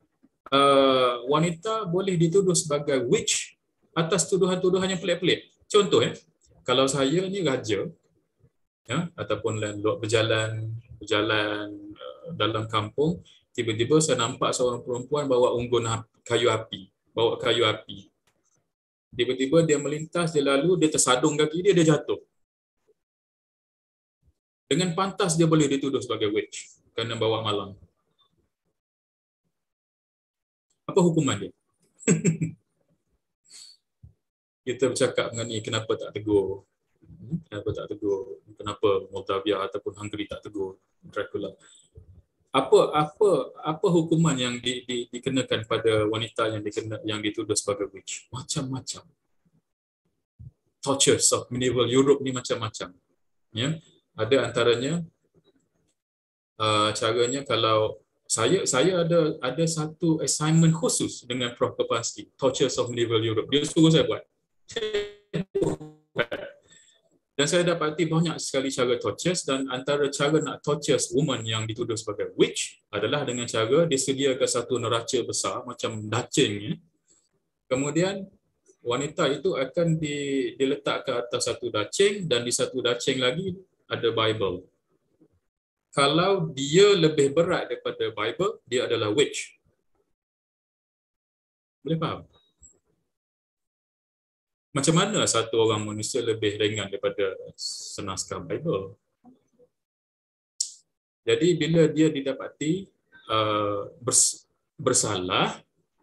Speaker 3: wanita boleh dituduh sebagai witch atas tuduhan-tuduhan yang pelik-pelik. Contoh, kalau saya ni raja, ya, ataupun landlord berjalan dalam kampung, tiba-tiba saya nampak seorang perempuan bawa unggun kayu api. Tiba-tiba dia melintas, dia lalu, dia tersadung kaki dia jatuh. Dengan pantas dia boleh dituduh sebagai witch kerana bawa malang. Apa hukuman dia? Kita bercakap mengenai kenapa tak tegur. Kenapa Moldavia ataupun Hungary tak tegur Dracula. Apa hukuman yang dikenakan pada wanita yang dituduh sebagai witch? Macam-macam. Tortures of medieval Europe ni macam-macam. Ya, ada antaranya caranya, kalau saya ada satu assignment khusus dengan Prof. Kepanski, Tortures of Medieval Europe. Dia suruh saya buat. Dan saya dapati banyak sekali cara tortures, dan antara cara nak tortures woman yang dituduh sebagai witch adalah dengan cara dia sediakan satu neraca besar macam dacing. Kemudian wanita itu akan diletakkan atas satu dacing, dan di satu dacing lagi ada Bible. Kalau dia lebih berat daripada Bible, dia adalah witch. Boleh faham? Macam mana satu orang manusia lebih ringan daripada senaskah Bible? Jadi bila dia didapati bersalah,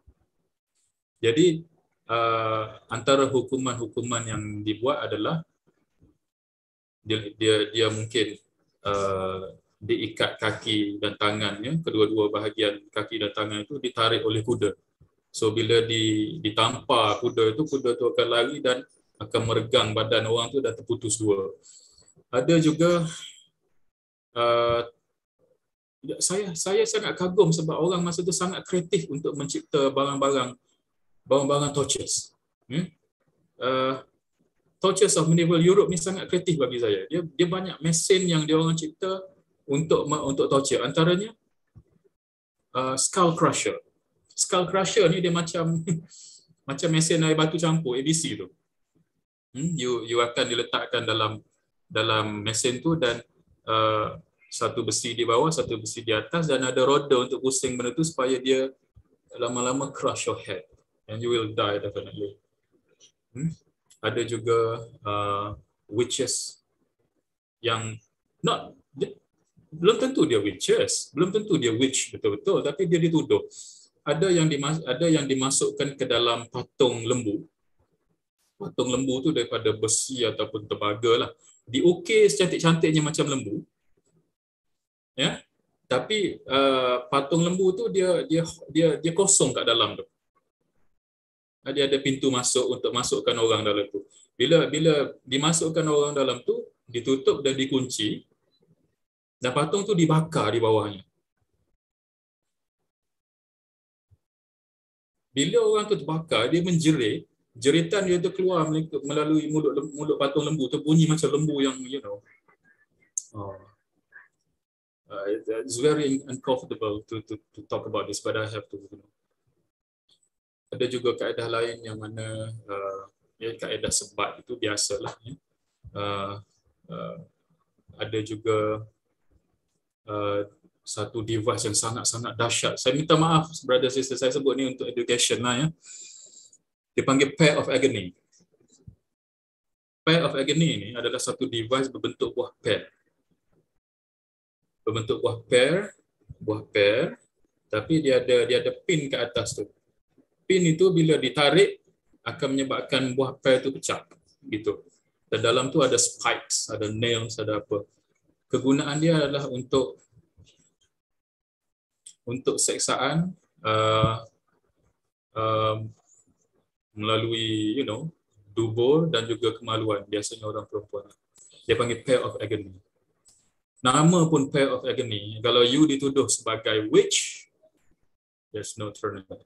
Speaker 3: jadi antara hukuman-hukuman yang dibuat adalah dia mungkin diikat kaki dan tangannya, kedua-dua bahagian kaki dan tangan itu ditarik oleh kuda. So bila ditampar kuda tu akan lari dan akan meregang badan orang tu dan terputus dua. Ada juga saya sangat kagum sebab orang masa tu sangat kreatif untuk mencipta barang-barang tortures. Tortures of Medieval Europe ni sangat kreatif bagi saya. Dia banyak mesin yang dia orang cipta untuk torture. Antaranya skull crusher. Skull crusher ni dia macam mesin air batu campur, ABC tu. You akan diletakkan dalam mesin tu, dan satu besi di bawah, satu besi di atas, dan ada roda untuk pusing benda tu supaya dia lama-lama crush your head and you will die definitely. Ada juga witches yang belum tentu dia witches, belum tentu dia witch betul-betul, tapi dia dituduh. Ada yang dimasukkan ke dalam patung lembu. Patung lembu tu daripada besi ataupun tembaga lah. Diukir secantik-cantiknya macam lembu. Ya. Tapi patung lembu tu dia kosong kat dalam tu. Dia ada pintu masuk untuk masukkan orang dalam tu. Bila dimasukkan orang dalam tu, ditutup dan dikunci, dan patung tu dibakar di bawahnya. Bila orang tu terbakar, dia menjerit, jeritan dia tu keluar melalui mulut patung lembu tu, bunyi macam lembu yang it's very uncomfortable to talk about this, but I have to. Ada juga kaedah lain yang mana kaedah sebat itu biasalah. Ada juga satu device yang sangat-sangat dahsyat. Saya minta maaf, brother sister, saya sebut ni untuk education lah ya. Dipanggil pair of agony. Pair of agony ni adalah satu device berbentuk buah pair. Berbentuk buah pair, tapi dia ada pin ke atas tu. Pin itu bila ditarik, akan menyebabkan buah pear itu pecah gitu. Dan dalam tu ada spikes, ada nails, ada apa. Kegunaan dia adalah untuk seksaan uh, melalui dubur dan juga kemaluan, biasanya orang perempuan. Dia panggil pair of agony. Nama pun pair of agony. Kalau you dituduh sebagai witch, there's no turning back.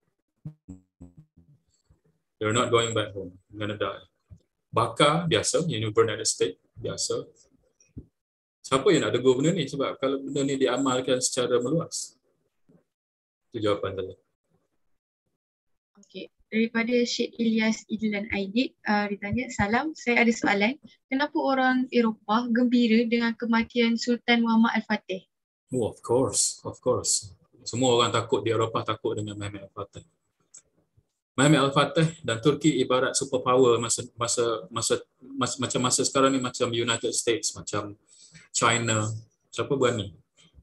Speaker 3: You're not going back home. You're gonna die. Bakar biasa, you burn at the stake biasa. Siapa yang nak tegur benda ni? Sebab kalau benda ni diamalkan secara meluas. Itu jawapan saya.
Speaker 1: Okey, daripada Syed Ilyas Idlan Aidit, ditanya, salam, saya ada soalan. Kenapa orang Eropah gembira dengan kematian Sultan Muhammad Al-Fatih?
Speaker 3: Oh, of course. Semua orang takut di Eropah takut dengan Mehmet Al-Fatih. Mehmet Al-Fatih dan Turki ibarat superpower macam masa sekarang ni, macam United States, macam China. Siapa berani?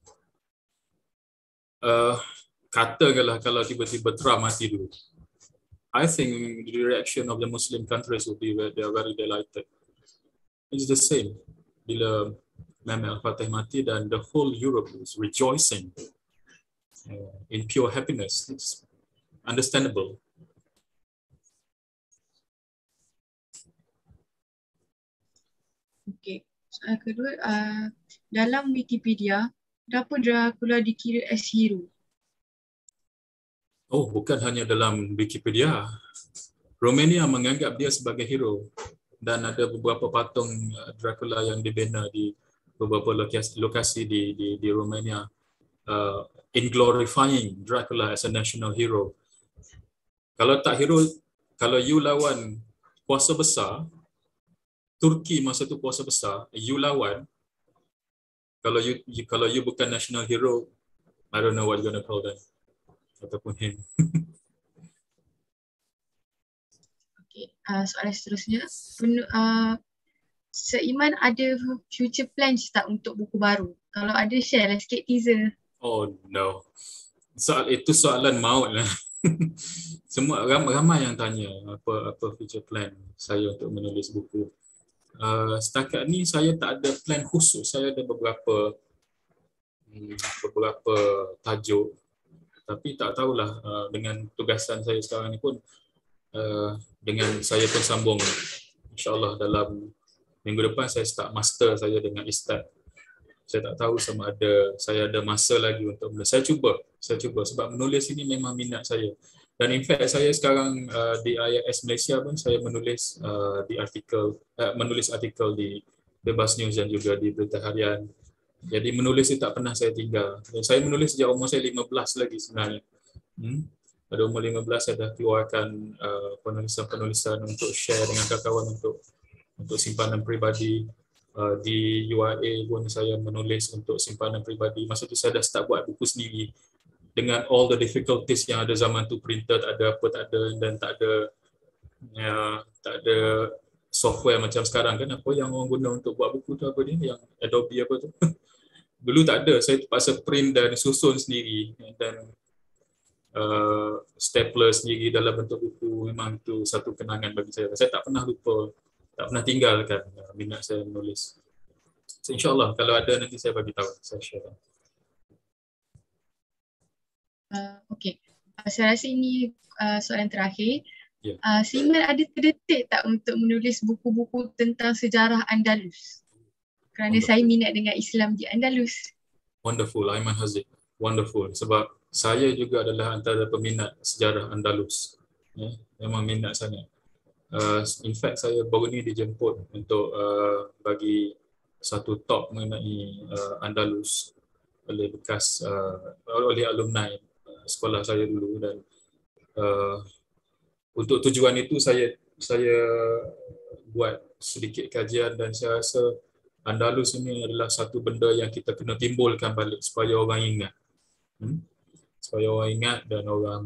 Speaker 3: Katakanlah kalau tiba-tiba Trump mati dulu. I think the reaction of the Muslim countries would be they are very delighted. It's the same. Bila Mehmet Al-Fatih mati dan the whole Europe is rejoicing in pure happiness. It's understandable.
Speaker 1: Okey, soalan kedua, dalam Wikipedia, kenapa Dracula dikira as hero?
Speaker 3: Oh, bukan hanya dalam Wikipedia. Romania menganggap dia sebagai hero dan ada beberapa patung Dracula yang dibina di beberapa lokasi di Romania, in glorifying Dracula as a national hero. Kalau tak hero, kalau you lawan kuasa besar, Turki masa tu kuasa besar, you lawan, kalau you bukan national hero, I don't know what you're gonna call them ataupun him.
Speaker 1: Okey, soalan seterusnya, Seiman ada future plans tak untuk buku baru? Kalau ada, share lah sikit teaser.
Speaker 3: Oh no, itu soalan maut lah. Semua ramai yang tanya apa future plan saya untuk menulis buku. Setakat ni saya tak ada plan khusus. Saya ada beberapa tajuk, tapi tak tahulah, dengan tugasan saya sekarang ni pun, dengan saya pun sambung, insyaAllah dalam minggu depan saya start master saya dengan Istad. Saya tak tahu sama ada saya ada masa lagi untuk menulis. Saya cuba sebab menulis ini memang minat saya. Dan in fact saya sekarang di IIS Malaysia pun saya menulis menulis artikel di Bebas News dan juga di Berita Harian. Jadi menulis itu tak pernah saya tinggal. Dan saya menulis sejak umur saya 15 lagi sebenarnya. Pada umur 15 saya dah keluarkan penulisan-penulisan untuk share dengan kawan-kawan untuk simpanan peribadi. Di UIA pun saya menulis untuk simpanan peribadi. Masa tu saya dah start buat buku sendiri. Dengan all the difficulties yang ada zaman tu, printer tak ada, dan tak ada software macam sekarang kan. Apa yang orang guna untuk buat buku tu, apa ni, yang Adobe apa tu. Dulu tak ada, saya terpaksa print dan susun sendiri, dan stapler sendiri dalam bentuk buku. Memang tu satu kenangan bagi saya. Saya tak pernah lupa, tak pernah tinggalkan minat saya menulis. So, InsyaAllah kalau ada nanti saya bagi tahu, saya share.
Speaker 1: Okey, saya rasa ini soalan terakhir.
Speaker 3: Yeah.
Speaker 1: Seiman ada terdetik tak untuk menulis buku-buku tentang sejarah Andalus? Kerana saya minat dengan Islam di Andalus.
Speaker 3: Wonderful, Aiman Haziq. Wonderful. Sebab saya juga adalah antara peminat sejarah Andalus. Memang minat sangat. In fact, saya baru ni dijemput untuk bagi satu talk mengenai Andalus oleh oleh alumni sekolah saya dulu, dan untuk tujuan itu saya buat sedikit kajian, dan saya rasa Andalus ini adalah satu benda yang kita kena timbulkan balik supaya orang ingat. Supaya orang ingat dan orang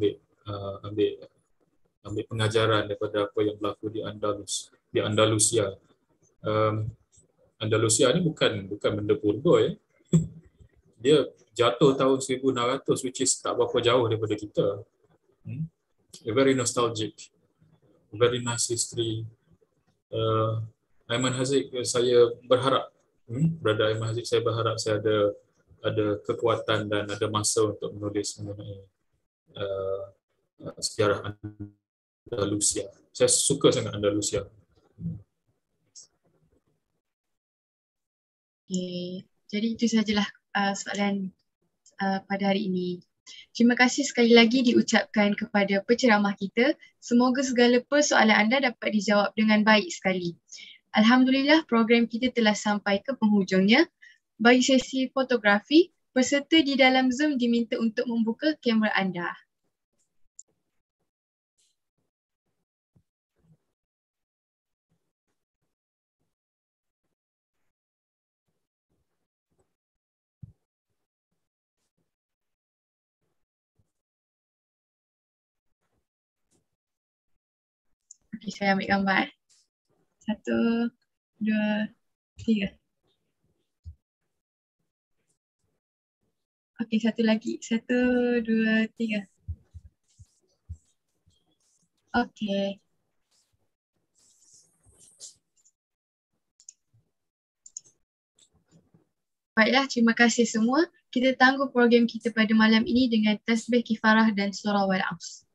Speaker 3: ambil pengajaran daripada apa yang berlaku di Andalusia. Andalusia ni bukan benda purba ya. Dia jatuh tahun 1600, which is tak berapa jauh daripada kita. Very nostalgic. very nice history. Aiman Haziq, saya berharap, Brother Aiman Haziq, saya berharap saya ada kekuatan dan ada masa untuk menulis mengenai sejarah Andalusia. Saya suka sangat Andalusia.
Speaker 1: Okay. Jadi itu sajalah soalan pada hari ini. Terima kasih sekali lagi diucapkan kepada penceramah kita. Semoga segala persoalan anda dapat dijawab dengan baik sekali. Alhamdulillah, program kita telah sampai ke penghujungnya. Bagi sesi fotografi, peserta di dalam Zoom diminta untuk membuka kamera anda. Okey, saya ambil gambar. 1, 2, 3. Okey, satu lagi. 1, 2, 3. Okey. Baiklah, terima kasih semua. Kita tangguh program kita pada malam ini dengan tasbih kifarah dan surah wal-Asr.